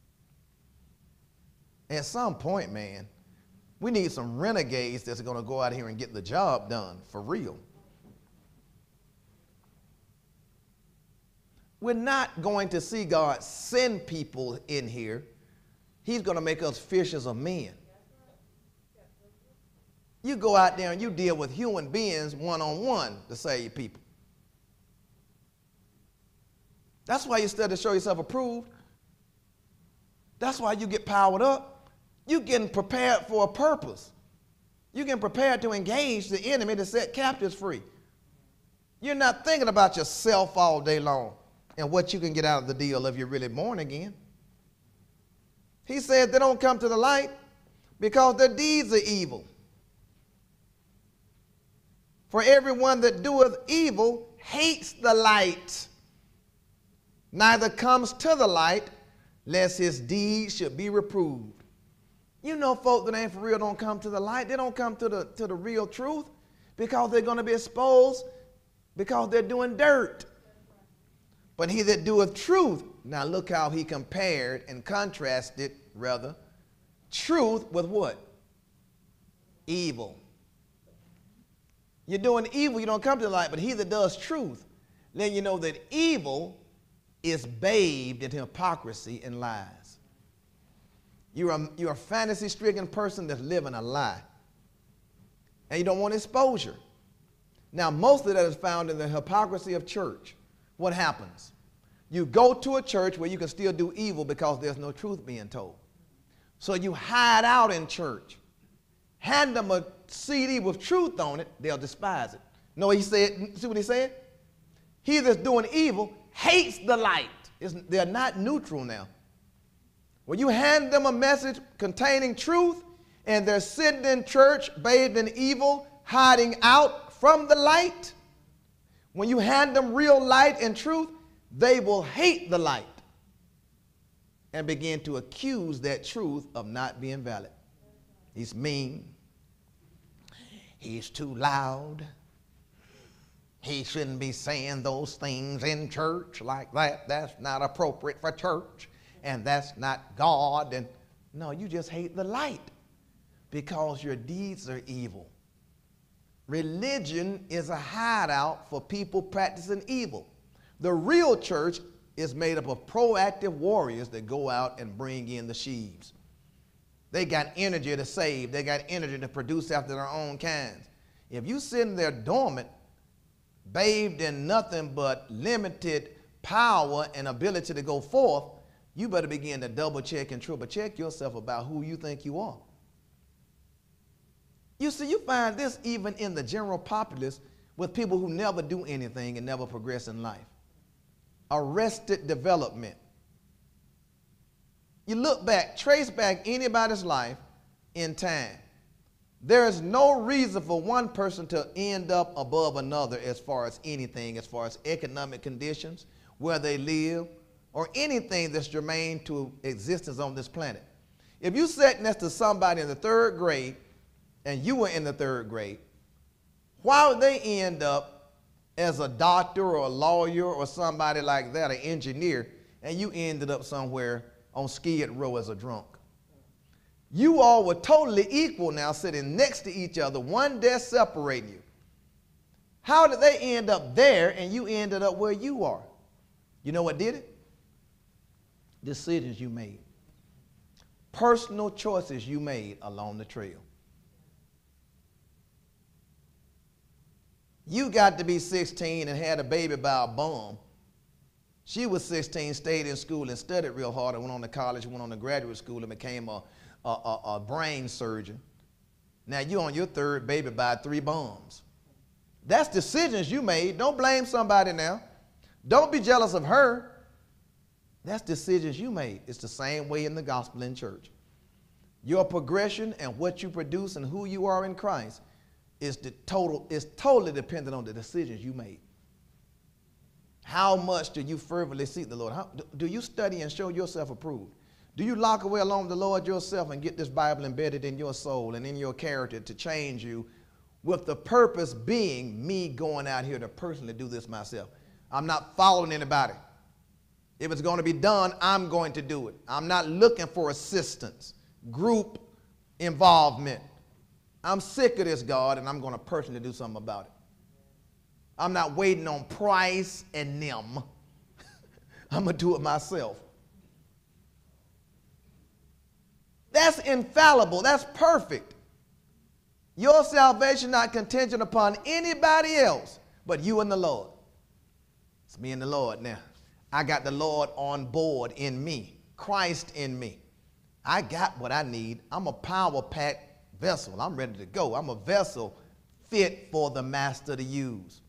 At some point, man, we need some renegades that's going to go out here and get the job done for real. We're not going to see God send people in here. He's going to make us fishers of men. You go out there and you deal with human beings one-on-one to save people. That's why you study to show yourself approved. That's why you get powered up. You're getting prepared for a purpose. You're getting prepared to engage the enemy to set captives free. You're not thinking about yourself all day long and what you can get out of the deal if you're really born again. He said they don't come to the light because their deeds are evil. For everyone that doeth evil hates the light, neither comes to the light, lest his deeds should be reproved. You know folk that ain't for real don't come to the light. They don't come to the, to the real truth because they're going to be exposed because they're doing dirt. But he that doeth truth, now look how he compared and contrasted, rather, truth with what? Evil. You're doing evil, you don't come to the light, but he that does truth, then you know that evil is bathed in hypocrisy and lies. You're a, you're a fantasy-stricken person that's living a lie. And you don't want exposure. Now, most of that is found in the hypocrisy of church. What happens? You go to a church where you can still do evil because there's no truth being told. So you hide out in church. Hand them a C D with truth on it, they'll despise it. No, he said, see what he said? He that's doing evil hates the light. It's, they're not neutral now. When you hand them a message containing truth and they're sitting in church bathed in evil, hiding out from the light, when you hand them real light and truth, they will hate the light and begin to accuse that truth of not being valid. He's mean. He's too loud. He shouldn't be saying those things in church like that. That's not appropriate for church. And that's not God. And no, you just hate the light because your deeds are evil. Religion is a hideout for people practicing evil. The real church is made up of proactive warriors that go out and bring in the sheaves. They got energy to save. They got energy to produce after their own kinds. If you sit there dormant, bathed in nothing but limited power and ability to go forth, you better begin to double check and triple check yourself about who you think you are. You see, you find this even in the general populace with people who never do anything and never progress in life. Arrested development. You look back, trace back anybody's life in time. There is no reason for one person to end up above another as far as anything, as far as economic conditions, where they live, or anything that's germane to existence on this planet. If you sat next to somebody in the third grade and you were in the third grade, why would they end up as a doctor or a lawyer or somebody like that, an engineer, and you ended up somewhere on Skid Row as a drunk? You all were totally equal now, sitting next to each other, one desk separating you. How did they end up there and you ended up where you are? You know what did it? Decisions you made. Personal choices you made along the trail. You got to be sixteen and had a baby by a bum. She was sixteen, stayed in school and studied real hard and went on to college, went on to graduate school and became a, a, a, a brain surgeon. Now you're on your third baby by three bums. That's decisions you made. Don't blame somebody now. Don't be jealous of her. That's decisions you made. It's the same way in the gospel in church. Your progression and what you produce and who you are in Christ is the total is totally dependent on the decisions you made. How much do you fervently seek the Lord? How, do you study and show yourself approved? Do you lock away along with the Lord yourself and get this Bible embedded in your soul and in your character to change you, with the purpose being me going out here to personally do this myself? I'm not following anybody. If it's going to be done, I'm going to do it. I'm not looking for assistance, group involvement. I'm sick of this, God, and I'm going to personally do something about it. I'm not waiting on Price and them. I'm going to do it myself. That's infallible. That's perfect. Your salvation not contingent upon anybody else but you and the Lord. It's me and the Lord now. I got the Lord on board in me, Christ in me. I got what I need. I'm a power-packed vessel. I'm ready to go. I'm a vessel fit for the master to use.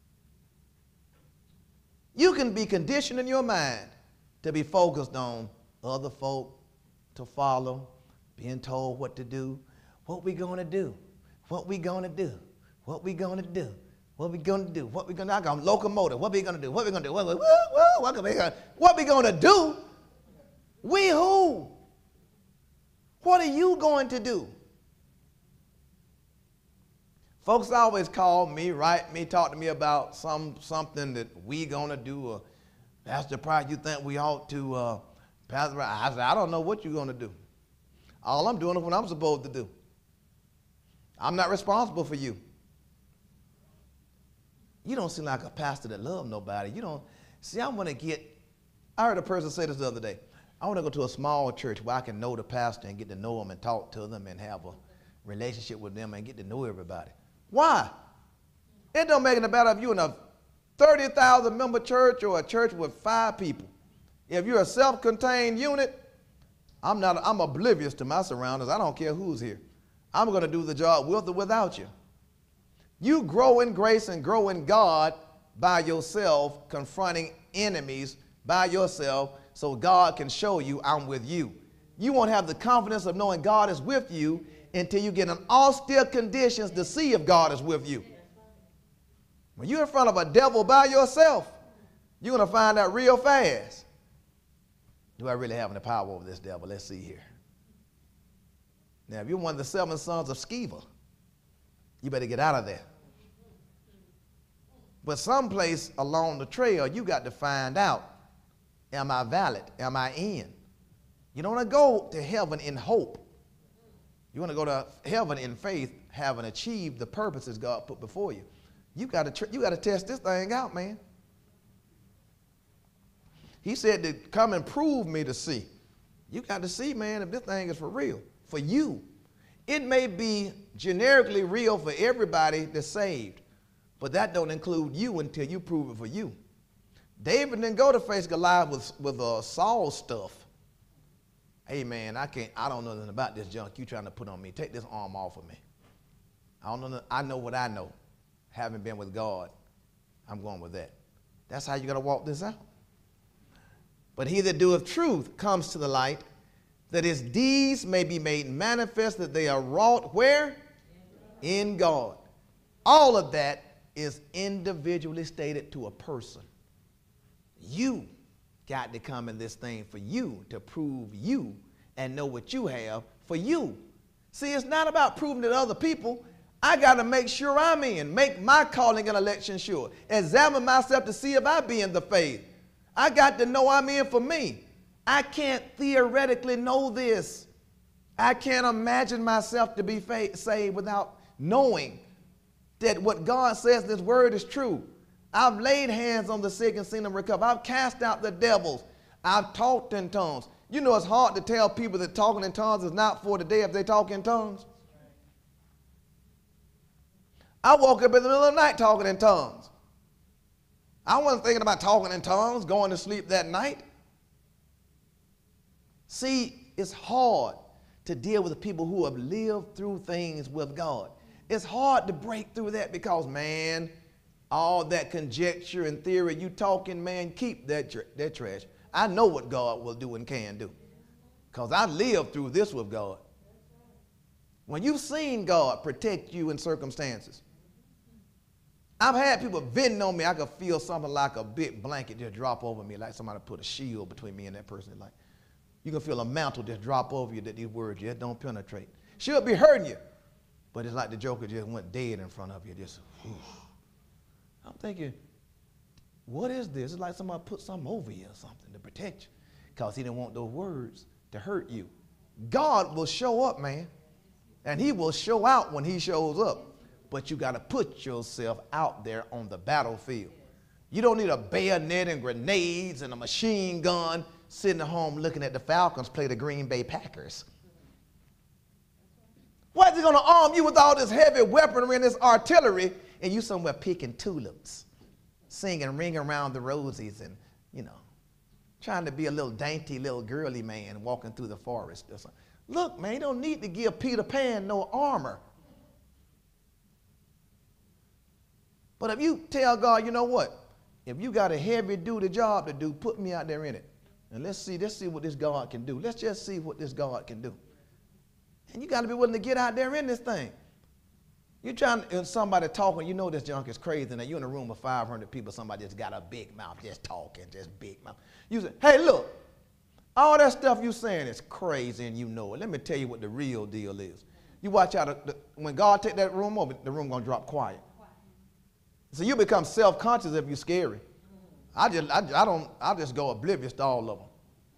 You can be conditioned in your mind to be focused on other folk to follow, being told what to do, what we gonna do, what we gonna do, what we gonna do, what we gonna do, what we gonna do. I got locomotive. What we gonna do? What we gonna do? What, what, what, what, what, what we gonna do? We who? What are you going to do? Folks always call me, write me, talk to me about some something that we gonna do, or Pastor Price, you think we ought to, uh, Pastor Price, I said, I don't know what you're gonna do. All I'm doing is what I'm supposed to do. I'm not responsible for you. You don't seem like a pastor that loves nobody. You don't, see, I wanna get, I heard a person say this the other day, I wanna go to a small church where I can know the pastor and get to know them and talk to them and have a relationship with them and get to know everybody. Why? It don't make it better if you're in a thirty thousand member church or a church with five people. If you're a self-contained unit, I'm not, I'm oblivious to my surroundings. I don't care who's here. I'm going to do the job with or without you. You grow in grace and grow in God by yourself, confronting enemies by yourself so God can show you I'm with you. You won't have the confidence of knowing God is with you until you get in austere conditions to see if God is with you. When you're in front of a devil by yourself, you're going to find out real fast. Do I really have any power over this devil? Let's see here. Now, if you're one of the seven sons of Sceva, you better get out of there. But someplace along the trail, you got to find out, am I valid? Am I in? You don't want to go to heaven in hope. You want to go to heaven in faith, having achieved the purposes God put before you. You got to you got to test this thing out, man. He said to come and prove me to see. You got to see, man, if this thing is for real, for you. It may be generically real for everybody that's saved, but that don't include you until you prove it for you. David didn't go to face Goliath with, with uh, Saul stuff. Hey, man, I can't, I don't know nothing about this junk you trying to put on me. Take this arm off of me. I don't know, I know what I know. Having been with God, I'm going with that. That's how you got to walk this out. But he that doeth truth comes to the light, that his deeds may be made manifest, that they are wrought where? In God. All of that is individually stated to a person. You got to come in this thing for you, to prove you and know what you have for you. See, it's not about proving to other people. I got to make sure I'm in, make my calling and election sure. Examine myself to see if I be in the faith. I got to know I'm in for me. I can't theoretically know this. I can't imagine myself to be saved without knowing that what God says in His word is true. I've laid hands on the sick and seen them recover. I've cast out the devils. I've talked in tongues. You know, it's hard to tell people that talking in tongues is not for today if they talk in tongues. I woke up in the middle of the night talking in tongues. I wasn't thinking about talking in tongues, going to sleep that night. See, it's hard to deal with the people who have lived through things with God. It's hard to break through that because, man, all that conjecture and theory you talking, man, keep that, tr that trash. I know what God will do and can do because I lived through this with God. When you've seen God protect you in circumstances, I've had people venting on me. I could feel something like a big blanket just drop over me, like somebody put a shield between me and that person. Like, you can feel a mantle just drop over you that these words just don't penetrate. She'll be hurting you, but it's like the joker just went dead in front of you. Just, whew. I'm thinking, what is this? It's like somebody put something over you or something to protect you because he didn't want those words to hurt you. God will show up, man, and he will show out when he shows up. But you got to put yourself out there on the battlefield. You don't need a bayonet and grenades and a machine gun sitting at home looking at the Falcons play the Green Bay Packers. Why is he going to arm you with all this heavy weaponry and this artillery and you somewhere picking tulips, singing Ring Around the Rosies and, you know, trying to be a little dainty little girly man walking through the forest or something. Look, man, you don't need to give Peter Pan no armor. But if you tell God, you know what? If you got a heavy duty job to do, put me out there in it. And let's see, let's see what this God can do. Let's just see what this God can do. And you got to be willing to get out there in this thing. You're trying to, somebody talking, you know this junk is crazy. Now you're in a room of five hundred people, somebody just got a big mouth, just talking, just big mouth. You say, hey, look, all that stuff you saying is crazy and you know it. Let me tell you what the real deal is. You watch out, the, when God take that room over, the room going to drop quiet. So you become self-conscious if you're scary. I just, I, I don't, I just go oblivious to all of them.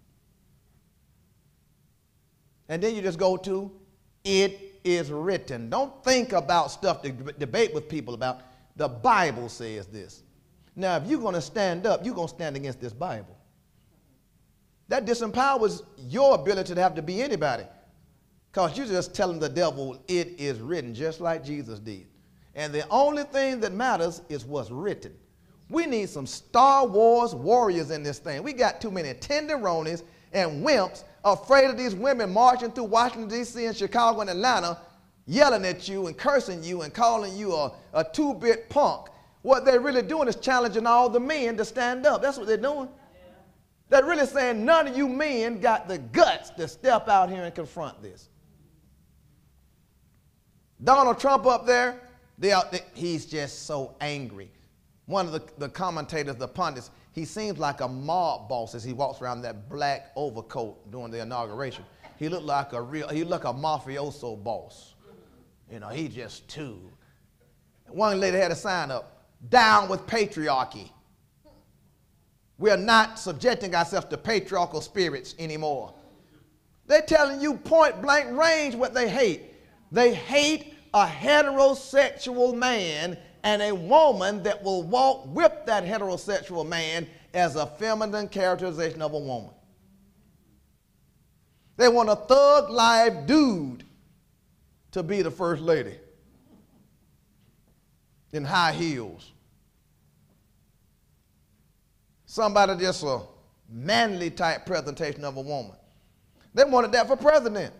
And then you just go to, it is written. Don't think about stuff to debate with people about. The Bible says this. Now, if you're going to stand up, you're going to stand against this Bible. That disempowers your ability to have to be anybody. Because you're just telling the devil, it is written, just like Jesus did. And the only thing that matters is what's written. We need some Star Wars warriors in this thing. We got too many tenderonis and wimps afraid of these women marching through Washington, D C and Chicago and Atlanta, yelling at you and cursing you and calling you a, a two-bit punk. What they're really doing is challenging all the men to stand up. That's what they're doing. Yeah. They're really saying none of you men got the guts to step out here and confront this. Donald Trump up there, They are, they, he's just so angry. One of the, the commentators, the pundits, he seems like a mob boss as he walks around that black overcoat during the inauguration. He looked like a real, he looked like a mafioso boss. You know, he just too. One lady had a sign up, down with patriarchy. We're not subjecting ourselves to patriarchal spirits anymore. They're telling you point blank range what they hate. They hate a heterosexual man and a woman that will walk with that heterosexual man as a feminine characterization of a woman. They want a thug life dude to be the first lady in high heels. Somebody just a manly type presentation of a woman. They wanted that for president.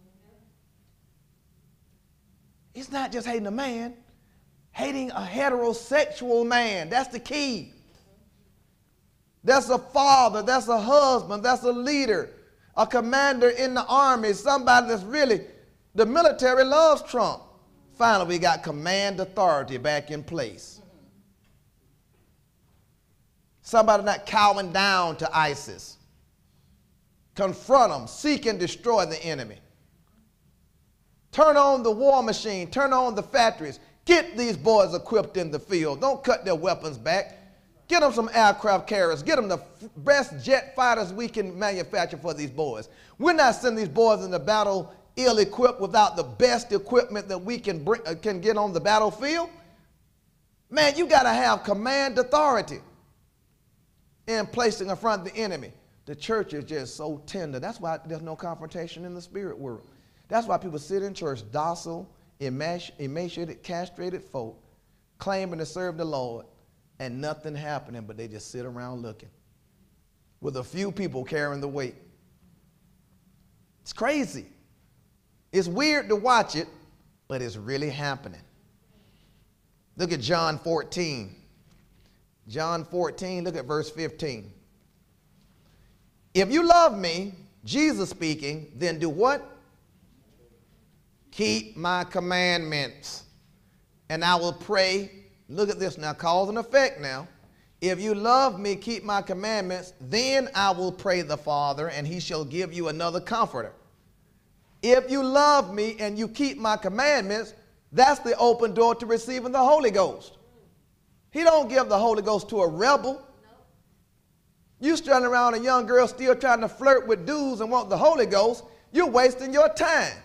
It's not just hating a man, hating a heterosexual man. That's the key. That's a father, that's a husband, that's a leader, a commander in the army, somebody that's really, the military loves Trump. Finally, we got command authority back in place. Somebody not cowering down to ISIS. Confront them. Seek and destroy the enemy. Turn on the war machine. Turn on the factories. Get these boys equipped in the field. Don't cut their weapons back. Get them some aircraft carriers. Get them the best jet fighters we can manufacture for these boys. We're not sending these boys into battle ill-equipped without the best equipment that we can, bring, uh, can get on the battlefield. Man, you got to have command authority in placing in front of the enemy. The church is just so tender. That's why there's no confrontation in the spirit world. That's why people sit in church docile, emaciated, castrated folk, claiming to serve the Lord, and nothing happening, but they just sit around looking with a few people carrying the weight. It's crazy. It's weird to watch it, but it's really happening. Look at John fourteen. John fourteen, look at verse fifteen. If you love me, Jesus speaking, then do what? Keep my commandments. And I will pray. Look at this now, cause and effect now. If you love me, keep my commandments, then I will pray the Father, and he shall give you another comforter. If you love me and you keep my commandments, that's the open door to receiving the Holy Ghost. He don't give the Holy Ghost to a rebel. You standing around a young girl still trying to flirt with dudes and want the Holy Ghost, you're wasting your time.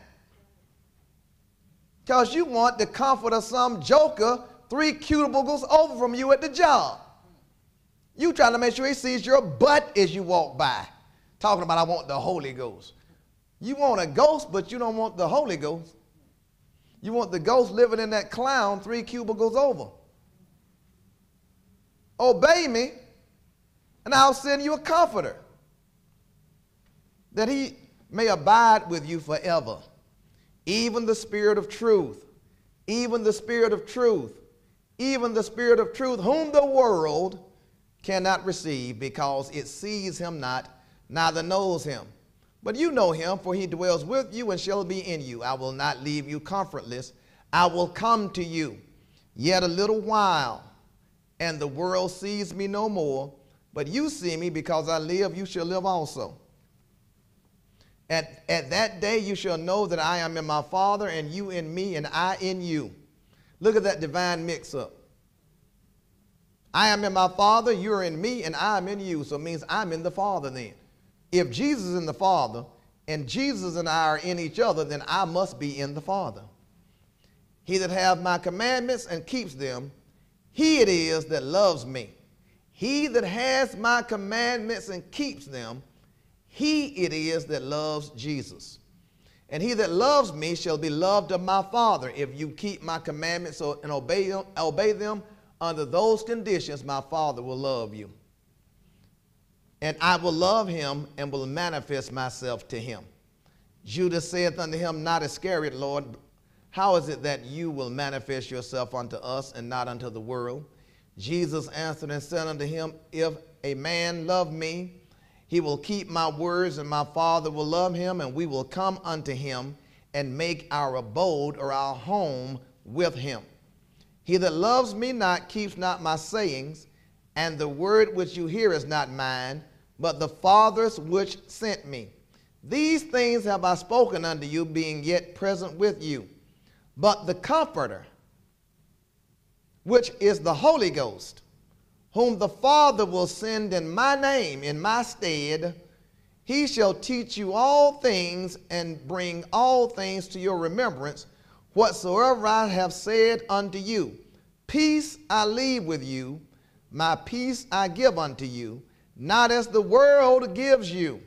Because you want the comfort of some joker three cubicles over from you at the job. You trying to make sure he sees your butt as you walk by. Talking about, I want the Holy Ghost. You want a ghost, but you don't want the Holy Ghost. You want the ghost living in that clown three cubicles over. Obey me, and I'll send you a comforter, that he may abide with you forever. Even the Spirit of truth, even the Spirit of truth, even the Spirit of truth, whom the world cannot receive, because it sees him not, neither knows him. But you know him, for he dwells with you and shall be in you. I will not leave you comfortless. I will come to you. Yet a little while, and the world sees me no more. But you see me, because I live, you shall live also. At, at that day you shall know that I am in my Father, and you in me, and I in you. Look at that divine mix-up. I am in my Father, you're in me, and I'm in you. So it means I'm in the Father then. If Jesus is in the Father, and Jesus and I are in each other, then I must be in the Father. He that hath my commandments and keeps them, he it is that loves me. He that has my commandments and keeps them, he it is that loves Jesus. And he that loves me shall be loved of my Father. If you keep my commandments and obey them, obey them under those conditions, my Father will love you. And I will love him and will manifest myself to him. Judas saith unto him, Not Iscariot, Lord, how is it that you will manifest yourself unto us and not unto the world? Jesus answered and said unto him, If a man love me, he will keep my words, and my Father will love him, and we will come unto him and make our abode or our home with him. He that loves me not keeps not my sayings, and the word which you hear is not mine, but the Father's which sent me. These things have I spoken unto you, being yet present with you. But the Comforter, which is the Holy Ghost, whom the Father will send in my name, in my stead, he shall teach you all things and bring all things to your remembrance, whatsoever I have said unto you. Peace I leave with you, my peace I give unto you, not as the world gives you,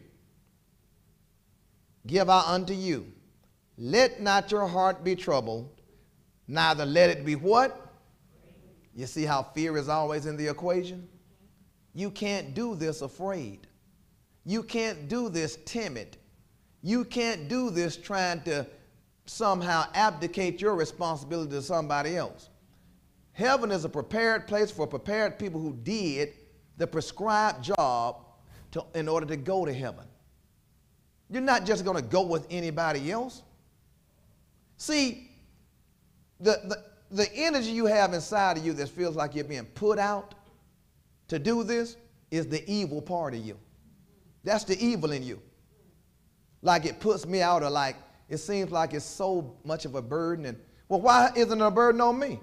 give I unto you. Let not your heart be troubled, neither let it be what? You see how fear is always in the equation? You can't do this afraid. You can't do this timid. You can't do this trying to somehow abdicate your responsibility to somebody else. Heaven is a prepared place for prepared people who did the prescribed job to, in order to go to heaven. You're not just going to go with anybody else. See, the, the, the energy you have inside of you that feels like you're being put out to do this is the evil part of you. That's the evil in you. Like it puts me out, or like it seems like it's so much of a burden. And well, why isn't it a burden on me?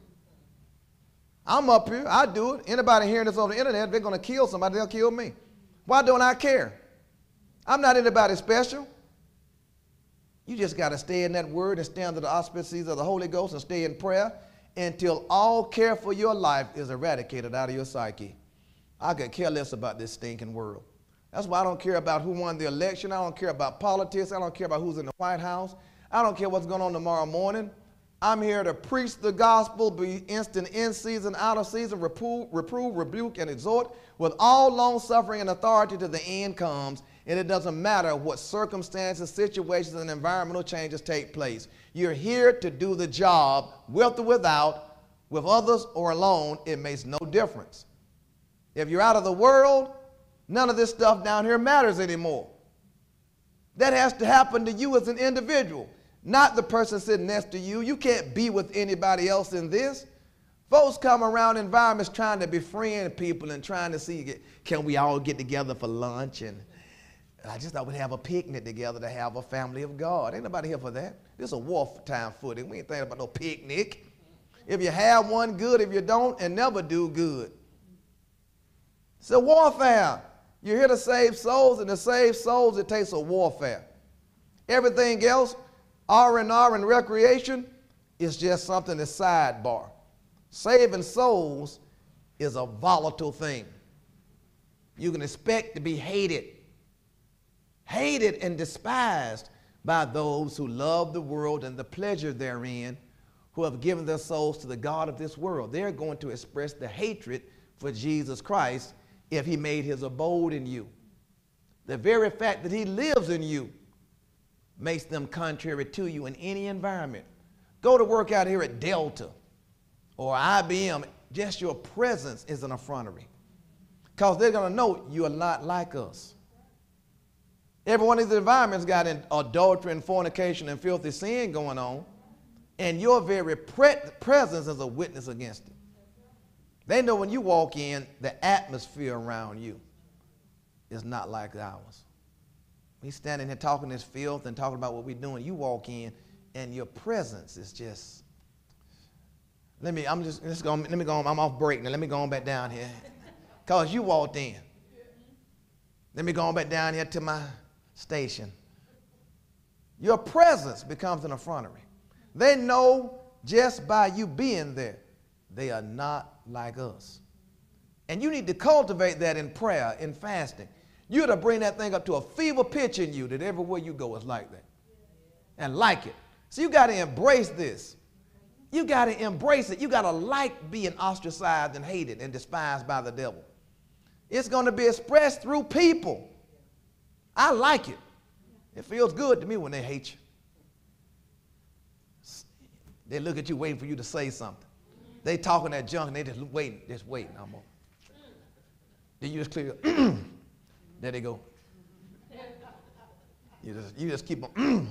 I'm up here, I do it. Anybody hearing this on the internet, if they're going to kill somebody, they'll kill me. Why don't I care? I'm not anybody special. You just got to stay in that word and stay under the auspices of the Holy Ghost and stay in prayer until all care for your life is eradicated out of your psyche. I could care less about this stinking world. That's why I don't care about who won the election. I don't care about politics. I don't care about who's in the White House. I don't care what's going on tomorrow morning. I'm here to preach the gospel, be instant in season, out of season, reprove, reprove, rebuke, and exhort with all long suffering and authority till the end comes. And it doesn't matter what circumstances, situations, and environmental changes take place. You're here to do the job, with or without, with others or alone. It makes no difference. If you're out of the world, none of this stuff down here matters anymore. That has to happen to you as an individual, not the person sitting next to you. You can't be with anybody else in this. Folks come around environments trying to befriend people and trying to see, can we all get together for lunch? And I just thought we'd have a picnic together to have a family of God. Ain't nobody here for that. This is a wartime footing. We ain't thinking about no picnic. If you have one, good. If you don't, and never do, good. It's a warfare. You're here to save souls, and to save souls, it takes a warfare. Everything else, R and R and recreation, is just something that's sidebar. Saving souls is a volatile thing. You can expect to be hated, hated and despised by those who love the world and the pleasure therein, who have given their souls to the God of this world. They're going to express the hatred for Jesus Christ if he made his abode in you. The very fact that he lives in you makes them contrary to you in any environment. Go to work out here at Delta or I B M, just your presence is an effrontery, because they're going to know you're not like us. Every one of these environments got in adultery and fornication and filthy sin going on, and your very pre presence is a witness against it. They know when you walk in, the atmosphere around you is not like ours. We standing here talking this filth and talking about what we're doing. You walk in, and your presence is just. Let me. I'm just. Let's go. Let me go. On, I'm off break now. Let me go on back down here, cause you walked in. Let me go on back down here to my station. Your presence becomes an effrontery. They know just by you being there, they are not like us. And you need to cultivate that in prayer, in fasting. You're to bring that thing up to a fever pitch in you that everywhere you go is like that. And like it. So you got to embrace this. You got to embrace it. You got to like being ostracized and hated and despised by the devil. It's going to be expressed through people. I like it. It feels good to me when they hate you. They look at you waiting for you to say something. They talking that junk and they just waiting, just waiting. I'm on. Then you just clear. There they go. You just, you just keep on.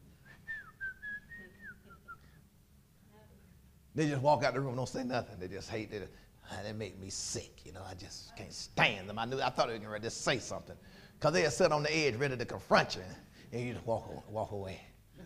They just walk out the room, don't say nothing. They just hate it. They make me sick. You know, I just can't stand them. I knew, I thought they were ready to say something, because they had sit on the edge ready to confront you, and you just walk, walk away.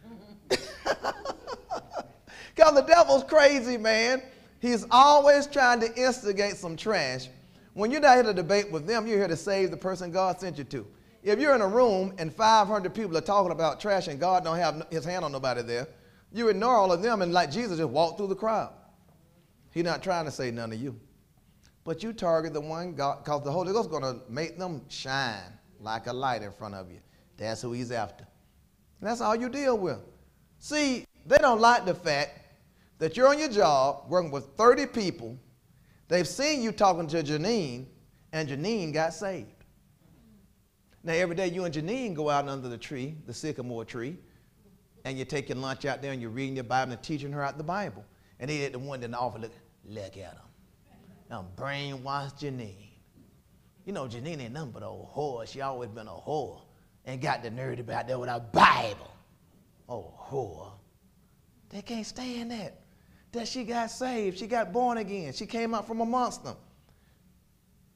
Because the devil's crazy, man. He's always trying to instigate some trash. When you're not here to debate with them, you're here to save the person God sent you to. If you're in a room and five hundred people are talking about trash and God don't have his hand on nobody there, you ignore all of them and like Jesus just walk through the crowd. He's not trying to say none of you. But you target the one God, because the Holy Ghost is going to make them shine like a light in front of you. That's who he's after. And that's all you deal with. See, they don't like the fact that you're on your job working with thirty people. They've seen you talking to Janine, and Janine got saved. Now, every day you and Janine go out under the tree, the sycamore tree, and you take your lunch out there and you're reading your Bible and teaching her out the Bible. And they at the one in the office, look, look at them. Now, brainwashed Janine. You know, Janine ain't nothing but a whore. She always been a whore. And got the nerve about there with a Bible. Oh, whore. They can't stand that. That she got saved. She got born again. She came out from amongst them.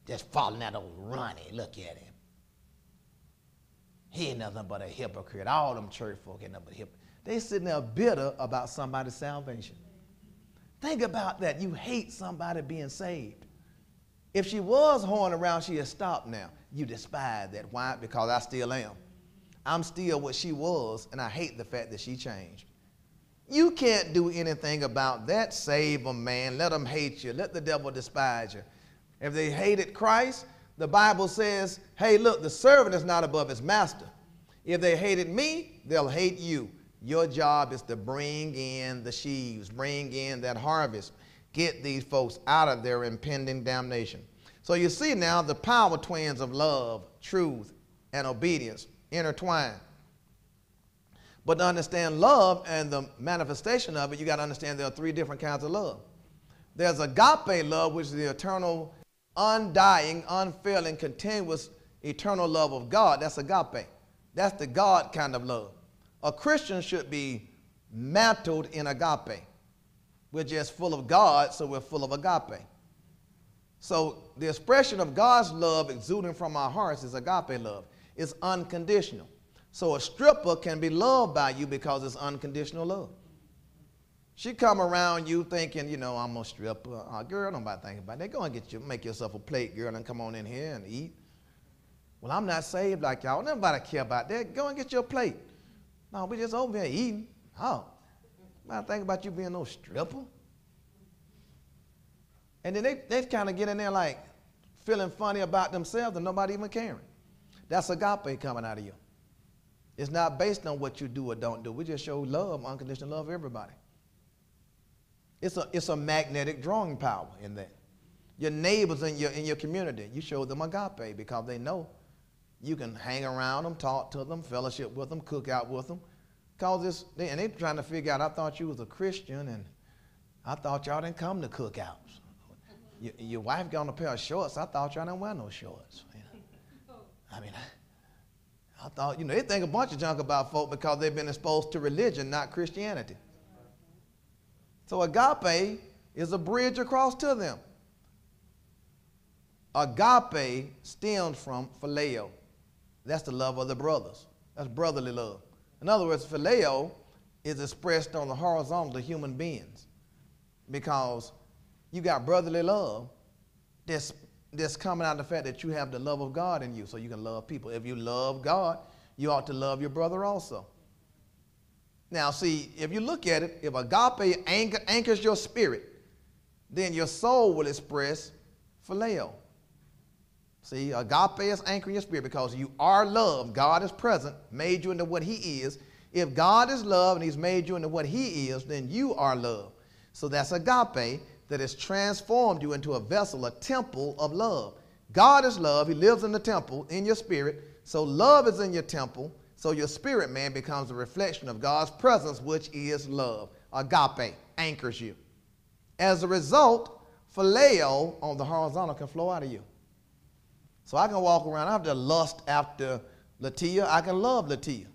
just following that old Ronnie. Look at him. He ain't nothing but a hypocrite. All them church folk ain't nothing but hypocrite. They sitting there bitter about somebody's salvation. Think about that. You hate somebody being saved. If she was hoeing around, she had stopped now. You despise that. Why? Because I still am. I'm still what she was, and I hate the fact that she changed. You can't do anything about that. Save them, man. Let them hate you. Let the devil despise you. If they hated Christ, the Bible says, hey, look, the servant is not above his master. If they hated me, they'll hate you. Your job is to bring in the sheaves, bring in that harvest, get these folks out of their impending damnation. So you see now the power twins of love, truth, and obedience intertwined. But to understand love and the manifestation of it, you got to understand there are three different kinds of love. There's agape love, which is the eternal, undying, unfailing, continuous, eternal love of God. That's agape. That's the God kind of love. A Christian should be mantled in agape. We're just full of God, so we're full of agape. So the expression of God's love exuding from our hearts is agape love. It's unconditional. So a stripper can be loved by you because it's unconditional love. She come around you thinking, you know, I'm a stripper. Uh, girl, nobody think about that. Go and get you, make yourself a plate, girl, and come on in here and eat. Well, I'm not saved like y'all. Nobody care about that. Go and get your plate. No, we just over here eating. Oh, I think about you being no stripper. And then they, they kind of get in there like feeling funny about themselves and nobody even caring. That's agape coming out of you. It's not based on what you do or don't do. We just show love, unconditional love for everybody. It's a, it's a magnetic drawing power in that. Your neighbors in your, in your community, you show them agape because they know you can hang around them, talk to them, fellowship with them, cook out with them. Cause it's, they, and they're trying to figure out, I thought you was a Christian and I thought y'all didn't come to cookouts. Your, your wife got on a pair of shorts. I thought y'all didn't wear no shorts. You know? I mean, I, I thought, you know, they think a bunch of junk about folk because they've been exposed to religion, not Christianity. So agape is a bridge across to them. Agape stems from phileo. That's the love of the brothers. That's brotherly love. In other words, phileo is expressed on the horizontal of human beings because you got brotherly love that's, that's coming out of the fact that you have the love of God in you so you can love people. If you love God, you ought to love your brother also. Now, see, if you look at it, if agape anchor, anchors your spirit, then your soul will express phileo. See, agape is anchoring your spirit because you are loved. God is present, made you into what he is. If God is love and he's made you into what he is, then you are love. So that's agape that has transformed you into a vessel, a temple of love. God is love. He lives in the temple, in your spirit. So love is in your temple. So your spirit, man, becomes a reflection of God's presence, which is love. Agape anchors you. As a result, phileo on the horizontal can flow out of you. So I can walk around, I have to lust after Latia. I can love Latia.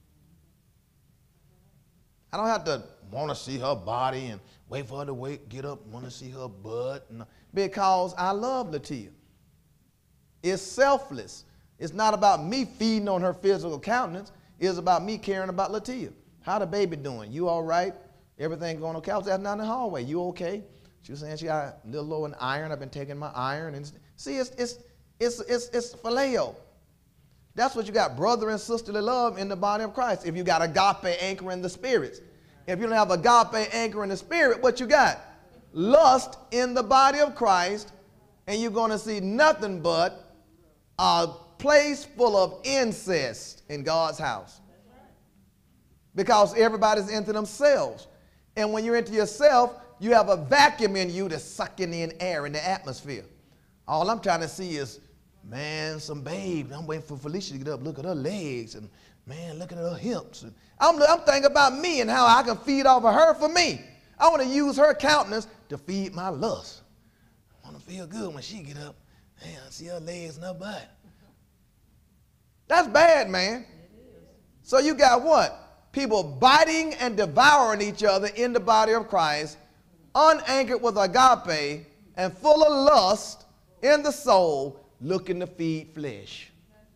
I don't have to want to see her body and wait for her to wait, get up, want to see her butt. No, because I love Latia. It's selfless. It's not about me feeding on her physical countenance. It's about me caring about Latia. How the baby doing? You all right? Everything going okay? I was asking down in the hallway. You okay? She was saying she got a little low in iron. I've been taking my iron. And see, it's, it's, it's, it's, it's phileo. That's what you got, brother and sisterly love in the body of Christ. If you got agape anchor in the spirits. If you don't have agape anchor in the spirit, what you got? Lust in the body of Christ, and you're going to see nothing but a place full of incest in God's house. Because everybody's into themselves. And when you're into yourself, you have a vacuum in you that's sucking in air in the atmosphere. All I'm trying to see is, man, some babe. I'm waiting for Felicia to get up, look at her legs, and man, look at her hips. And I'm, I'm thinking about me and how I can feed off of her for me. I want to use her countenance to feed my lust. I want to feel good when she get up. Man, I see her legs and her butt. That's bad, man. So you got what? People biting and devouring each other in the body of Christ, unanchored with agape and full of lust in the soul, looking to feed flesh.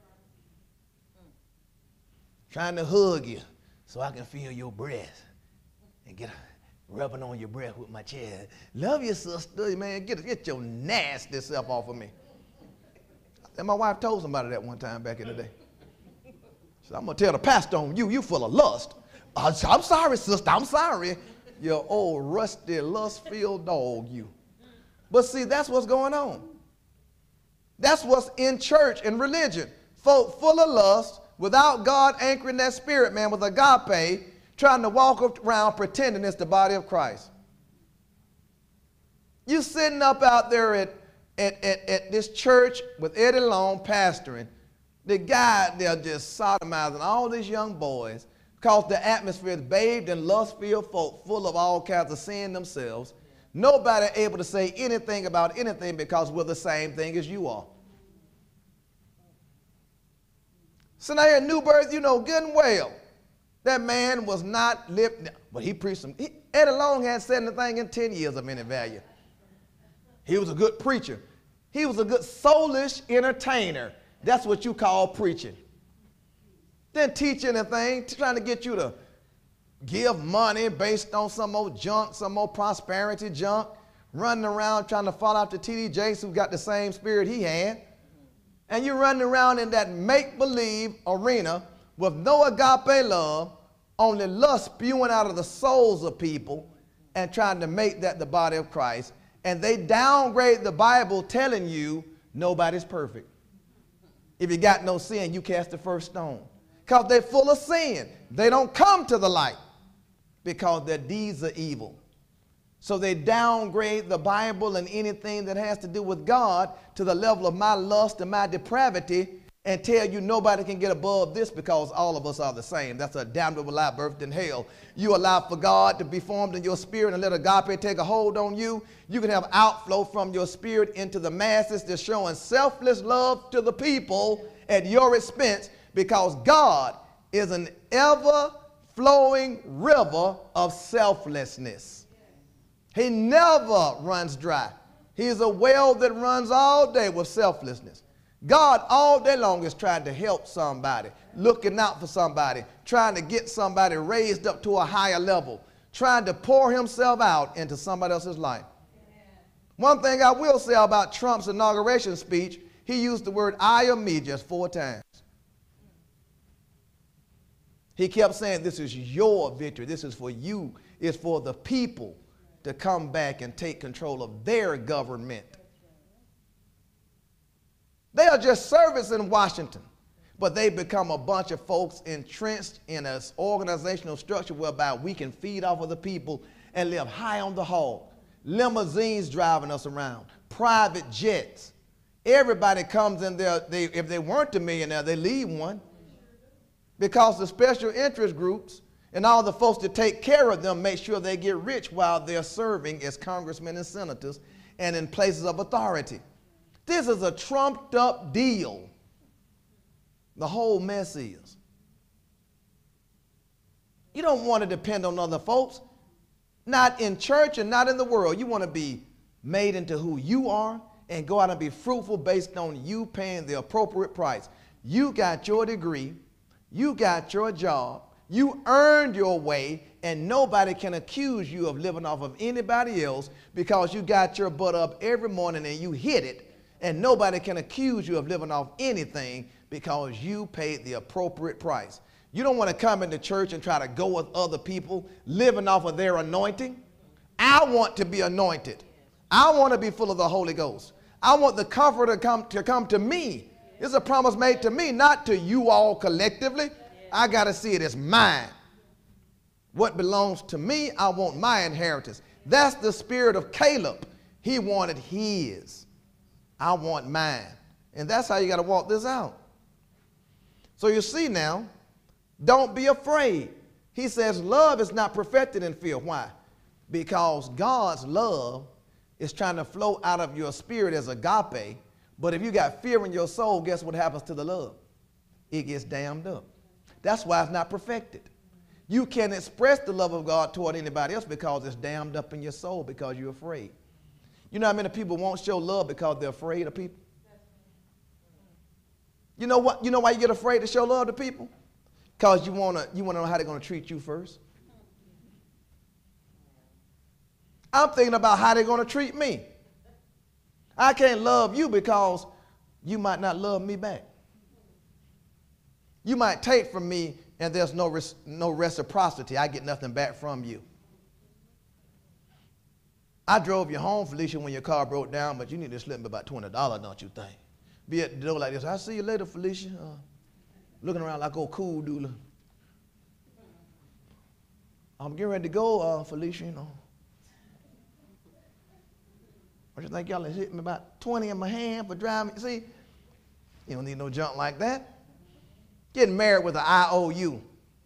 Trying to hug you so I can feel your breath and get rubbing on your breath with my chest. Love your sister, man. Get, get your nasty self off of me. And my wife told somebody that one time back in the day. She said, I'm going to tell the pastor on you, you full of lust. Uh, I'm sorry, sister, I'm sorry. You old rusty, lust-filled dog, you. But see, that's what's going on. That's what's in church and religion. Folk full of lust, without God anchoring that spirit, man, with agape, trying to walk around pretending it's the body of Christ. You sitting up out there at, at, at, at this church with Eddie Long pastoring. The guy, they're just sodomizing all these young boys because the atmosphere is bathed in lust-filled folk full of all kinds of sin themselves. Nobody able to say anything about anything because we're the same thing as you are. So now here in New Birth, you know good and well, that man was not living, but he preached some. He, Eddie Long hadn't said anything in ten years of any value. He was a good preacher. He was a good soulish entertainer. That's what you call preaching. Didn't teach anything, trying to get you to give money based on some old junk, some old prosperity junk, running around trying to follow after T D Jakes who got the same spirit he had. And you're running around in that make-believe arena with no agape love, only lust spewing out of the souls of people and trying to make that the body of Christ. And they downgrade the Bible telling you nobody's perfect. If you got no sin, you cast the first stone. Because they're full of sin. They don't come to the light because their deeds are evil. So they downgrade the Bible and anything that has to do with God to the level of my lust and my depravity and tell you nobody can get above this because all of us are the same. That's a damnable lie birthed in hell. You allow for God to be formed in your spirit and let agape take a hold on you. You can have outflow from your spirit into the masses that's showing selfless love to the people at your expense because God is an ever-flowing river of selflessness. He never runs dry. He's a well that runs all day with selflessness. God all day long is trying to help somebody, looking out for somebody, trying to get somebody raised up to a higher level, trying to pour himself out into somebody else's life. Amen. One thing I will say about Trump's inauguration speech, he used the word I or me just four times. He kept saying, this is your victory. This is for you. It's for the people to come back and take control of their government. They are just servants in Washington, but they become a bunch of folks entrenched in an organizational structure whereby we can feed off of the people and live high on the hog. Limousines driving us around, private jets. Everybody comes in there, they, if they weren't a millionaire, they leave one. Because the special interest groups and all the folks that take care of them make sure they get rich while they're serving as congressmen and senators and in places of authority. This is a trumped up deal. The whole mess is. You don't want to depend on other folks, not in church and not in the world. You want to be made into who you are and go out and be fruitful based on you paying the appropriate price. You got your degree, you got your job, you earned your way, and nobody can accuse you of living off of anybody else because you got your butt up every morning and you hit it, and nobody can accuse you of living off anything because you paid the appropriate price. You don't want to come into church and try to go with other people living off of their anointing. I want to be anointed. I want to be full of the Holy Ghost. I want the Comforter to come to, come to me. It's a promise made to me, not to you all collectively. I got to see it as mine. What belongs to me, I want my inheritance. That's the spirit of Caleb. He wanted his. I want mine. And that's how you got to walk this out. So you see now, don't be afraid. He says love is not perfected in fear. Why? Because God's love is trying to flow out of your spirit as agape. But if you got fear in your soul, guess what happens to the love? It gets dammed up. That's why it's not perfected. You can't express the love of God toward anybody else because it's dammed up in your soul because you're afraid. You know how many people won't show love because they're afraid of people? You know what? You know why you get afraid to show love to people? Because you want to you want to know how they're going to treat you first. I'm thinking about how they're going to treat me. I can't love you because you might not love me back. You might take from me and there's no, res- no reciprocity. I get nothing back from you. I drove you home, Felicia, when your car broke down, but you need to slip me about twenty dollars, don't you think? Be at the door like this. I'll see you later, Felicia. Uh, looking around like old cool doodler. I'm getting ready to go, uh, Felicia, you know. What you think y'all hit me about twenty in my hand for driving? See, you don't need no junk like that. Getting married with an I O U.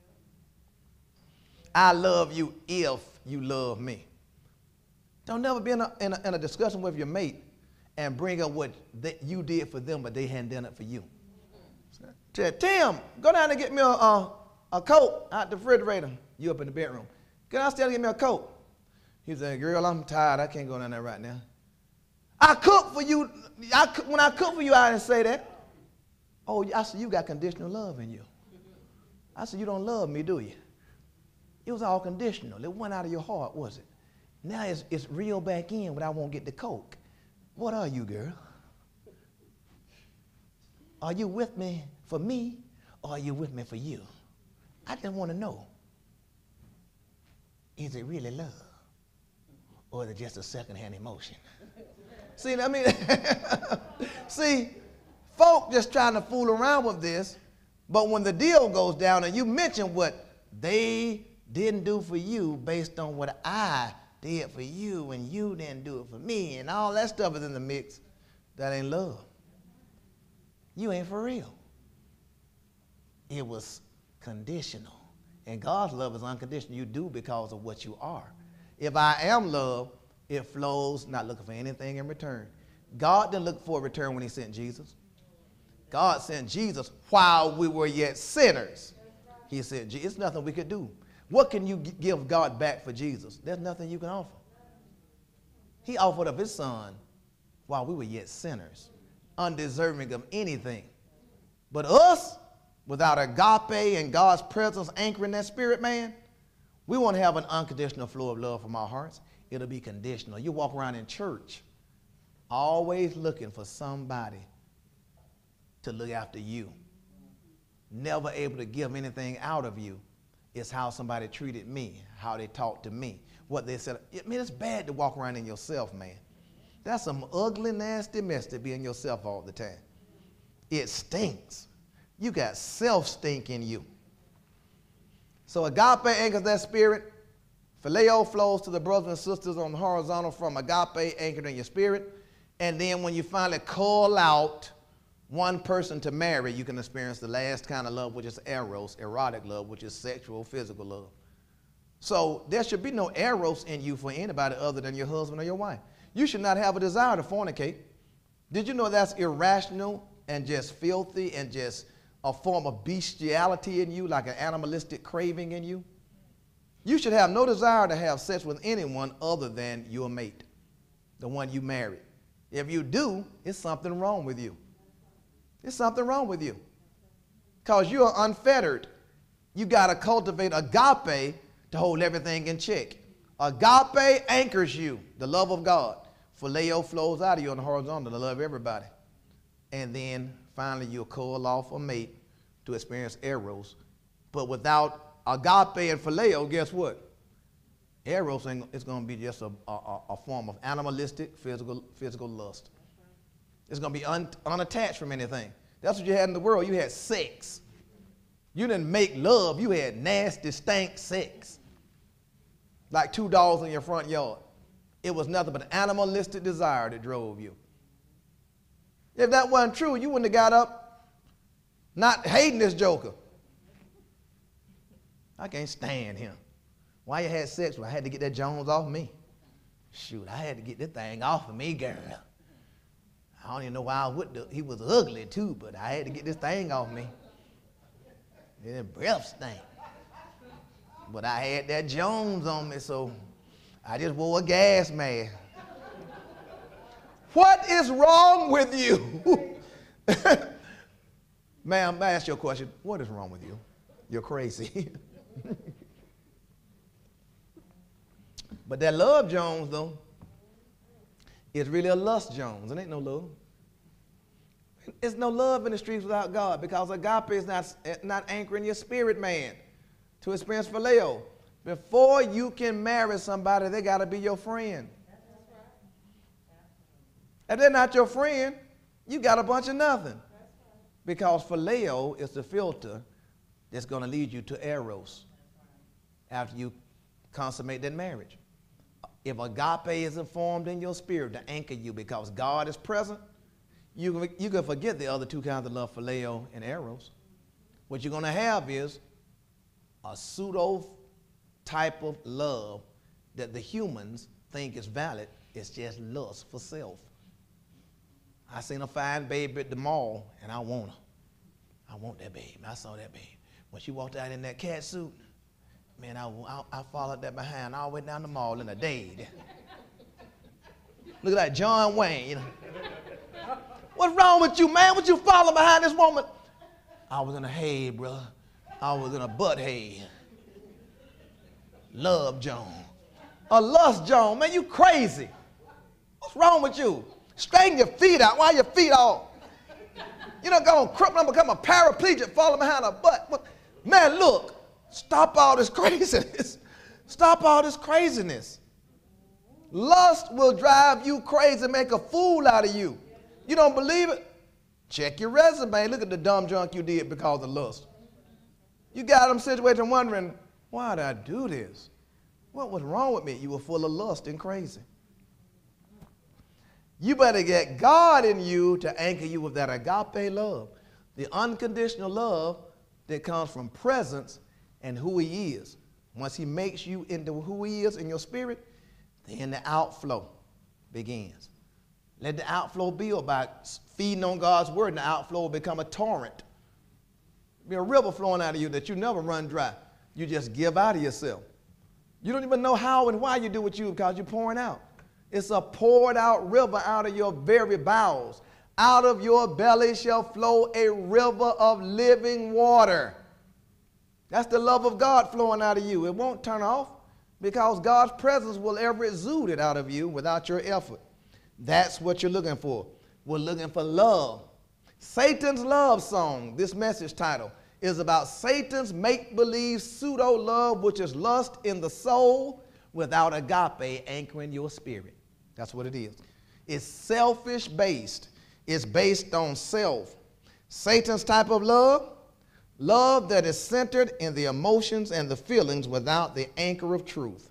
I love you if you love me. Don't never be in a, in a, in a discussion with your mate and bring up what they, you did for them, but they hadn't done it for you. Said, Tim, go down and get me a, a, a coat out the refrigerator. You up in the bedroom. Go downstairs and get me a coat. He said, girl, I'm tired. I can't go down there right now. I cook for you. I, when I cook for you, I didn't say that. Oh, I said, you got conditional love in you. I said, you don't love me, do you? It was all conditional. It went out of your heart, was it? Now it's, it's real back in, but I won't get the coke. What are you, girl? Are you with me for me, or are you with me for you? I just want to know, is it really love, or is it just a secondhand emotion? See, I mean, see, folk just trying to fool around with this, but when the deal goes down and you mention what they didn't do for you based on what I did for you and you didn't do it for me and all that stuff is in the mix, that ain't love. You ain't for real. It was conditional. And God's love is unconditional. You do because of what you are. If I am love, it flows, not looking for anything in return. God didn't look for a return when he sent Jesus. God sent Jesus while we were yet sinners. He said, it's nothing we could do. What can you give God back for Jesus? There's nothing you can offer. He offered up his son while we were yet sinners, undeserving of anything. But us, without agape and God's presence anchoring that spirit, man, we won't have an unconditional flow of love from our hearts. It'll be conditional. You walk around in church always looking for somebody to look after you, never able to give anything out of you. It's how somebody treated me, how they talked to me, what they said. I mean, it's bad to walk around in yourself, man. That's some ugly, nasty mess to be in yourself all the time. It stinks. You got self-stink in you. So agape anchors that spirit. Phileo flows to the brothers and sisters on the horizontal from agape anchored in your spirit. And then when you finally call out one person to marry, you can experience the last kind of love, which is eros, erotic love, which is sexual, physical love. So there should be no eros in you for anybody other than your husband or your wife. You should not have a desire to fornicate. Did you know that's irrational and just filthy and just a form of bestiality in you, like an animalistic craving in you? You should have no desire to have sex with anyone other than your mate, the one you married. If you do, it's something wrong with you. There's something wrong with you because you are unfettered. You got to cultivate agape to hold everything in check. Agape anchors you, the love of God. Phileo flows out of you on the horizontal to love everybody. And then finally you'll call off a mate to experience eros. But without agape and phileo, guess what? Eros is going to be just a, a, a form of animalistic physical, physical lust. It's going to be un, unattached from anything. That's what you had in the world. You had sex. You didn't make love. You had nasty, stank sex. Like two dogs in your front yard. It was nothing but animalistic desire that drove you. If that wasn't true, you wouldn't have got up not hating this joker. I can't stand him. Why you had sex? Well, I had to get that Jones off me. Shoot, I had to get this thing off of me, girl. I don't even know why I would do. He was ugly too, but I had to get this thing off me. It breath stank. But I had that Jones on me, so I just wore a gas mask. What is wrong with you? Ma'am, may I ask you a question? What is wrong with you? You're crazy. But that love Jones, though, is really a lust Jones. It ain't no love. There's no love in the streets without God, because agape is not, not anchoring your spirit man to experience phileo. Before you can marry somebody, they got to be your friend. If they're not your friend, you got a bunch of nothing. Because phileo is the filter that's going to lead you to eros after you consummate that marriage. If agape isn't formed in your spirit to anchor you because God is present, you, you can forget the other two kinds of love, phileo and eros. What you're going to have is a pseudo type of love that the humans think is valid. It's just lust for self. I seen a fine baby at the mall, and I want her. I want that baby. I saw that baby. When she walked out in that cat suit, man, I, I, I followed that behind all the way down the mall in a day. Look at that, John Wayne. You know. What's wrong with you, man? What you following behind this woman? I was in a hay, brother. I was in a butt hay. Love Joan. A lust Joan. Man, you crazy. What's wrong with you? Straighten your feet out. Why your feet off? You don't go and cripple and become a paraplegic falling behind a butt. What? Man, look. Stop all this craziness. Stop all this craziness. Lust will drive you crazy, make a fool out of you. You don't believe it? Check your resume. Look at the dumb junk you did because of lust. You got them situated wondering, why did I do this? What was wrong with me? You were full of lust and crazy. You better get God in you to anchor you with that agape love, the unconditional love that comes from presence and who he is. Once he makes you into who he is in your spirit, then the outflow begins. Let the outflow be about feeding on God's word, and the outflow will become a torrent. Be a river flowing out of you that you never run dry. You just give out of yourself. You don't even know how and why you do what you do because you're pouring out. It's a poured out river out of your very bowels. Out of your belly shall flow a river of living water. That's the love of God flowing out of you. It won't turn off because God's presence will ever exude it out of you without your effort. That's what you're looking for. We're looking for love. Satan's love song, this message title, is about Satan's make-believe pseudo-love, which is lust in the soul without agape anchoring your spirit. That's what it is. It's selfish-based. It's based on self. Satan's type of love, love that is centered in the emotions and the feelings without the anchor of truth.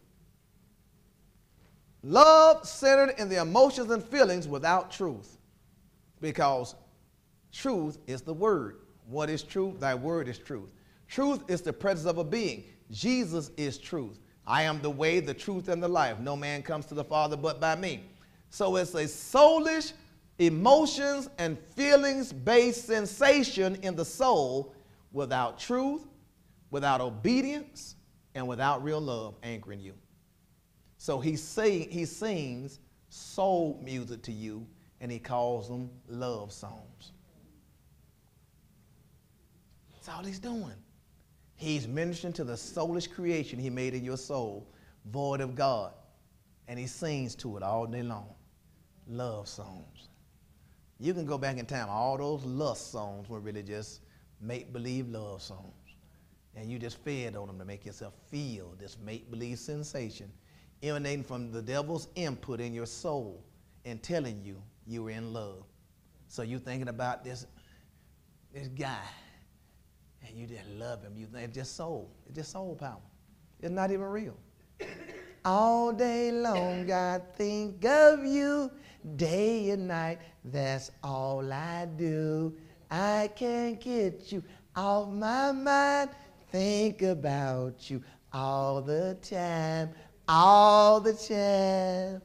Love centered in the emotions and feelings without truth. Because truth is the word. What is truth? Thy word is truth. Truth is the presence of a being. Jesus is truth. I am the way, the truth, and the life. No man comes to the Father but by me. So it's a soulish, emotions and feelings-based sensation in the soul without truth, without obedience, and without real love anchoring you. So he, sing, he sings soul music to you, and he calls them love songs. That's all he's doing. He's ministering to the soulish creation he made in your soul, void of God. And he sings to it all day long. Love songs. You can go back in time. All those lust songs were really just make-believe love songs. And you just fed on them to make yourself feel this make-believe sensation emanating from the devil's input in your soul and telling you you were in love. So you're thinking about this, this guy. And you just love him. You think it's just soul. It's just soul power. It's not even real. All day long I think of you, day and night. That's all I do. I can't get you off my mind. Think about you all the time, all the time.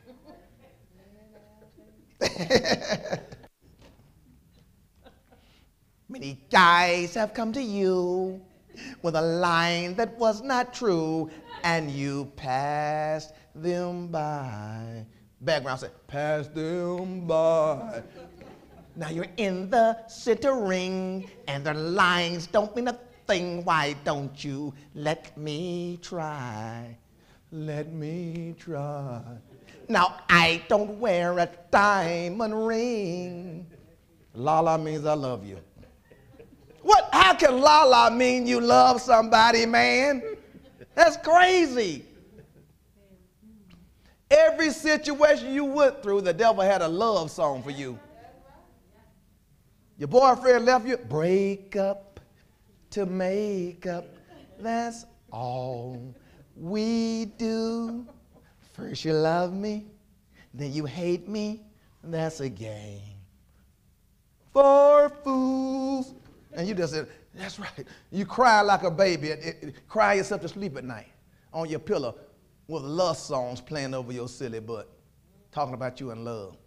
Many guys have come to you with a line that was not true, and you passed them by Background say, pass them by. Now you're in the center ring, and the lines don't mean a thing. Why don't you let me try? Let me try. Now I don't wear a diamond ring. La-la means I love you. What? How can la-la mean you love somebody, man? That's crazy. Every situation you went through, the devil had a love song for you. Your boyfriend left you, break up to make up. That's all we do. First you love me, then you hate me. That's a game for fools. And you just said, that's right. You cry like a baby. It, it, it, cry yourself to sleep at night on your pillow with love songs playing over your silly butt, talking about you in love.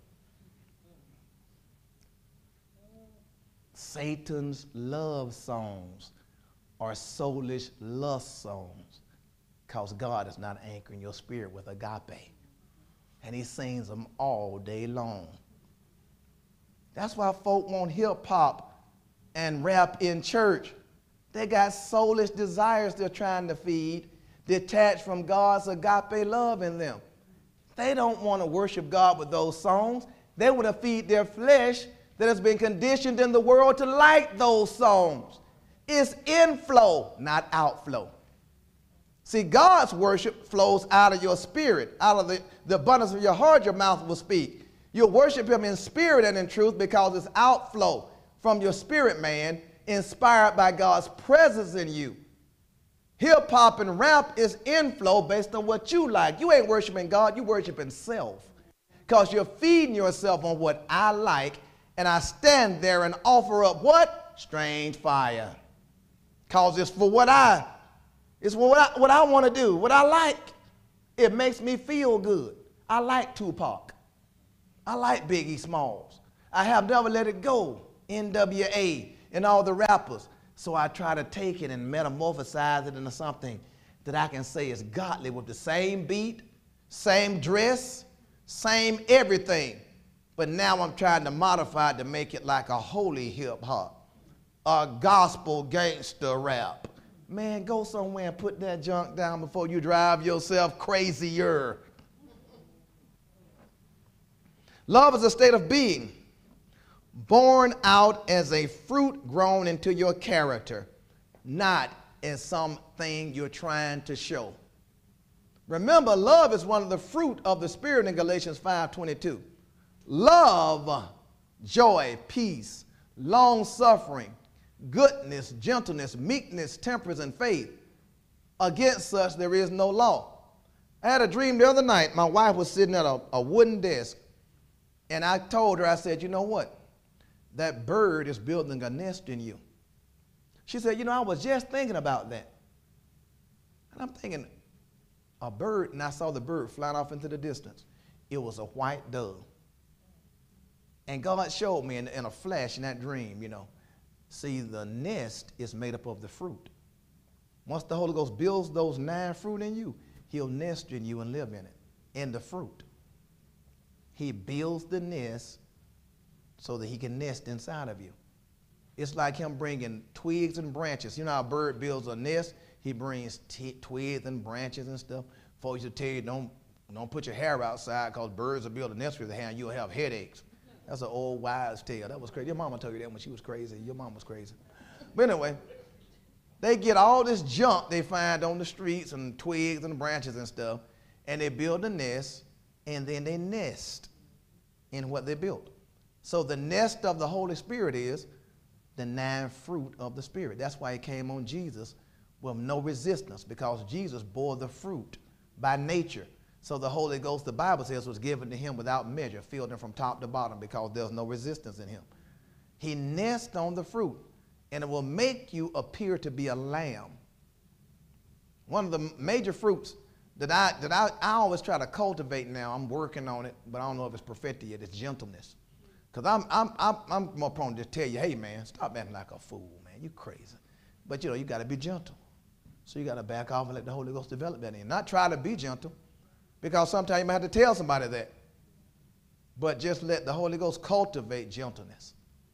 Satan's love songs are soulish lust songs because God is not anchoring your spirit with agape. And he sings them all day long. That's why folk want hip hop and rap in church. They got soulish desires they're trying to feed, detached from God's agape love in them. They don't want to worship God with those songs. They want to feed their flesh that has been conditioned in the world to like those songs. It's inflow, not outflow. See, God's worship flows out of your spirit. Out of the, the abundance of your heart, your mouth will speak. You'll worship him in spirit and in truth because it's outflow from your spirit man, inspired by God's presence in you. Hip hop and rap is inflow based on what you like. You ain't worshiping God, you worshiping self. Because you're feeding yourself on what I like, and I stand there and offer up what? Strange fire. Because it's for what I, it's for what I, what I want to do, what I like. It makes me feel good. I like Tupac. I like Biggie Smalls. I have never let it go. N W A and all the rappers. So I try to take it and metamorphosize it into something that I can say is godly with the same beat, same dress, same everything. But now I'm trying to modify it to make it like a holy hip hop, a gospel gangster rap. Man, go somewhere and put that junk down before you drive yourself crazier. Love is a state of being, born out as a fruit grown into your character, not as something you're trying to show. Remember, love is one of the fruit of the Spirit in Galatians five twenty-two. Love, joy, peace, long-suffering, goodness, gentleness, meekness, temperance, and faith. Against such there is no law. I had a dream the other night. My wife was sitting at a, a wooden desk, and I told her, I said, you know what? That bird is building a nest in you. She said, you know, I was just thinking about that. And I'm thinking, a bird, and I saw the bird flying off into the distance. It was a white dove. And God showed me in, in a flash in that dream, you know, see, the nest is made up of the fruit. Once the Holy Ghost builds those nine fruit in you, he'll nest in you and live in it, in the fruit. He builds the nest so that he can nest inside of you. It's like him bringing twigs and branches. You know how a bird builds a nest? He brings t- twigs and branches and stuff. Folks used to tell you, don't, don't put your hair outside because birds will build a nest with their hair and you'll have headaches. That's an old wives' tale. That was crazy. Your mama told you that when she was crazy. Your mom was crazy. But anyway, they get all this junk they find on the streets and twigs and branches and stuff, and they build a nest, and then they nest in what they built. So the nest of the Holy Spirit is the nine fruit of the Spirit. That's why it came on Jesus with no resistance, because Jesus bore the fruit by nature. So the Holy Ghost, the Bible says, was given to him without measure, filled him from top to bottom because there's no resistance in him. He nests on the fruit, and it will make you appear to be a lamb. One of the major fruits that I that I, I always try to cultivate now, I'm working on it, but I don't know if it's perfected yet, it's gentleness. Because I'm, I'm, I'm, I'm more prone to just tell you, hey, man, stop acting like a fool, man. You crazy. But, you know, you got to be gentle. So you got to back off and let the Holy Ghost develop that in you. Not try to be gentle, because sometimes you might have to tell somebody that. but just let the Holy Ghost cultivate gentleness,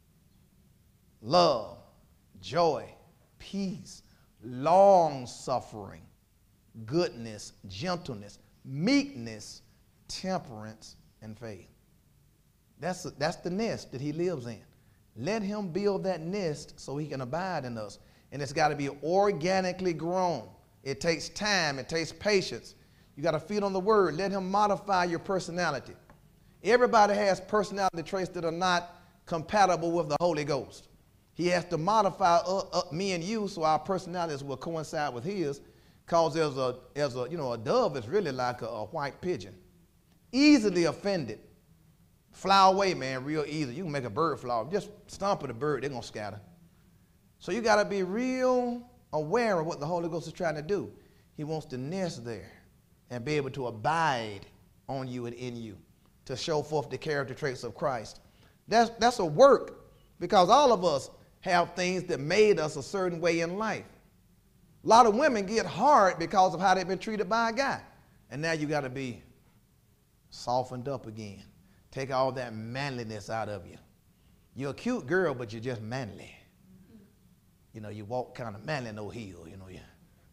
love, joy, peace, long suffering, goodness, gentleness, meekness, temperance, and faith. That's, that's the nest that he lives in. Let him build that nest so he can abide in us. And it's got to be organically grown. It takes time. It takes patience. You got to feed on the word. Let him modify your personality. Everybody has personality traits that are not compatible with the Holy Ghost. He has to modify uh, uh, me and you so our personalities will coincide with his, because there's a, there's a, you know, a dove is really like a, a white pigeon. Easily offended. Fly away, man, real easy. You can make a bird fly. Just stomp at a bird, they're going to scatter. So you got to be real aware of what the Holy Ghost is trying to do. He wants to nest there and be able to abide on you and in you to show forth the character traits of Christ. That's, that's a work, because all of us have things that made us a certain way in life. A lot of women get hard because of how they've been treated by a guy. And now you got to be softened up again. Take all that manliness out of you. You're a cute girl, but you're just manly. You know, you walk kind of manly, no heel, you know. You,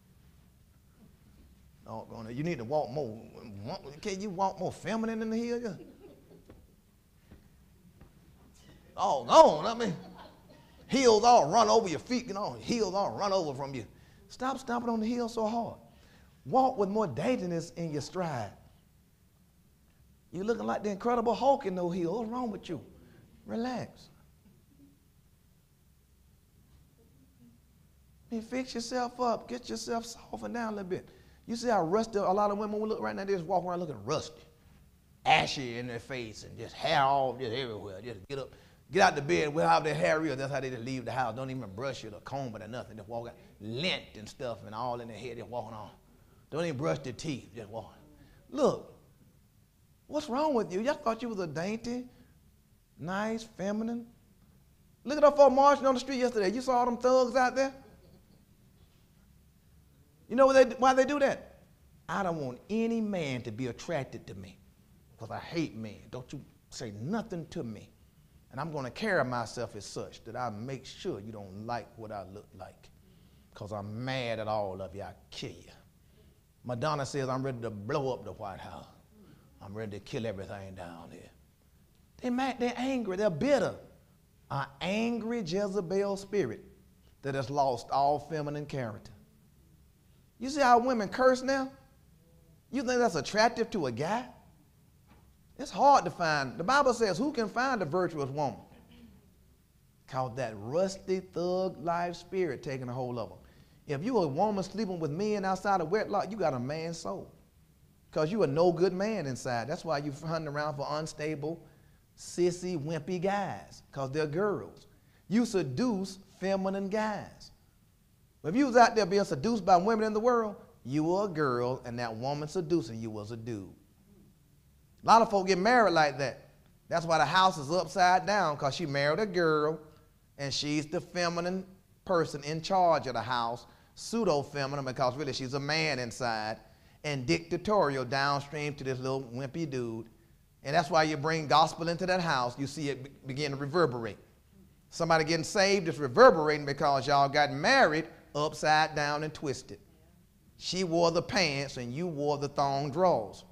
no, you need to walk more. Can you walk more feminine in the heel? Yeah. Oh, no, I mean, heels all run over your feet, you know, heels all run over from you. Stop stomping on the heel so hard. Walk with more daintiness in your stride. You're looking like the Incredible Hulk in no heel. What's wrong with you? Relax. I mean, fix yourself up. Get yourself softened down a little bit. You see how rusty a lot of women will look right now? They just walk around looking rusty, ashy in their face, and just hair all just everywhere. Just get up, get out the bed, wherever their hair is. That's how they just leave the house. Don't even brush it or comb it or nothing. Just walk out, lint and stuff and all in their head. Just walking on. Don't even brush their teeth. Just walking. Look. What's wrong with you? Y'all thought you was a dainty, nice, feminine. Look at our folks marching on the street yesterday. You saw all them thugs out there? You know they, why they do that? I don't want any man to be attracted to me, because I hate men. Don't you say nothing to me. And I'm going to carry myself as such that I make sure you don't like what I look like, because I'm mad at all of you. I kill you. Madonna says I'm ready to blow up the White House. I'm ready to kill everything down here. They're mad, they're angry, they're bitter. An angry Jezebel spirit that has lost all feminine character. You see how women curse now? You think that's attractive to a guy? It's hard to find. The Bible says, who can find a virtuous woman? Cause that rusty thug life spirit taking a hold of them. If you a woman sleeping with men outside of wedlock, you got a man's soul. Because you a no good man inside. That's why you hunting around for unstable, sissy, wimpy guys. Because they're girls. You seduce feminine guys. If you was out there being seduced by women in the world, you were a girl, and that woman seducing you was a dude. A lot of folk get married like that. That's why the house is upside down, because she married a girl, and she's the feminine person in charge of the house, pseudo-feminine, because really she's a man inside, and dictatorial downstream to this little wimpy dude. And that's why you bring gospel into that house, you see it be- begin to reverberate. Somebody getting saved is reverberating because y'all got married upside down and twisted. She wore the pants and you wore the thong drawers.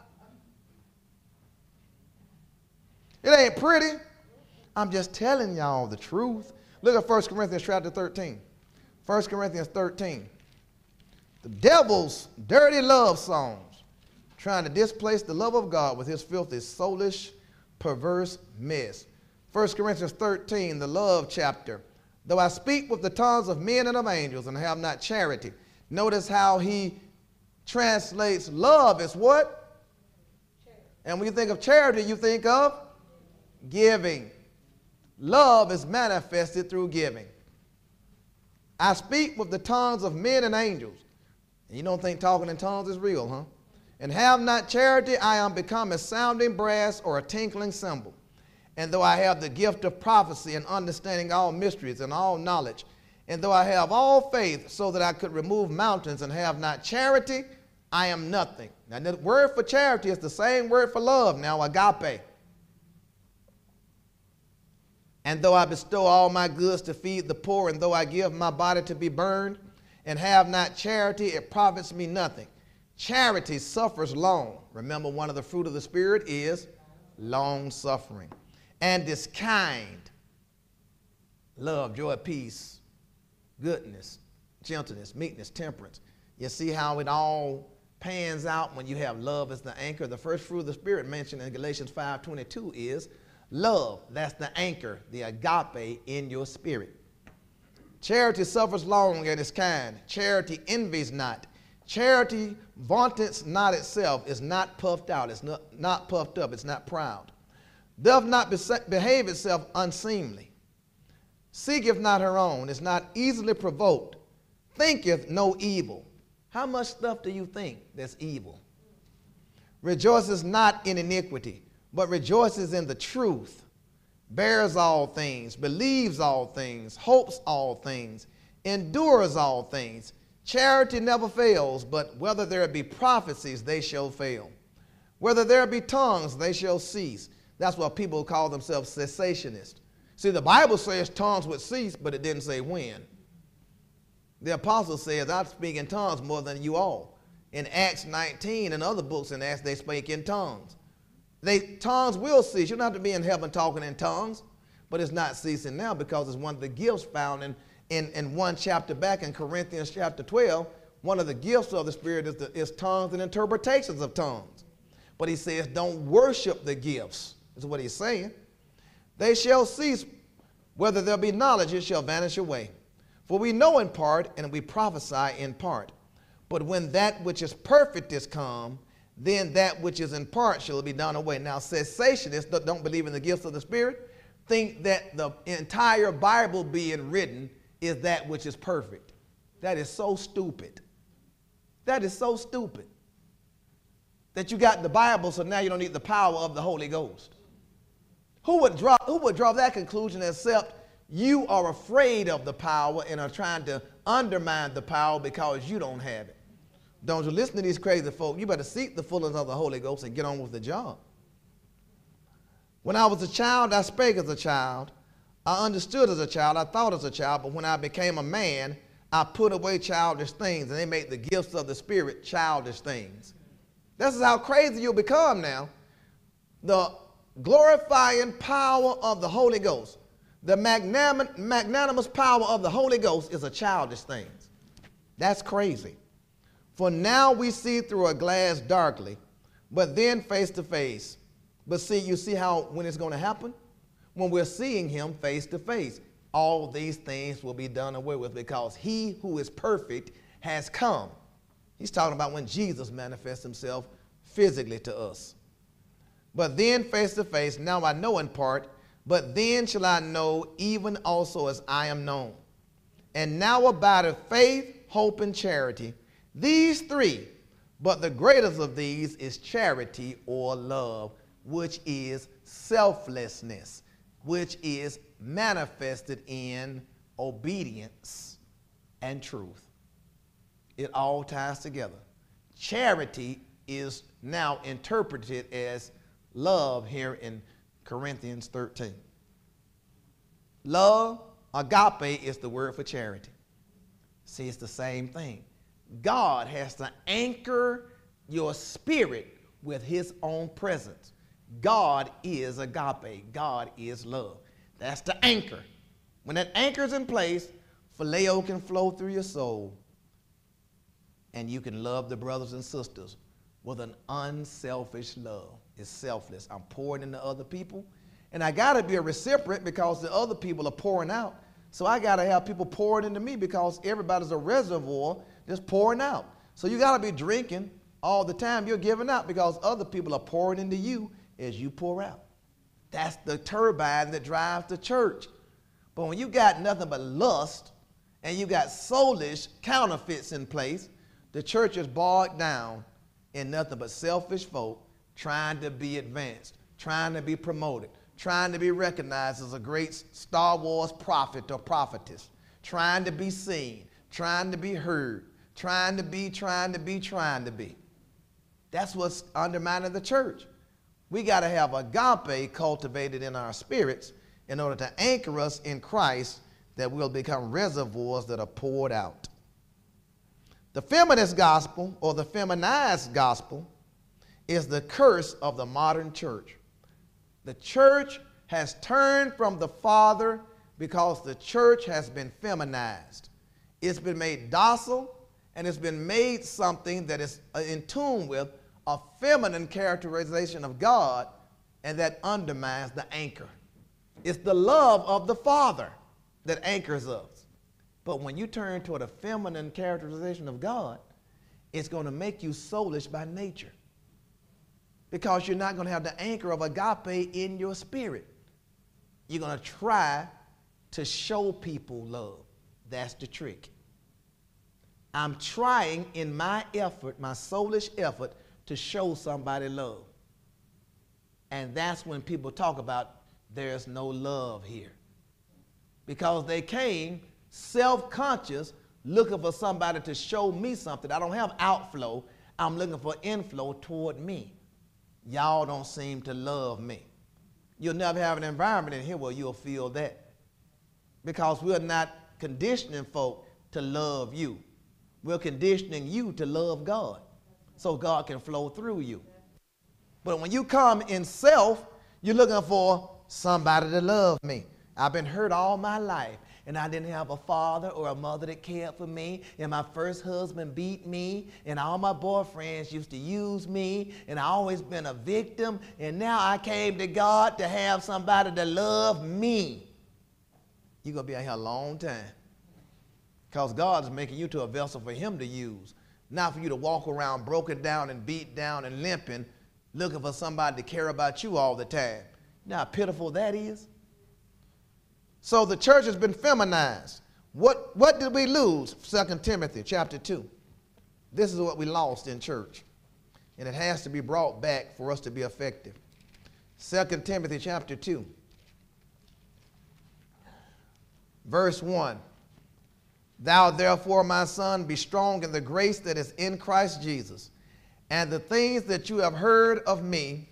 It ain't pretty. I'm just telling y'all the truth. Look at First Corinthians chapter thirteen. First Corinthians thirteen. The devil's dirty love songs, trying to displace the love of God with his filthy, soulish, perverse mess. First Corinthians thirteen, the love chapter. Though I speak with the tongues of men and of angels and have not charity. Notice how he translates love as what? Charity. And when you think of charity, you think of giving. Love is manifested through giving. I speak with the tongues of men and angels. And you don't think talking in tongues is real, huh? And have not charity, I am become a sounding brass or a tinkling cymbal. And though I have the gift of prophecy and understanding all mysteries and all knowledge, and though I have all faith so that I could remove mountains and have not charity, I am nothing. Now the word for charity is the same word for love now, agape. And though I bestow all my goods to feed the poor, and though I give my body to be burned, and have not charity, it profits me nothing. Charity suffers long. Remember, one of the fruit of the Spirit is long suffering. And is kind. Love, joy, peace, goodness, gentleness, meekness, temperance. You see how it all pans out when you have love as the anchor. The first fruit of the Spirit mentioned in Galatians five twenty-two is love. That's the anchor, the agape in your spirit. Charity suffers long and is kind. Charity envies not. Charity vaunteth not itself, is not puffed out, it's not, not puffed up, it's not proud. Doth not behave itself unseemly. Seeketh not her own, is not easily provoked. Thinketh no evil. How much stuff do you think that's evil? Rejoices not in iniquity, but rejoices in the truth. Bears all things, believes all things, hopes all things, endures all things. Charity never fails, but whether there be prophecies, they shall fail. Whether there be tongues, they shall cease. That's why people call themselves cessationists. See, the Bible says tongues would cease, but it didn't say when. The apostle says, I speak in tongues more than you all. In Acts nineteen and other books in Acts, they speak in tongues. They, tongues will cease. You don't have to be in heaven talking in tongues, but it's not ceasing now because it's one of the gifts found in, in, in one chapter back in Corinthians chapter twelve. One of the gifts of the Spirit is, the, is tongues and interpretations of tongues. But he says, don't worship the gifts, is what he's saying. They shall cease, whether there be knowledge, it shall vanish away. For we know in part, and we prophesy in part. But when that which is perfect is come, then that which is in part shall be done away. Now, cessationists that don't believe in the gifts of the Spirit think that the entire Bible being written is that which is perfect. That is so stupid. That is so stupid. That you got the Bible, so now you don't need the power of the Holy Ghost. Who would draw, who would draw that conclusion except you are afraid of the power and are trying to undermine the power because you don't have it? Don't you listen to these crazy folk. You better seek the fullness of the Holy Ghost and get on with the job. When I was a child, I spake as a child. I understood as a child. I thought as a child. But when I became a man, I put away childish things, and they make the gifts of the Spirit childish things. This is how crazy you'll become now. The glorifying power of the Holy Ghost, the magnanimous, magnanimous power of the Holy Ghost is a childish thing. That's crazy. For now we see through a glass darkly, but then face to face. But see, you see how when it's going to happen? When we're seeing him face to face, all these things will be done away with because he who is perfect has come. He's talking about when Jesus manifests himself physically to us. But then face to face, now I know in part, but then shall I know even also as I am known. And now abideth faith, hope, and charity. These three, but the greatest of these is charity or love, which is selflessness, which is manifested in obedience and truth. It all ties together. Charity is now interpreted as love here in Corinthians thirteen. Love, agape, is the word for charity. See, it's the same thing. God has to anchor your spirit with his own presence. God is agape. God is love. That's the anchor. When that anchor's in place, phileo can flow through your soul, and you can love the brothers and sisters with an unselfish love. It's selfless. I'm pouring into other people, and I got to be a recipient because the other people are pouring out. So I got to have people pouring into me because everybody's a reservoir just pouring out. So you got to be drinking all the time. You're giving out because other people are pouring into you as you pour out. That's the turbine that drives the church. But when you got nothing but lust and you got soulish counterfeits in place, the church is bogged down in nothing but selfish folk trying to be advanced, trying to be promoted, trying to be recognized as a great Star Wars prophet or prophetess, trying to be seen, trying to be heard, trying to be, trying to be, trying to be. That's what's undermining the church. We got to have agape cultivated in our spirits, in order to anchor us in Christ, that we'll become reservoirs that are poured out. The feminist gospel, or the feminized gospel, is the curse of the modern church. The church has turned from the Father because the church has been feminized. It's been made docile, and it's been made something that is in tune with a feminine characterization of God, and that undermines the anchor. It's the love of the Father that anchors us. But when you turn toward a feminine characterization of God, it's going to make you soulish by nature, because you're not going to have the anchor of agape in your spirit. You're going to try to show people love. That's the trick. I'm trying in my effort, my soulish effort, to show somebody love. And that's when people talk about there's no love here. Because they came self-conscious, looking for somebody to show me something. I don't have outflow. I'm looking for inflow toward me. Y'all don't seem to love me. You'll never have an environment in here where you'll feel that, because we're not conditioning folk to love you. We're conditioning you to love God, so God can flow through you. But when you come in self, you're looking for somebody to love me. I've been hurt all my life, and I didn't have a father or a mother that cared for me, and my first husband beat me, and all my boyfriends used to use me, and I always been a victim, and now I came to God to have somebody to love me. You're going to be out here a long time, because God is making you to a vessel for him to use, not for you to walk around broken down and beat down and limping, looking for somebody to care about you all the time. You know how pitiful that is? So the church has been feminized. What, what did we lose? Second Timothy chapter two. This is what we lost in church. And it has to be brought back for us to be effective. Second Timothy chapter two. Verse one. Thou therefore, my son, be strong in the grace that is in Christ Jesus. And the things that you have heard of me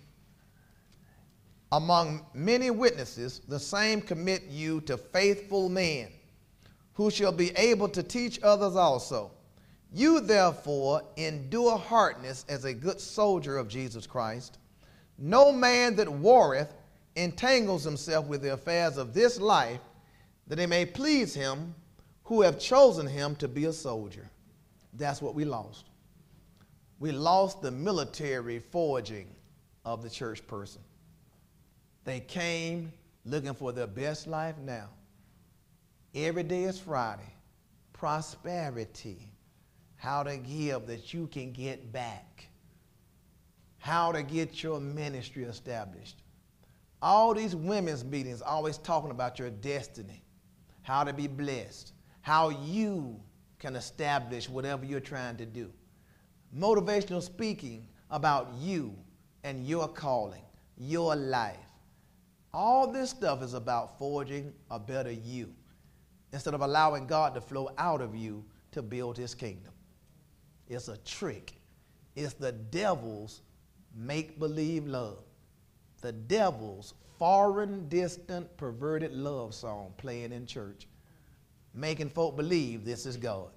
among many witnesses, the same commit you to faithful men, who shall be able to teach others also. You therefore endure hardness as a good soldier of Jesus Christ. No man that warreth entangles himself with the affairs of this life, that he may please him who have chosen him to be a soldier. That's what we lost. We lost the military forging of the church person. They came looking for their best life now. Every day is Friday. Prosperity. How to give that you can get back. How to get your ministry established. All these women's meetings always talking about your destiny. How to be blessed. How you can establish whatever you're trying to do. Motivational speaking about you and your calling, your life. All this stuff is about forging a better you, instead of allowing God to flow out of you to build his kingdom. It's a trick. It's the devil's make-believe love. The devil's foreign, distant, perverted love song playing in church, making folk believe this is God.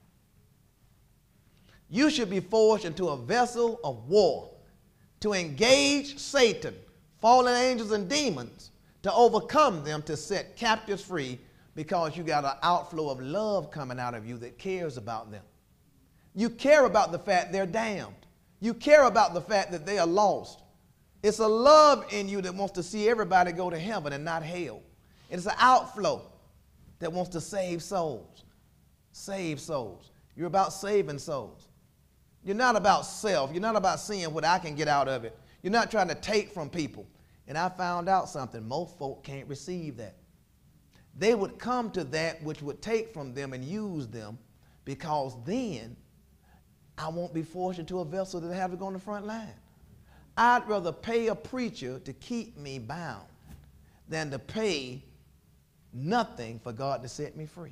You should be forged into a vessel of war to engage Satan, fallen angels and demons, to overcome them, to set captives free, because you got an outflow of love coming out of you that cares about them. You care about the fact they're damned. You care about the fact that they are lost. It's a love in you that wants to see everybody go to heaven and not hell. It's an outflow that wants to save souls. Save souls. You're about saving souls. You're not about self. You're not about seeing what I can get out of it. You're not trying to take from people. And I found out something. Most folk can't receive that. They would come to that which would take from them and use them, because then I won't be forced into a vessel that have to go on the front line. I'd rather pay a preacher to keep me bound than to pay nothing for God to set me free.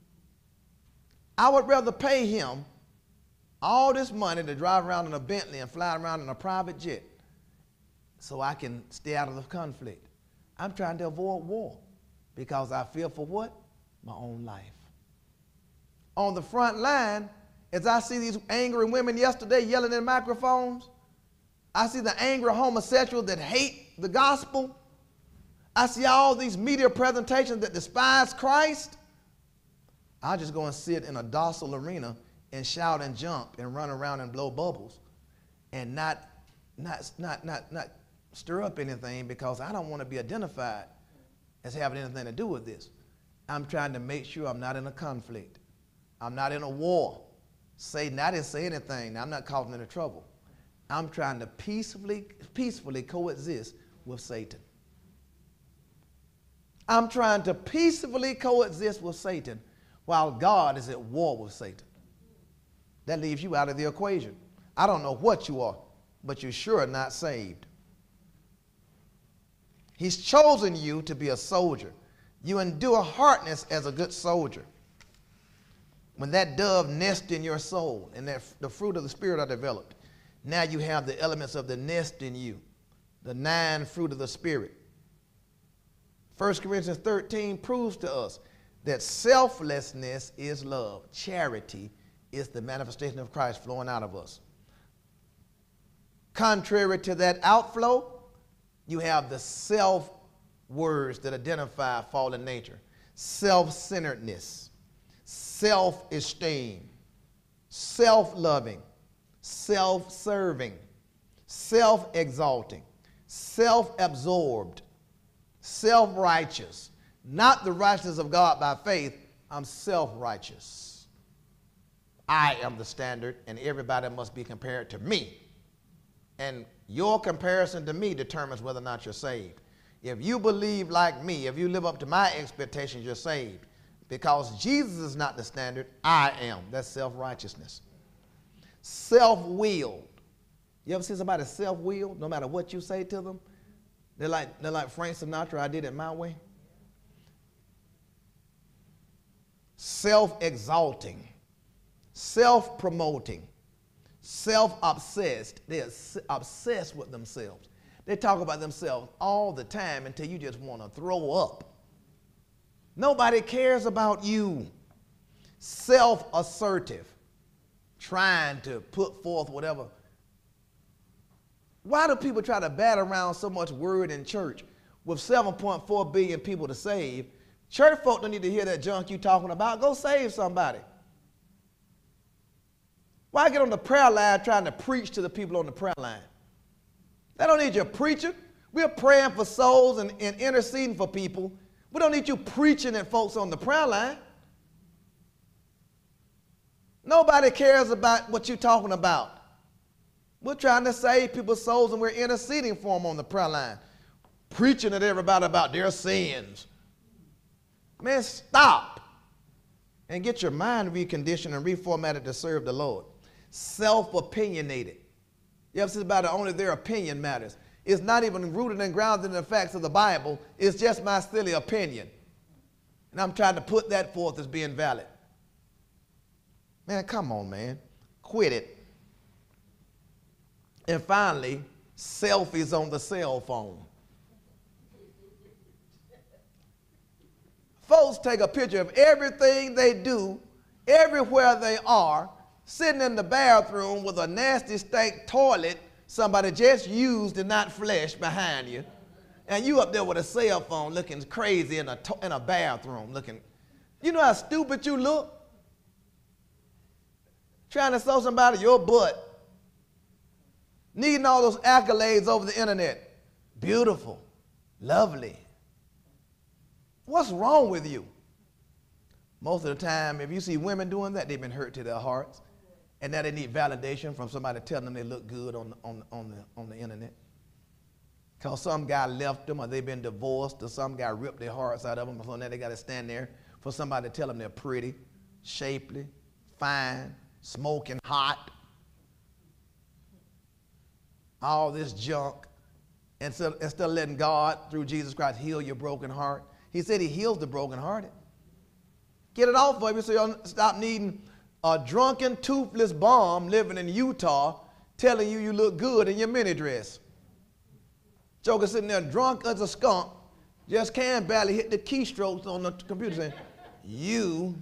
I would rather pay him all this money to drive around in a Bentley and fly around in a private jet so I can stay out of the conflict. I'm trying to avoid war because I fear for what? My own life. On the front line, as I see these angry women yesterday yelling in microphones, I see the angry homosexuals that hate the gospel. I see all these media presentations that despise Christ. I'll just go and sit in a docile arena and shout and jump and run around and blow bubbles and not, not, not, not, not stir up anything because I don't want to be identified as having anything to do with this. I'm trying to make sure I'm not in a conflict. I'm not in a war. Satan, I didn't say anything. I'm not causing any trouble. I'm trying to peacefully, peacefully coexist with Satan. I'm trying to peacefully coexist with Satan while God is at war with Satan. That leaves you out of the equation. I don't know what you are, but you're sure not saved. He's chosen you to be a soldier. You endure hardness as a good soldier. When that dove nests in your soul and that, the fruit of the Spirit are developed, now you have the elements of the nest in you, the nine fruit of the Spirit. First Corinthians thirteen proves to us that selflessness is love. Charity is the manifestation of Christ flowing out of us. Contrary to that outflow, you have the self words that identify fallen nature. Self-centeredness, self-esteem, self-loving, self-serving, self-exalting, self-absorbed, self-righteous. Not the righteousness of God by faith. I'm self-righteous. I am the standard, and everybody must be compared to me. And your comparison to me determines whether or not you're saved. If you believe like me, if you live up to my expectations, you're saved. Because Jesus is not the standard, I am. That's self-righteousness. Self-willed. You ever see somebody self-willed? No matter what you say to them, they're like, they're like Frank Sinatra, I did it my way. Self-exalting, self-promoting, self-obsessed. They're obsessed with themselves. They talk about themselves all the time until you just want to throw up. Nobody cares about you. Self-assertive, trying to put forth whatever. Why do people try to bat around so much word in church with seven point four billion people to save? Church folk don't need to hear that junk you talking about. Go save somebody. Why get on the prayer line trying to preach to the people on the prayer line? They don't need your preacher. We're praying for souls and, and interceding for people. We don't need you preaching at folks on the prayer line. Nobody cares about what you're talking about. We're trying to save people's souls and we're interceding for them on the prayer line. Preaching at everybody about their sins. Man, stop and get your mind reconditioned and reformatted to serve the Lord. Self-opinionated. You ever see about it? Only their opinion matters. It's not even rooted and grounded in the facts of the Bible. It's just my silly opinion. And I'm trying to put that forth as being valid. Man, come on, man. Quit it. And finally, selfies on the cell phone. Folks take a picture of everything they do, everywhere they are, sitting in the bathroom with a nasty stank toilet somebody just used and not flushed behind you. And you up there with a cell phone looking crazy in a, in a bathroom looking. You know how stupid you look? Trying to show somebody your butt. Needing all those accolades over the internet. Beautiful. Lovely. What's wrong with you? Most of the time, if you see women doing that, they've been hurt to their hearts. And now they need validation from somebody telling them they look good on the, on, on the, on the internet. Because some guy left them or they've been divorced or some guy ripped their hearts out of them. So now they got to stand there for somebody to tell them they're pretty, shapely, fine, smoking hot. All this junk. And so instead of letting God, through Jesus Christ, heal your broken heart, he said he heals the brokenhearted. Get it off of you so you'll stop needing a drunken, toothless bum living in Utah telling you you look good in your mini dress. Joker sitting there drunk as a skunk, Just can barely hit the keystrokes on the computer saying, you,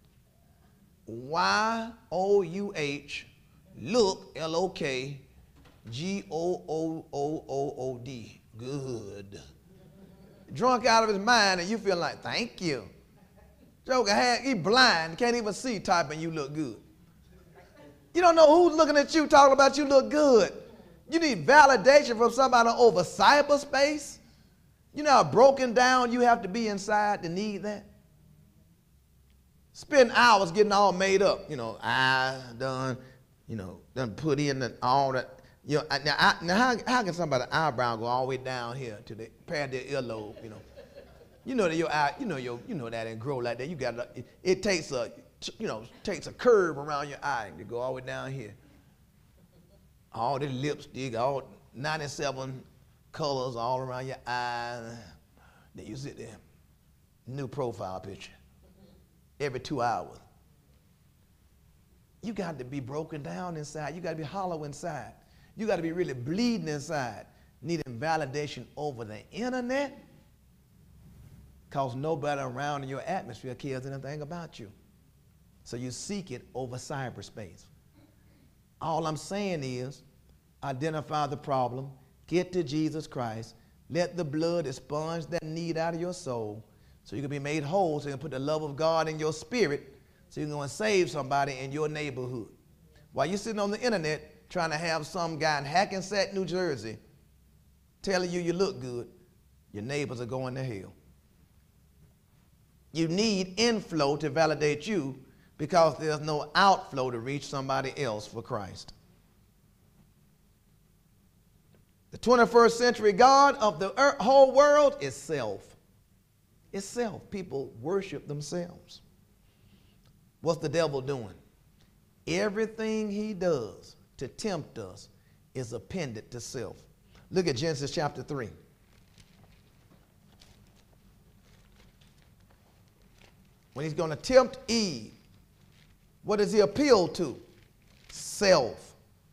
Y O U H, look, L O K, G O O O O O D. Good. Drunk out of his mind, and you feel like, thank you. Joker, had, he blind, can't even see typing, you look good. You don't know who's looking at you talking about you look good. You need validation from somebody over cyberspace. You know how broken down you have to be inside to need that? Spend hours getting all made up. You know, I done, you know, done put in the, all that. You know, now, I, now how, how can somebody's eyebrow go all the way down here to the pad their earlobe, you know? You know that your eye, you know your, you know that and grow like that. You got it, it takes a, you know, takes a curve around your eye to go all the way down here. All the lipstick, all ninety-seven colors all around your eye. Then you sit there, new profile picture, every two hours. You got to be broken down inside. You got to be hollow inside. You got to be really bleeding inside, needing validation over the internet, because nobody around in your atmosphere cares anything about you. So you seek it over cyberspace. All I'm saying is, identify the problem, get to Jesus Christ, let the blood expunge that need out of your soul so you can be made whole, so you can put the love of God in your spirit, so you can go and save somebody in your neighborhood. While you're sitting on the internet trying to have some guy in Hackensack, New Jersey, telling you you look good, your neighbors are going to hell. You need inflow to validate you because there's no outflow to reach somebody else for Christ. The twenty-first century God of the earth, whole world is self. It's self. People worship themselves. What's the devil doing? Everything he does to tempt us is appended to self. Look at Genesis chapter three. When he's going to tempt Eve, what does he appeal to? Self.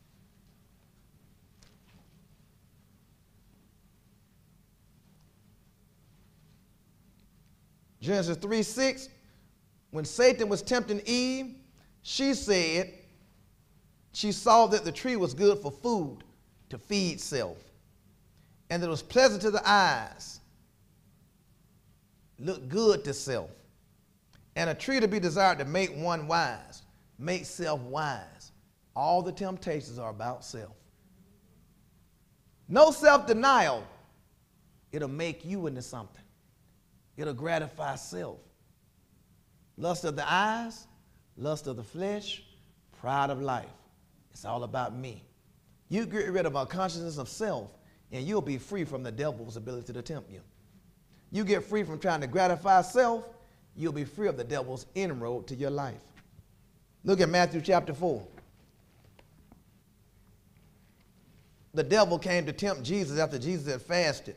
Genesis three six, when Satan was tempting Eve, she said, she saw that the tree was good for food, to feed self, and that it was pleasant to the eyes, looked good to self, and a tree to be desired to make one wise, make self wise. All the temptations are about self. No self-denial, it'll make you into something. It'll gratify self. Lust of the eyes, lust of the flesh, pride of life. It's all about me. You get rid of our consciousness of self, and you'll be free from the devil's ability to tempt you. You get free from trying to gratify self, you'll be free of the devil's inroad to your life. Look at Matthew chapter four. The devil came to tempt Jesus after Jesus had fasted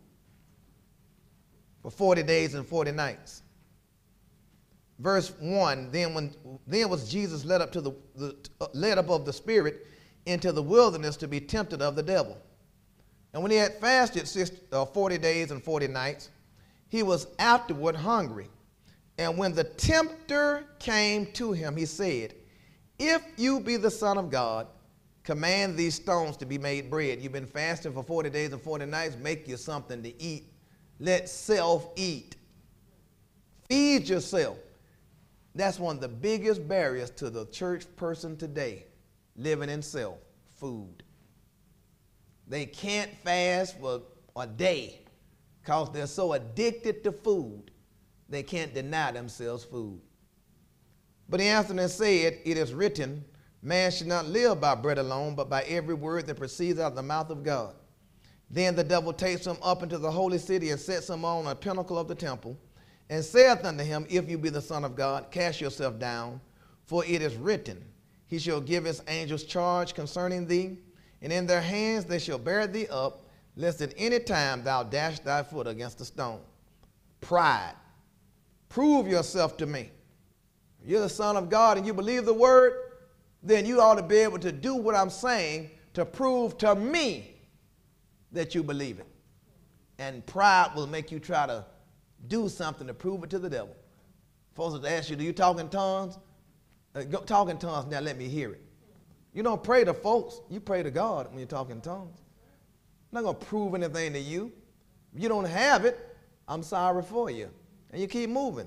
for forty days and forty nights. Verse one, then when then was Jesus led up to the, the uh, led up of the Spirit into the wilderness to be tempted of the devil. And when he had fasted six, uh, forty days and forty nights, he was afterward hungry. And when the tempter came to him, he said, if you be the Son of God, command these stones to be made bread. You've been fasting for forty days and forty nights, make you something to eat. Let self eat. Feed yourself. That's one of the biggest barriers to the church person today, living in self, food. They can't fast for a day because they're so addicted to food, they can't deny themselves food. But he answered and said, it is written, man should not live by bread alone, but by every word that proceeds out of the mouth of God. Then the devil takes him up into the holy city and sets him on a pinnacle of the temple, and saith unto him, if you be the Son of God, cast yourself down, for it is written, he shall give his angels charge concerning thee, and in their hands they shall bear thee up, lest at any time thou dash thy foot against a stone. Pride. Prove yourself to me. If you're the Son of God and you believe the word, then you ought to be able to do what I'm saying to prove to me that you believe it. And pride will make you try to do something to prove it to the devil. Folks will ask you, do you talk in tongues? Uh, go, talk in tongues, now let me hear it. You don't pray to folks. You pray to God when you talk in tongues. I'm not going to prove anything to you. If you don't have it, I'm sorry for you. And you keep moving.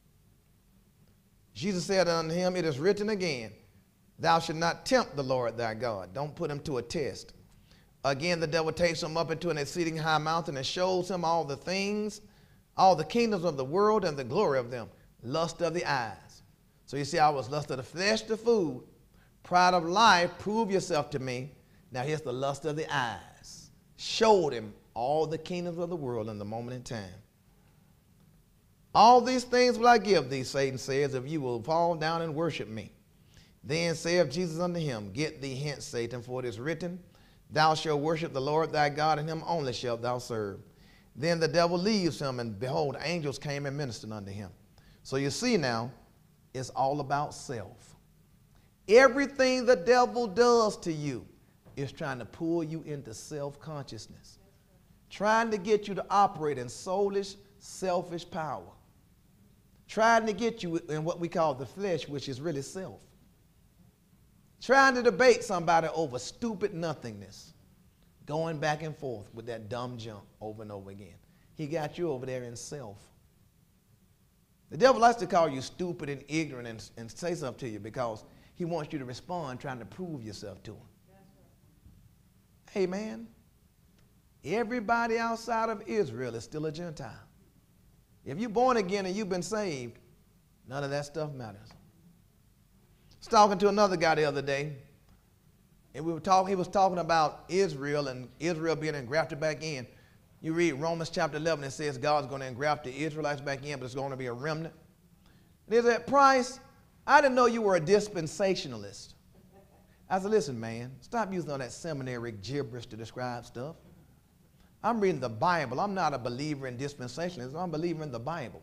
Jesus said unto him, it is written again, thou shalt not tempt the Lord thy God. Don't put him to a test. Again, the devil takes him up into an exceeding high mountain and shows him all the things, all the kingdoms of the world and the glory of them. Lust of the eyes. So you see, I was lust of the flesh, the food, pride of life, prove yourself to me. Now here's the lust of the eyes. Showed him all the kingdoms of the world in the moment in time. All these things will I give thee, Satan says, if you will fall down and worship me. Then saith Jesus unto him, get thee hence, Satan, for it is written, thou shalt worship the Lord thy God, and him only shalt thou serve. Then the devil leaves him, and behold, angels came and ministered unto him. So you see now, it's all about self. Everything the devil does to you is trying to pull you into self-consciousness, trying to get you to operate in soulish, selfish power, trying to get you in what we call the flesh, which is really self, trying to debate somebody over stupid nothingness, going back and forth with that dumb junk over and over again. He got you over there in self. The devil likes to call you stupid and ignorant and, and say something to you because he wants you to respond trying to prove yourself to him. Hey, man, everybody outside of Israel is still a Gentile. If you're born again and you've been saved, none of that stuff matters. I was talking to another guy the other day, and we were talking, he was talking about Israel and Israel being engrafted back in. You read Romans chapter eleven, it says God's going to engraft the Israelites back in, but it's going to be a remnant. And he said, Price, I didn't know you were a dispensationalist. I said, listen, man, stop using all that seminary gibberish to describe stuff. I'm reading the Bible. I'm not a believer in dispensationalism. I'm a believer in the Bible.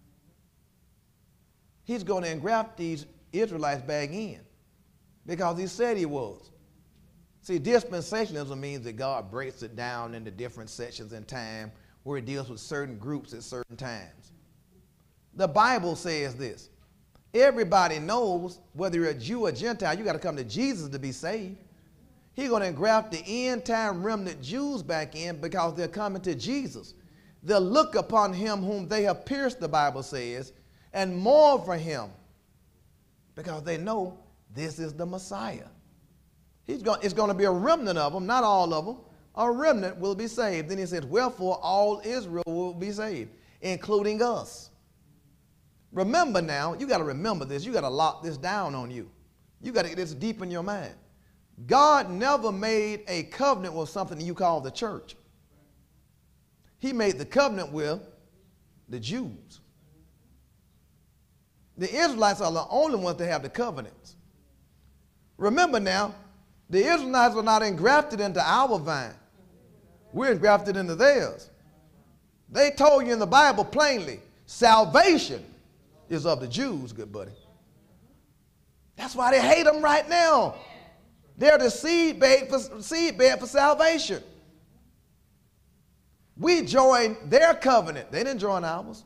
He's going to engraft these Israelites back in because he said he was. See, dispensationalism means that God breaks it down into different sections in time where he deals with certain groups at certain times. The Bible says this. Everybody knows whether you're a Jew or Gentile, you got to come to Jesus to be saved. He's going to engraft the end time remnant Jews back in because they're coming to Jesus. They'll look upon him whom they have pierced, the Bible says, and mourn for him because they know this is the Messiah. He's going, it's going to be a remnant of them, not all of them. A remnant will be saved. Then he says, wherefore all Israel will be saved, including us. Remember now, you got to remember this. You got to lock this down on you. You got to get this deep in your mind. God never made a covenant with something you call the church. He made the covenant with the Jews. The Israelites are the only ones that have the covenants. Remember now, the Israelites are not engrafted into our vine. We're engrafted into theirs. They told you in the Bible plainly, salvation is of the Jews, good buddy. That's why they hate them right now. They're the seed bed for, seed bed for salvation. We joined their covenant. They didn't join ours.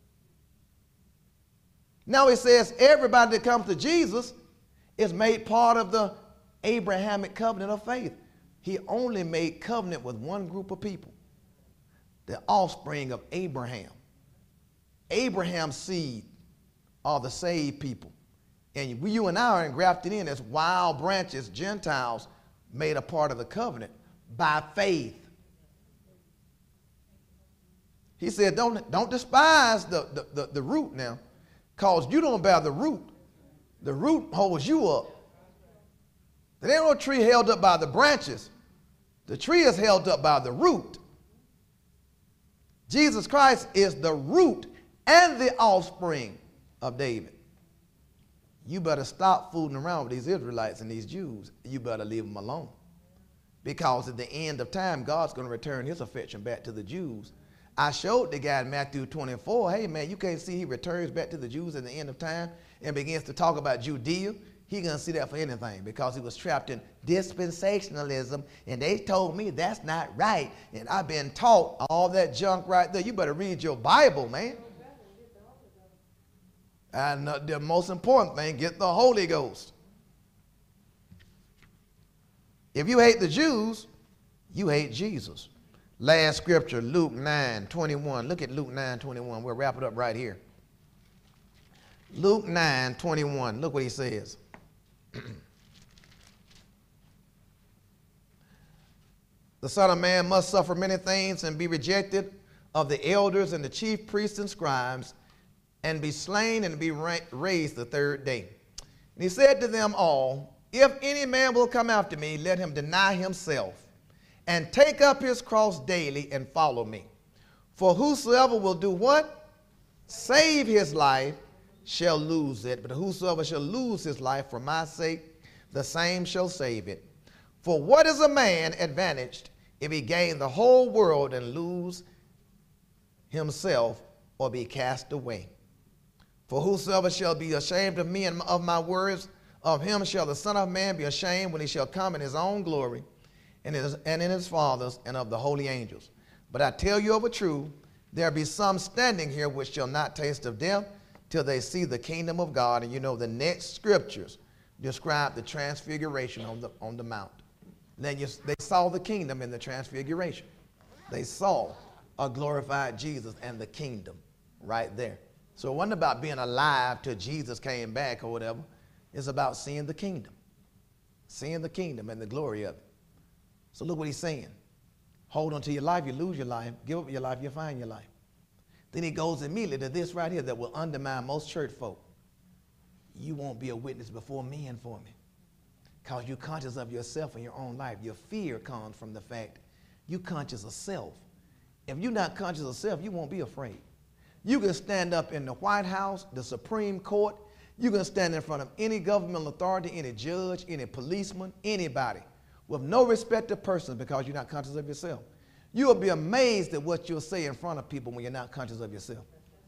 Now it says everybody that comes to Jesus is made part of the Abrahamic covenant of faith. He only made covenant with one group of people, the offspring of Abraham. Abraham's seed are the saved people. And we, you and I are engrafted in as wild branches, Gentiles, made a part of the covenant by faith. He said, don't, don't despise the, the, the, the root now, because you don't bear the root. The root holds you up. There ain't no tree held up by the branches. The tree is held up by the root. Jesus Christ is the root and the offspring of David. You better stop fooling around with these Israelites and these Jews. You better leave them alone. Because at the end of time, God's going to return his affection back to the Jews. I showed the guy in Matthew twenty-four, hey man, you can't see he returns back to the Jews at the end of time and begins to talk about Judea. He gonna see that for anything because he was trapped in dispensationalism, and they told me that's not right, and I've been taught all that junk right there. You better read your Bible, man. And uh, the most important thing, get the Holy Ghost. If you hate the Jews, you hate Jesus. Last scripture, Luke nine twenty-one. Look at Luke nine twenty-one. We'll wrap it up right here. Luke nine twenty-one. Look what he says. The Son of Man must suffer many things and be rejected of the elders and the chief priests and scribes, and be slain and be ra- raised the third day. And he said to them all, if any man will come after me, let him deny himself and take up his cross daily and follow me. For whosoever will do what? Save his life shall lose it. But whosoever shall lose his life for my sake, the same shall save it. For what is a man advantaged if he gain the whole world and lose himself or be cast away? For whosoever shall be ashamed of me and of my words, of him shall the Son of Man be ashamed when he shall come in his own glory and in his, and in his Father's and of the holy angels. But I tell you of a truth, there be some standing here which shall not taste of death till they see the kingdom of God. And you know the next scriptures describe the transfiguration on the, on the mount. Then you, they saw the kingdom in the transfiguration. They saw a glorified Jesus and the kingdom right there. So it wasn't about being alive till Jesus came back or whatever. It's about seeing the kingdom. Seeing the kingdom and the glory of it. So look what he's saying. Hold on to your life, you lose your life. Give up your life, you find your life. Then he goes immediately to this right here that will undermine most church folk. You won't be a witness before me and for me. Because you're conscious of yourself and your own life. Your fear comes from the fact you're conscious of self. If you're not conscious of self, you won't be afraid. You can stand up in the White House, the Supreme Court. You can stand in front of any governmental authority, any judge, any policeman, anybody, with no respect to person because you're not conscious of yourself. You will be amazed at what you'll say in front of people when you're not conscious of yourself.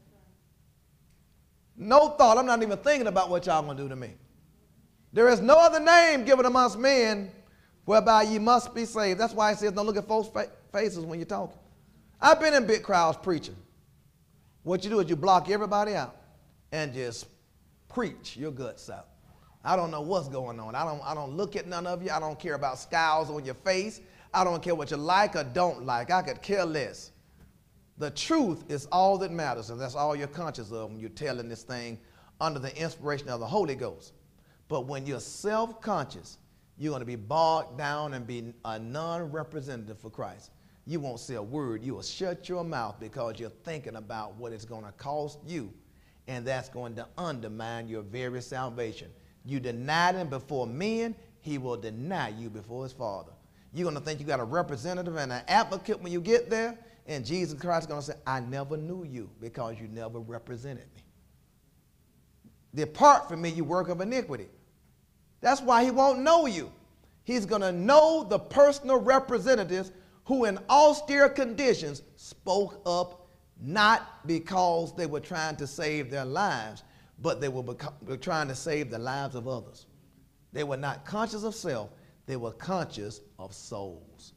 No thought. I'm not even thinking about what y'all going to do to me. There is no other name given amongst men whereby ye must be saved. That's why it says don't look at folks' fa- faces when you're talking. I've been in big crowds preaching. What you do is you block everybody out and just preach your guts out. I don't know what's going on. I don't, I don't look at none of you. I don't care about scowls on your face. I don't care what you like or don't like. I could care less. The truth is all that matters, and that's all you're conscious of when you're telling this thing under the inspiration of the Holy Ghost. But when you're self-conscious, you're going to be bogged down and be a non-representative for Christ. You won't say a word. You will shut your mouth because you're thinking about what it's going to cost you, and that's going to undermine your very salvation. You denied him before men, he will deny you before his Father. You're going to think you got a representative and an advocate when you get there, and Jesus Christ is going to say, I never knew you because you never represented me. Depart from me, you work of iniquity. That's why he won't know you. He's going to know the personal representatives who in austere conditions spoke up not because they were trying to save their lives, but they were, were trying to save the lives of others. They were not conscious of self. They were conscious of souls.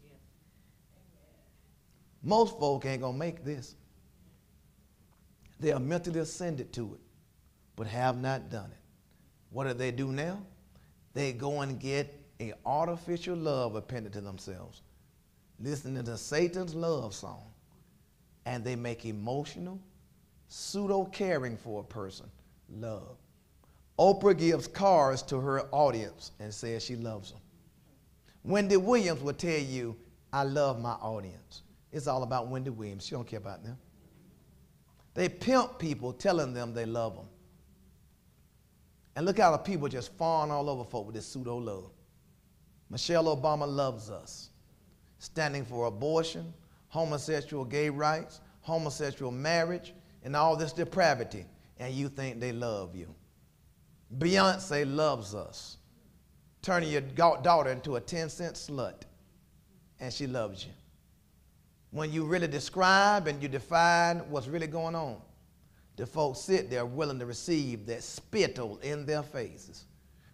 Most folk ain't going to make this. They are mentally ascended to it, but have not done it. What do they do now? They go and get an artificial love appended to themselves, listening to Satan's love song, and they make emotional, pseudo-caring for a person love. Oprah gives cars to her audience and says she loves them. Wendy Williams will tell you, I love my audience. It's all about Wendy Williams. She don't care about them. They pimp people telling them they love them. And look how the people just fawn all over folk with this pseudo-love. Michelle Obama loves us, standing for abortion, homosexual gay rights, homosexual marriage, and all this depravity, and you think they love you. Beyonce loves us, turning your daughter into a ten cent slut, and she loves you. When you really describe and you define what's really going on, the folks sit there willing to receive that spittle in their faces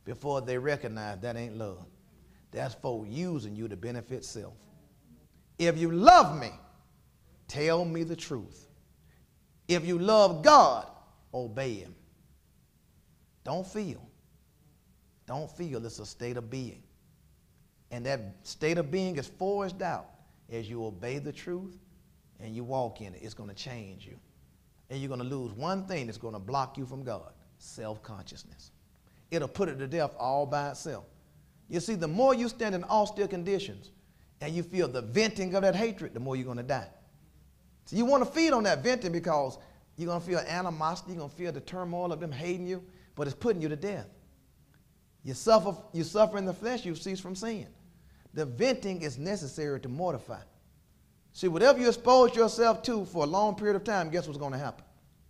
before they recognize that ain't love. That's for using you to benefit self. If you love me, tell me the truth. If you love God, obey him. Don't feel. Don't feel. It's a state of being. And that state of being is forged out as you obey the truth and you walk in it. It's going to change you. And you're going to lose one thing that's going to block you from God: self-consciousness. It'll put it to death all by itself. You see, the more you stand in austere conditions and you feel the venting of that hatred, the more you're going to die. So you want to feed on that venting because you're going to feel animosity, you're going to feel the turmoil of them hating you, but it's putting you to death. You suffer, you suffer in the flesh, you cease from sin. The venting is necessary to mortify. See, whatever you expose yourself to for a long period of time, guess what's going to happen?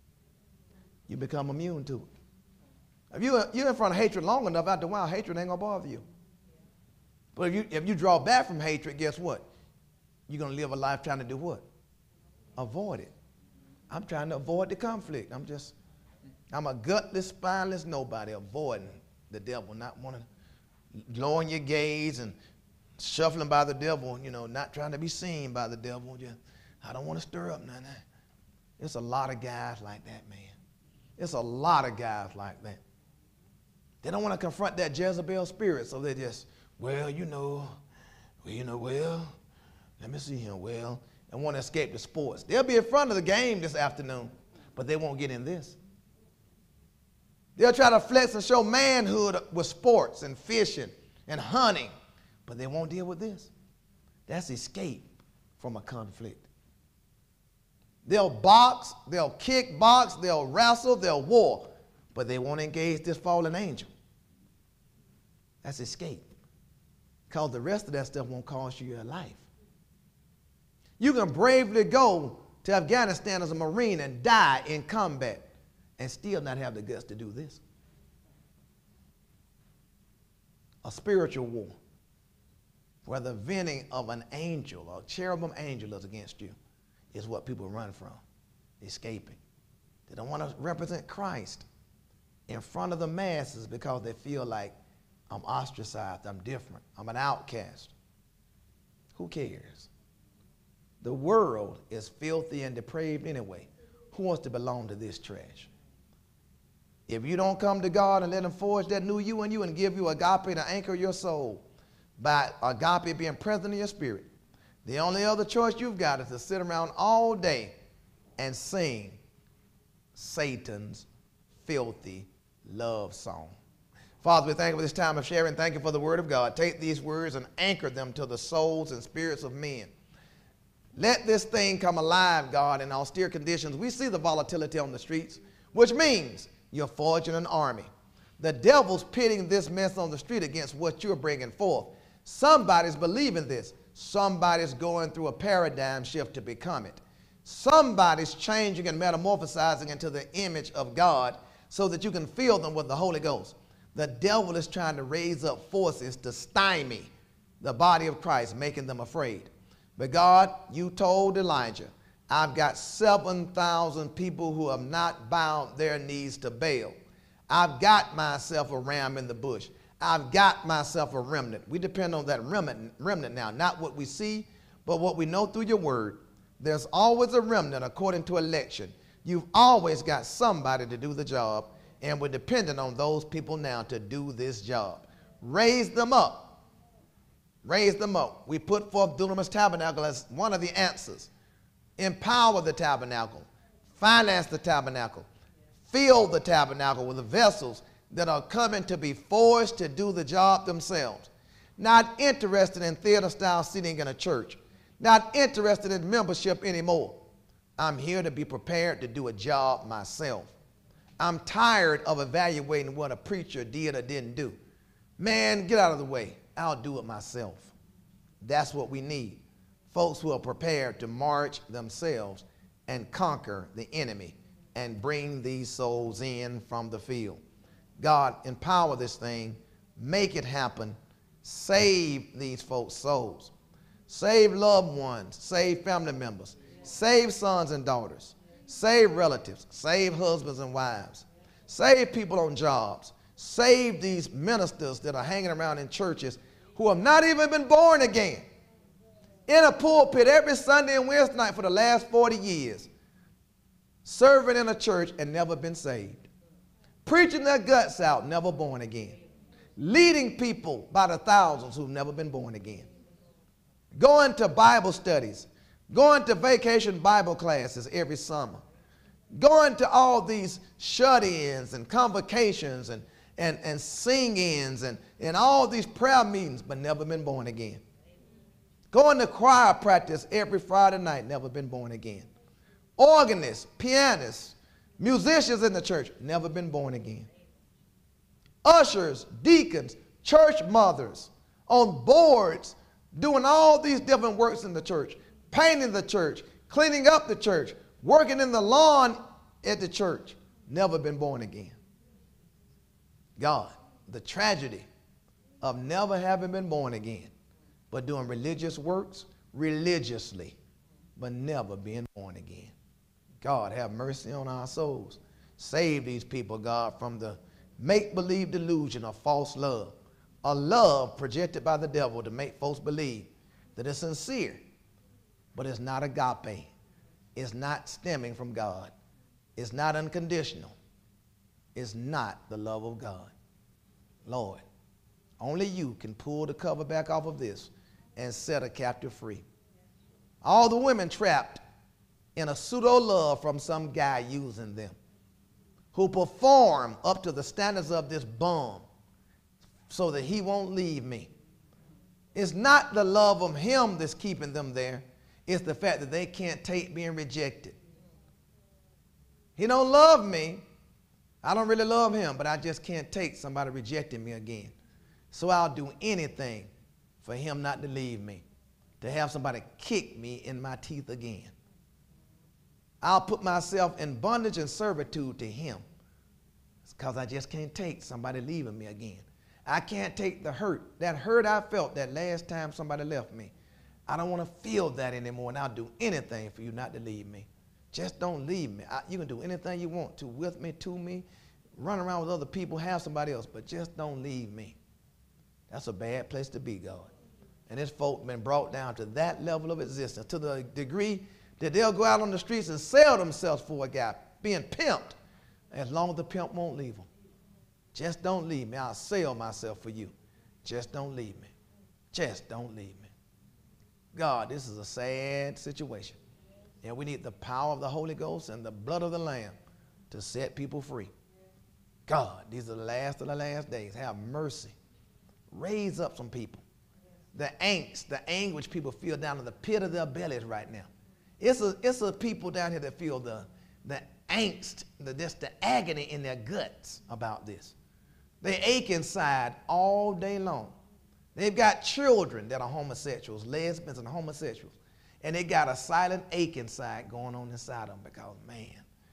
You become immune to it. If you, you're in front of hatred long enough, after a while, hatred ain't going to bother you. But if you, if you draw back from hatred, guess what? You're going to live a life trying to do what? Avoid it. I'm trying to avoid the conflict. I'm just, I'm a gutless, spineless nobody, avoiding the devil, not wanting, lowering your gaze and shuffling by the devil, you know, not trying to be seen by the devil. Just, I don't want to stir up none of that. There's a lot of guys like that, man. There's a lot of guys like that. They don't want to confront that Jezebel spirit, so they just, well, you know, well, you know, well, let me see him, well, and want to escape the sports. They'll be in front of the game this afternoon, but they won't get in this. They'll try to flex and show manhood with sports and fishing and hunting, but they won't deal with this. That's escape from a conflict. They'll box, they'll kick box, they'll wrestle, they'll war, but they won't engage this fallen angel. That's escape. Because the rest of that stuff won't cost you your life. You can bravely go to Afghanistan as a Marine and die in combat and still not have the guts to do this. A spiritual war where the venting of an angel or cherubim angel is against you is what people run from, escaping. They don't want to represent Christ in front of the masses because they feel like, I'm ostracized, I'm different, I'm an outcast. Who cares? The world is filthy and depraved anyway. Who wants to belong to this trash? If you don't come to God and let him forge that new you in you and give you agape to anchor your soul, by agape being present in your spirit, the only other choice you've got is to sit around all day and sing Satan's filthy love song. Father, we thank you for this time of sharing. Thank you for the word of God. Take these words and anchor them to the souls and spirits of men. Let this thing come alive, God, in austere conditions. We see the volatility on the streets, which means you're forging an army. The devil's pitting this mess on the street against what you're bringing forth. Somebody's believing this. Somebody's going through a paradigm shift to become it. Somebody's changing and metamorphosizing into the image of God so that you can fill them with the Holy Ghost. The devil is trying to raise up forces to stymie the body of Christ, making them afraid. But God, you told Elijah, I've got seven thousand people who have not bowed their knees to Baal. I've got myself a ram in the bush. I've got myself a remnant. We depend on that remnant, remnant now, not what we see, but what we know through your word. There's always a remnant according to election. You've always got somebody to do the job, and we're dependent on those people now to do this job. Raise them up. Raise them up. We put forth Dunamis Tabernacle as one of the answers. Empower the tabernacle. Finance the tabernacle. Fill the tabernacle with the vessels that are coming to be forced to do the job themselves. Not interested in theater-style seating in a church. Not interested in membership anymore. I'm here to be prepared to do a job myself. I'm tired of evaluating what a preacher did or didn't do. Man, get out of the way. I'll do it myself. That's what we need. Folks who are prepared to march themselves and conquer the enemy and bring these souls in from the field. God, empower this thing. Make it happen. Save these folks' souls. Save loved ones. Save family members. Save sons and daughters. Save relatives. Save husbands and wives. Save people on jobs. Save these ministers that are hanging around in churches who have not even been born again. In a pulpit every Sunday and Wednesday night for the last forty years. Serving in a church and never been saved. Preaching their guts out, never born again. Leading people by the thousands who've never been born again. Going to Bible studies. Going to vacation Bible classes every summer. Going to all these shut-ins and convocations and, and, and sing-ins and, and all these prayer meetings, but never been born again. Going to choir practice every Friday night, never been born again. Organists, pianists, musicians in the church, never been born again. Ushers, deacons, church mothers, on boards, doing all these different works in the church, painting the church, cleaning up the church, working in the lawn at the church, never been born again. God, the tragedy of never having been born again, but doing religious works religiously, but never being born again. God, have mercy on our souls. Save these people, God, from the make-believe delusion of false love, a love projected by the devil to make folks believe that it's sincere, but it's not agape. It's not stemming from God. It's not unconditional. It's not the love of God. Lord, only you can pull the cover back off of this and set a captive free. All the women trapped in a pseudo love from some guy using them, who perform up to the standards of this bum so that he won't leave me. It's not the love of him that's keeping them there. It's the fact that they can't take being rejected. He don't love me. I don't really love him, but I just can't take somebody rejecting me again. So I'll do anything for him not to leave me, to have somebody kick me in my teeth again. I'll put myself in bondage and servitude to him. It's because I just can't take somebody leaving me again. I can't take the hurt, that hurt I felt that last time somebody left me. I don't want to feel that anymore, and I'll do anything for you not to leave me. Just don't leave me. I, you can do anything you want to with me, to me, run around with other people, have somebody else, but just don't leave me. That's a bad place to be, God. And this folk been brought down to that level of existence, to the degree that they'll go out on the streets and sell themselves for a guy, being pimped, as long as the pimp won't leave them. Just don't leave me. I'll sell myself for you. Just don't leave me. Just don't leave me. God, this is a sad situation. And we need the power of the Holy Ghost and the blood of the Lamb to set people free. God, these are the last of the last days. Have mercy. Raise up some people. The angst, the anguish people feel down in the pit of their bellies right now. It's a, it's a people down here that feel the, the angst, the, just the agony in their guts about this. They ache inside all day long. They've got children that are homosexuals, lesbians and homosexuals, and they got a silent ache inside going on inside of them because, man,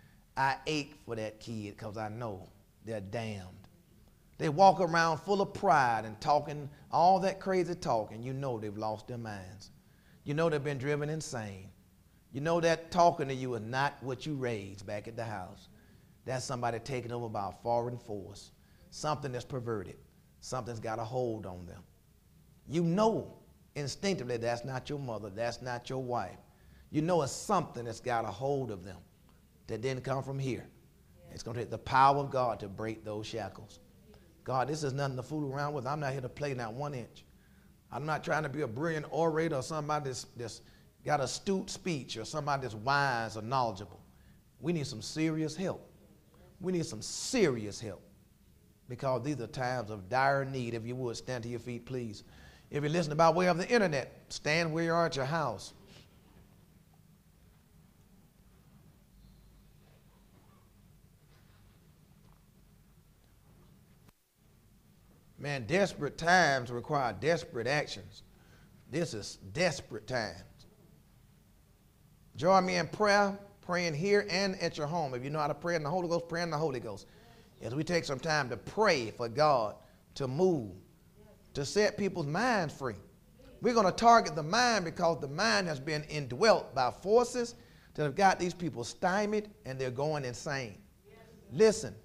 I ache for that kid because I know they're damned. They walk around full of pride and talking all that crazy talk, and you know they've lost their minds. You know they've been driven insane. You know that talking to you is not what you raised back at the house. That's somebody taken over by a foreign force, something that's perverted, something's got a hold on them. You know instinctively that's not your mother, that's not your wife. You know it's something that's got a hold of them that didn't come from here. It's going to take the power of God to break those shackles. God, this is nothing to fool around with. I'm not here to play not one inch. I'm not trying to be a brilliant orator or somebody that's, that's got astute speech or somebody that's wise or knowledgeable. We need some serious help. We need some serious help because these are times of dire need. If you would, stand to your feet, please. If you're listening by way of the internet, stand where you are at your house. Man, desperate times require desperate actions. This is desperate times. Join me in prayer, praying here and at your home. If you know how to pray in the Holy Ghost, pray in the Holy Ghost. As we take some time to pray for God to move, to set people's minds free. We're going to target the mind because the mind has been indwelt by forces that have got these people stymied and they're going insane. Listen,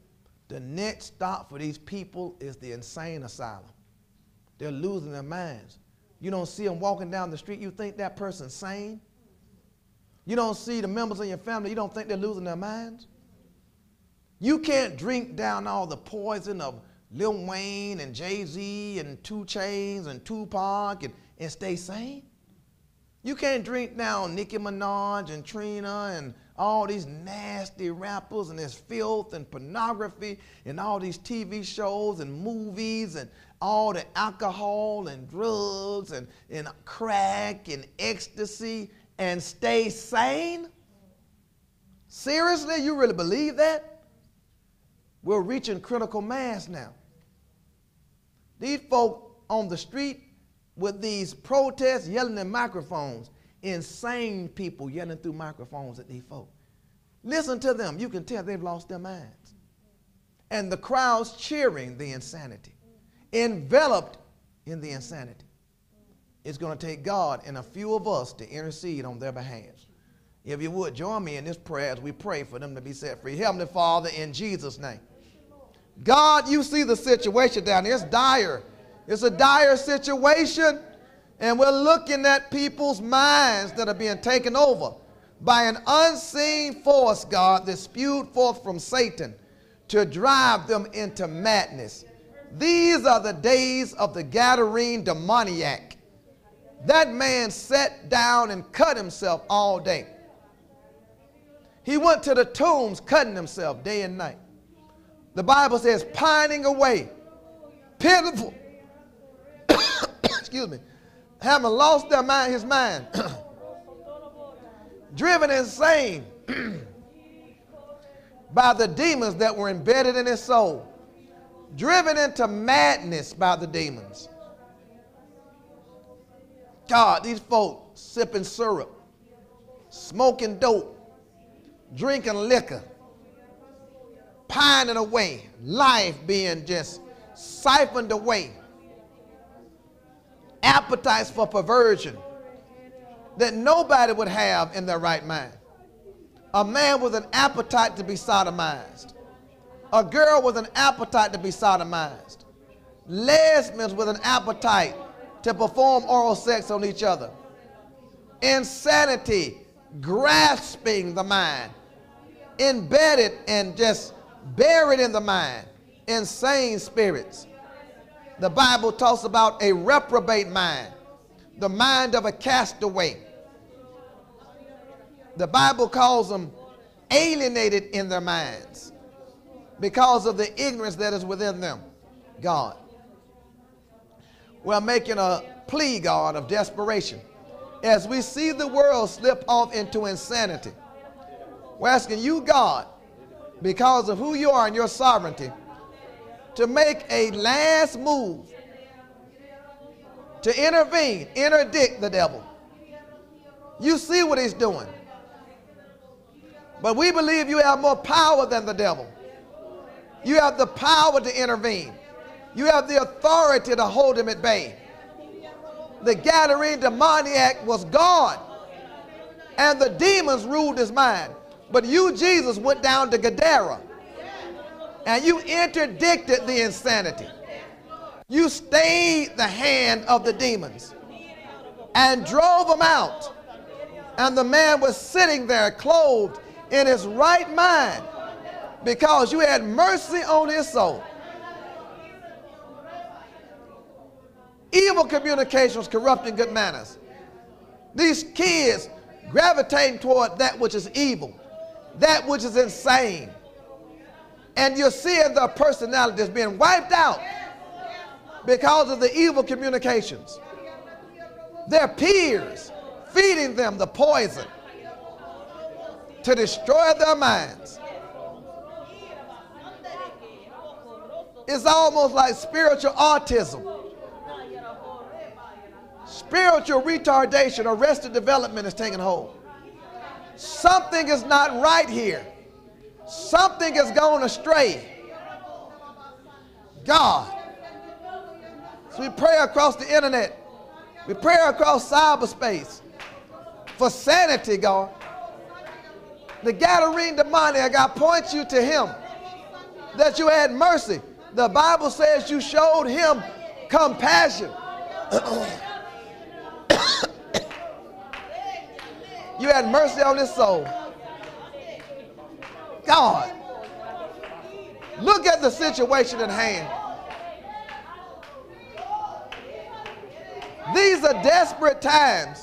The next stop for these people is the insane asylum. They're losing their minds. You don't see them walking down the street, you think that person's sane. You don't see the members of your family, you don't think they're losing their minds. You can't drink down all the poison of Lil Wayne and Jay-Z and two Chainz and Tupac and, and stay sane. You can't drink down Nicki Minaj and Trina and all these nasty rappers and this filth and pornography and all these T V shows and movies and all the alcohol and drugs and, and crack and ecstasy and stay sane? Seriously, you really believe that? We're reaching critical mass now. These folk on the street with these protests yelling in microphones, insane people yelling through microphones at these folk. Listen to them. You can tell they've lost their minds. And the crowds cheering the insanity, enveloped in the insanity. It's going to take God and a few of us to intercede on their behalf. If you would, join me in this prayer as we pray for them to be set free. Heavenly Father, in Jesus' name. God, you see the situation down there. It's dire. It's a dire situation. And we're looking at people's minds that are being taken over by an unseen force, God, that's spewed forth from Satan to drive them into madness. These are the days of the Gadarene demoniac. That man sat down and cut himself all day. He went to the tombs cutting himself day and night. The Bible says pining away, pitiful, excuse me, having lost their mind, his mind, driven insane by the demons that were embedded in his soul, driven into madness by the demons. God, these folks sipping syrup, smoking dope, drinking liquor, pining away, life being just siphoned away, appetites for perversion that nobody would have in their right mind. A man with an appetite to be sodomized, a girl with an appetite to be sodomized, lesbians with an appetite to perform oral sex on each other, insanity grasping the mind, embedded and just buried in the mind, insane spirits. The Bible talks about a reprobate mind, the mind of a castaway. The Bible calls them alienated in their minds because of the ignorance that is within them. God, we're making a plea, God, of desperation. As we see the world slip off into insanity, we're asking you, God, because of who you are and your sovereignty, to make a last move, to intervene, interdict the devil. You see what he's doing. But we believe you have more power than the devil. You have the power to intervene. You have the authority to hold him at bay. The Gadarene demoniac was God, and the demons ruled his mind. But you, Jesus, went down to Gadara, and you interdicted the insanity. You stayed the hand of the demons and drove them out. And the man was sitting there clothed in his right mind because you had mercy on his soul. Evil communications corrupting good manners. These kids gravitating toward that which is evil, that which is insane. And you're seeing their personalities being wiped out because of the evil communications. Their peers feeding them the poison to destroy their minds. It's almost like spiritual autism. Spiritual retardation, arrested development is taking hold. Something is not right here. Something has gone astray. God. So we pray across the internet. We pray across cyberspace for sanity, God. The Gadarene demoniac, I point you to him. that you had mercy. The Bible says you showed him compassion. You had mercy on his soul. God, look at the situation at hand. These are desperate times.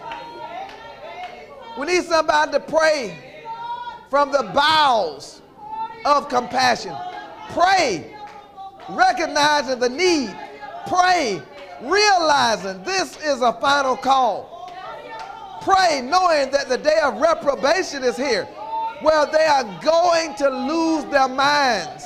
We need somebody to pray from the bowels of compassion. Pray, recognizing the need. Pray, realizing this is a final call. Pray, knowing that the day of reprobation is here, where they are going to lose their minds.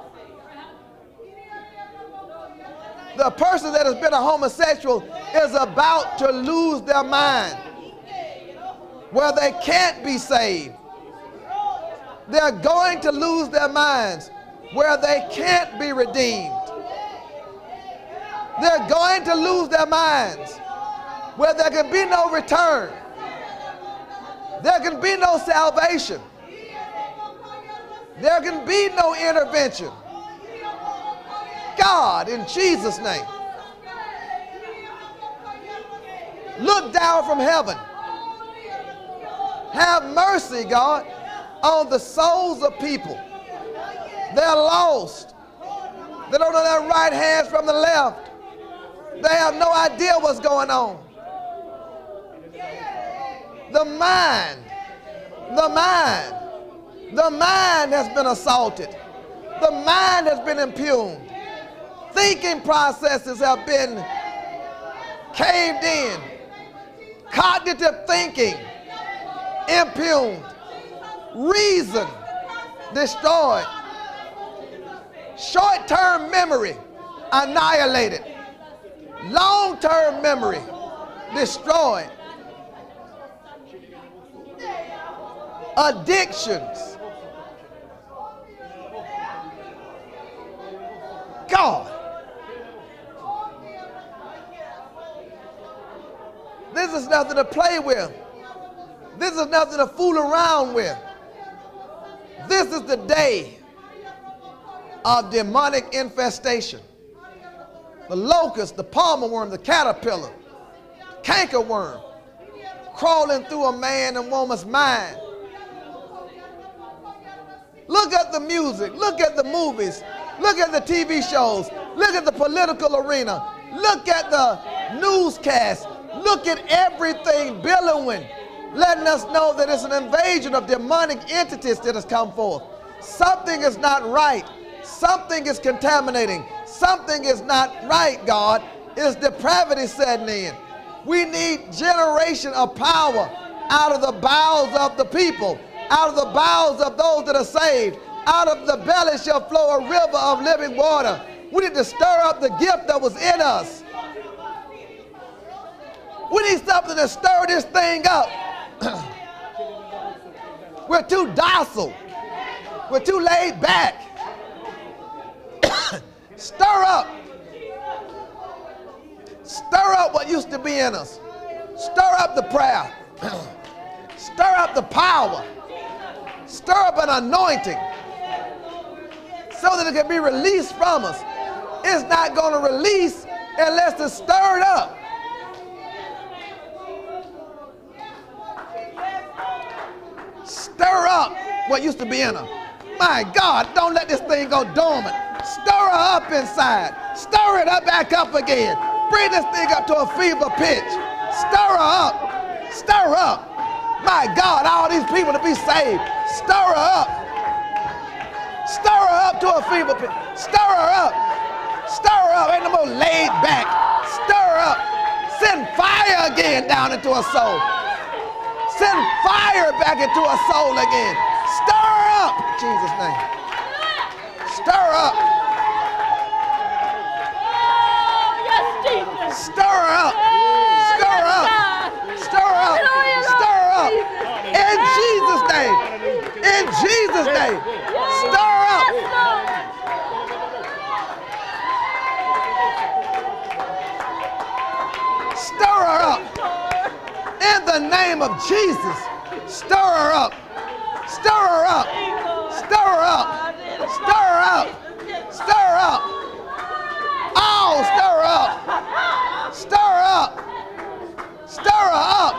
The person that has been a homosexual is about to lose their mind, where they can't be saved. They're going to lose their minds, where they can't be redeemed. They're going to lose their minds, where there can be no return. There can be no salvation. There can be no intervention. God, in Jesus' name, look down from heaven. Have mercy, God, on the souls of people. They're lost. They don't know their right hands from the left. They have no idea what's going on. The mind, the mind, the mind has been assaulted. The mind has been impugned. Thinking processes have been caved in. Cognitive thinking impugned. Reason destroyed. Short-term memory annihilated. Long-term memory destroyed. Addictions. God. This is nothing to play with. This is nothing to fool around with. This is the day of demonic infestation. The locust, the palmer worm, the caterpillar, the cankerworm, crawling through a man and woman's mind. Look at the music, look at the movies, look at the T V shows, look at the political arena, look at the newscast, look at everything billowing, letting us know that it's an invasion of demonic entities that has come forth. Something is not right. Something is contaminating. Something is not right, God. It's depravity setting in. We need generation of power out of the bowels of the people, out of the bowels of those that are saved. Out of the belly shall flow a river of living water. We need to stir up the gift that was in us. We need something to stir this thing up. We're too docile. We're too laid back. Stir up. Stir up what used to be in us. Stir up the prayer. Stir up the power. Stir up an anointing so that it can be released from us. It's not going to release unless it's stirred up. Stir up what used to be in her. My God, don't let this thing go dormant. Stir her up inside. Stir it up back up again. Bring this thing up to a fever pitch. Stir her up. Stir her up. My God, all these people to be saved. Stir her up. Stir her up to a fever pitch. Stir her up. Stir her up. Ain't no more laid back. Stir her up. Send fire again down into her soul. Send fire back into her soul again. Stir her up. In Jesus' name. Stir her up. Stir her up. Stir her up. Stir her up. Stir her up. In Jesus' name. In Jesus' name. Stir her up. Stir her up. In the name of Jesus. Stir her up. Stir her up. Stir her up. Stir her up. Stir up. Oh, stir up. Stir up. Stir her up.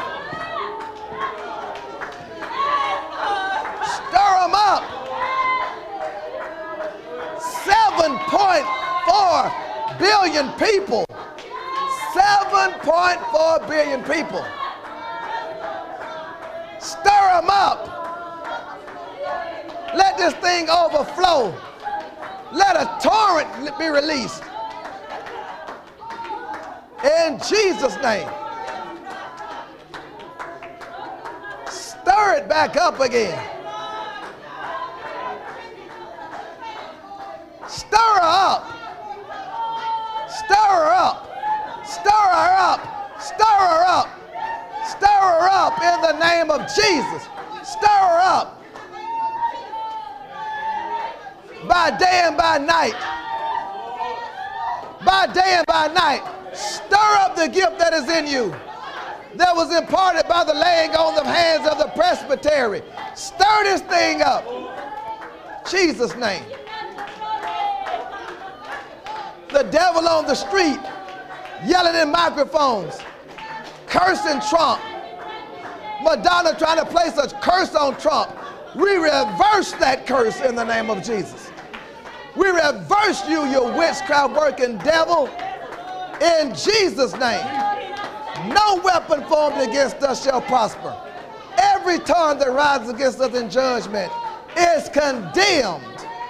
Stir them up. seven point four billion people. seven point four billion people. Stir them up. Let this thing overflow. Let a torrent be released. In Jesus' name. Stir it back up again. Stir her up. Stir her up. Stir her up. Stir her up. Stir her up in the name of Jesus. Stir her up. By day and by night. By day and by night. Stir up the gift that is in you, that was imparted by the laying on of hands of the presbytery. Stir this thing up. Jesus' name. The devil on the street, yelling in microphones, cursing Trump. Madonna trying to place a curse on Trump. We reverse that curse in the name of Jesus. We reverse you, you witchcraft working devil, in Jesus' name. No weapon formed against us shall prosper. Every tongue that rises against us in judgment is condemned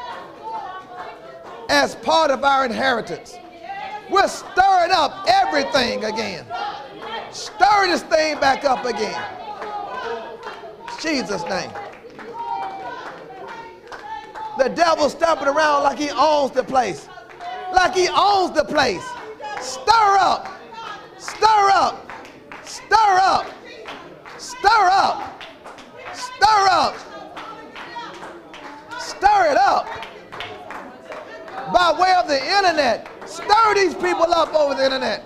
as part of our inheritance. We're stirring up everything again. Stir this thing back up again. Jesus' name. The devil stepping around like he owns the place. Like he owns the place. Stir up. Stir up. Stir up. Stir up. Stir up. Stir it up. By way of the internet. Stir these people up over the internet.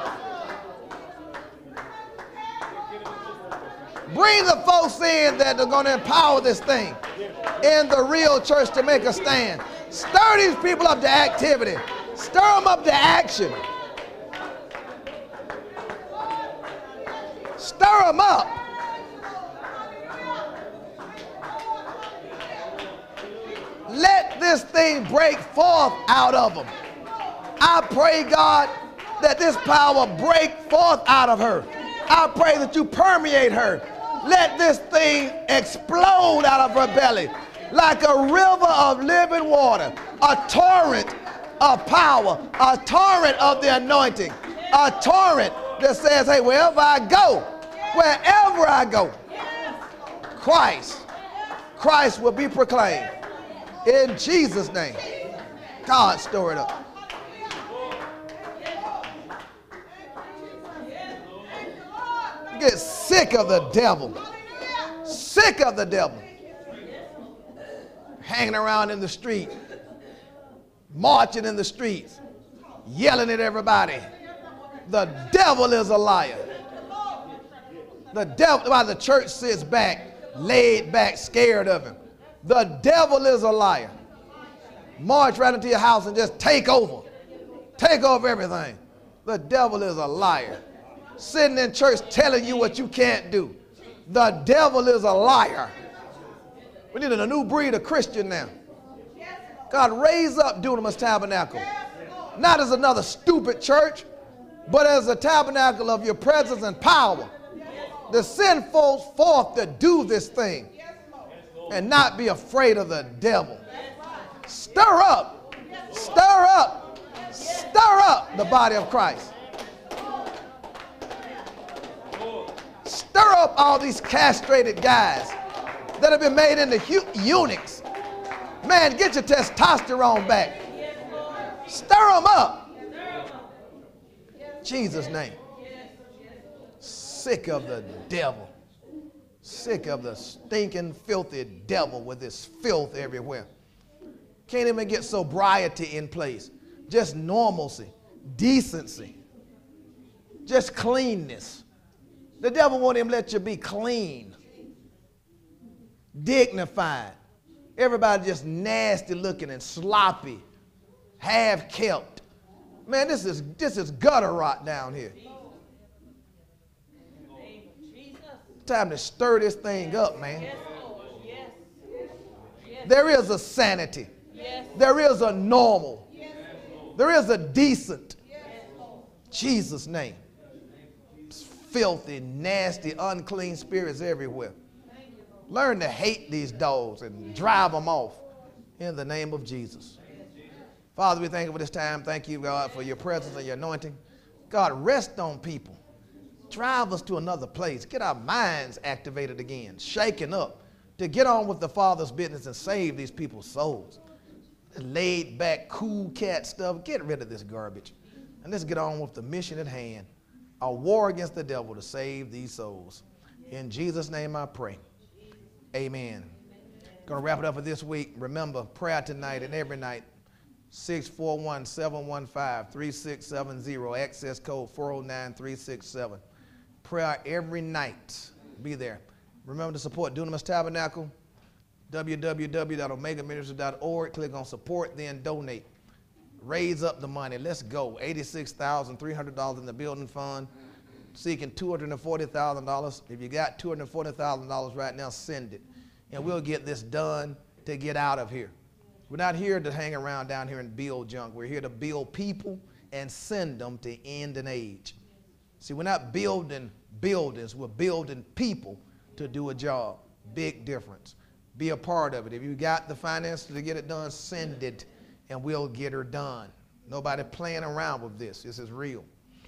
Bring the folks in that are going to empower this thing in the real church to make a stand. Stir these people up to activity. Stir them up to action. Stir them up. Let this thing break forth out of them. I pray, God, that this power break forth out of her. I pray that you permeate her. Let this thing explode out of her belly like a river of living water, a torrent of power, a torrent of the anointing, a torrent that says, hey, wherever I go, wherever I go, Christ, Christ will be proclaimed. In Jesus' name. God, stir it up. Get sick of the devil. Sick of the devil. Hanging around in the street. Marching in the streets. Yelling at everybody. The devil is a liar. The devil, while the church sits back, laid back, scared of him. The devil is a liar. March right into your house and just take over. Take over everything. The devil is a liar. Sitting in church telling you what you can't do. The devil is a liar. We need a new breed of Christian now. God, raise up Dunamis Tabernacle. Not as another stupid church, but as a tabernacle of your presence and power. To send folks forth to do this thing and not be afraid of the devil. Stir up, stir up, stir up the body of Christ. Stir up all these castrated guys that have been made into eunuchs. Man, get your testosterone back. Stir them up. Jesus' name. Sick of the devil. Sick of the stinking, filthy devil with his filth everywhere. Can't even get sobriety in place. Just normalcy, decency, just cleanness. The devil won't even let you be clean, dignified, Everybody just nasty looking and sloppy, half kept. Man, this is this is gutter rot down here. Time to stir this thing up, man. There is a sanity. There is a normal. There is a decent. Jesus' name. Filthy, nasty, unclean spirits everywhere. Learn to hate these dogs and drive them off in the name of Jesus. Father, we thank you for this time. Thank you, God, for your presence and your anointing. God, rest on people. Drive us to another place. Get our minds activated again, shaken up to get on with the Father's business and save these people's souls. Laid back, cool cat stuff. Get rid of this garbage. And let's get on with the mission at hand. A war against the devil to save these souls. In Jesus' name I pray. Amen. Going to wrap it up for this week. Remember, prayer tonight and every night. six four one, seven one five, three six seven zero. Access code four oh nine, three six seven. Prayer every night. Be there. Remember to support Dunamis Tabernacle. w w w dot omega ministry dot org. Click on support, then donate. Raise up the money. Let's go. eighty-six thousand three hundred dollars in the building fund. Seeking two hundred forty thousand dollars. If you got two hundred forty thousand dollars right now, send it. And we'll get this done to get out of here. We're not here to hang around down here and build junk. We're here to build people and send them to end an age. See, we're not building buildings. We're building people to do a job. Big difference. Be a part of it. If you got the finances to get it done, send it, and we'll get her done. Nobody playing around with this. This is real.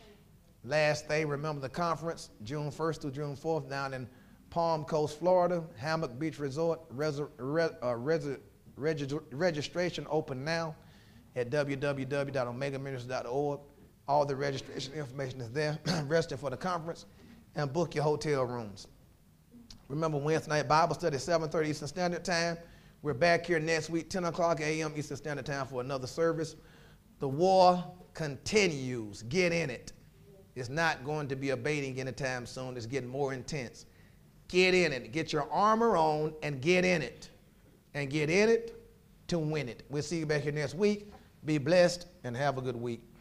Last thing, remember the conference, June first through June fourth, down in Palm Coast, Florida, Hammock Beach Resort. Res re uh, res reg registration open now at w w w dot omega ministries dot org. All the registration information is there. Register for the conference and book your hotel rooms. Remember Wednesday night Bible study, seven thirty Eastern Standard Time. We're back here next week, ten o'clock a m Eastern Standard Time for another service. The war continues. Get in it. It's not going to be abating anytime soon. It's getting more intense. Get in it. Get your armor on and get in it. And get in it to win it. We'll see you back here next week. Be blessed and have a good week.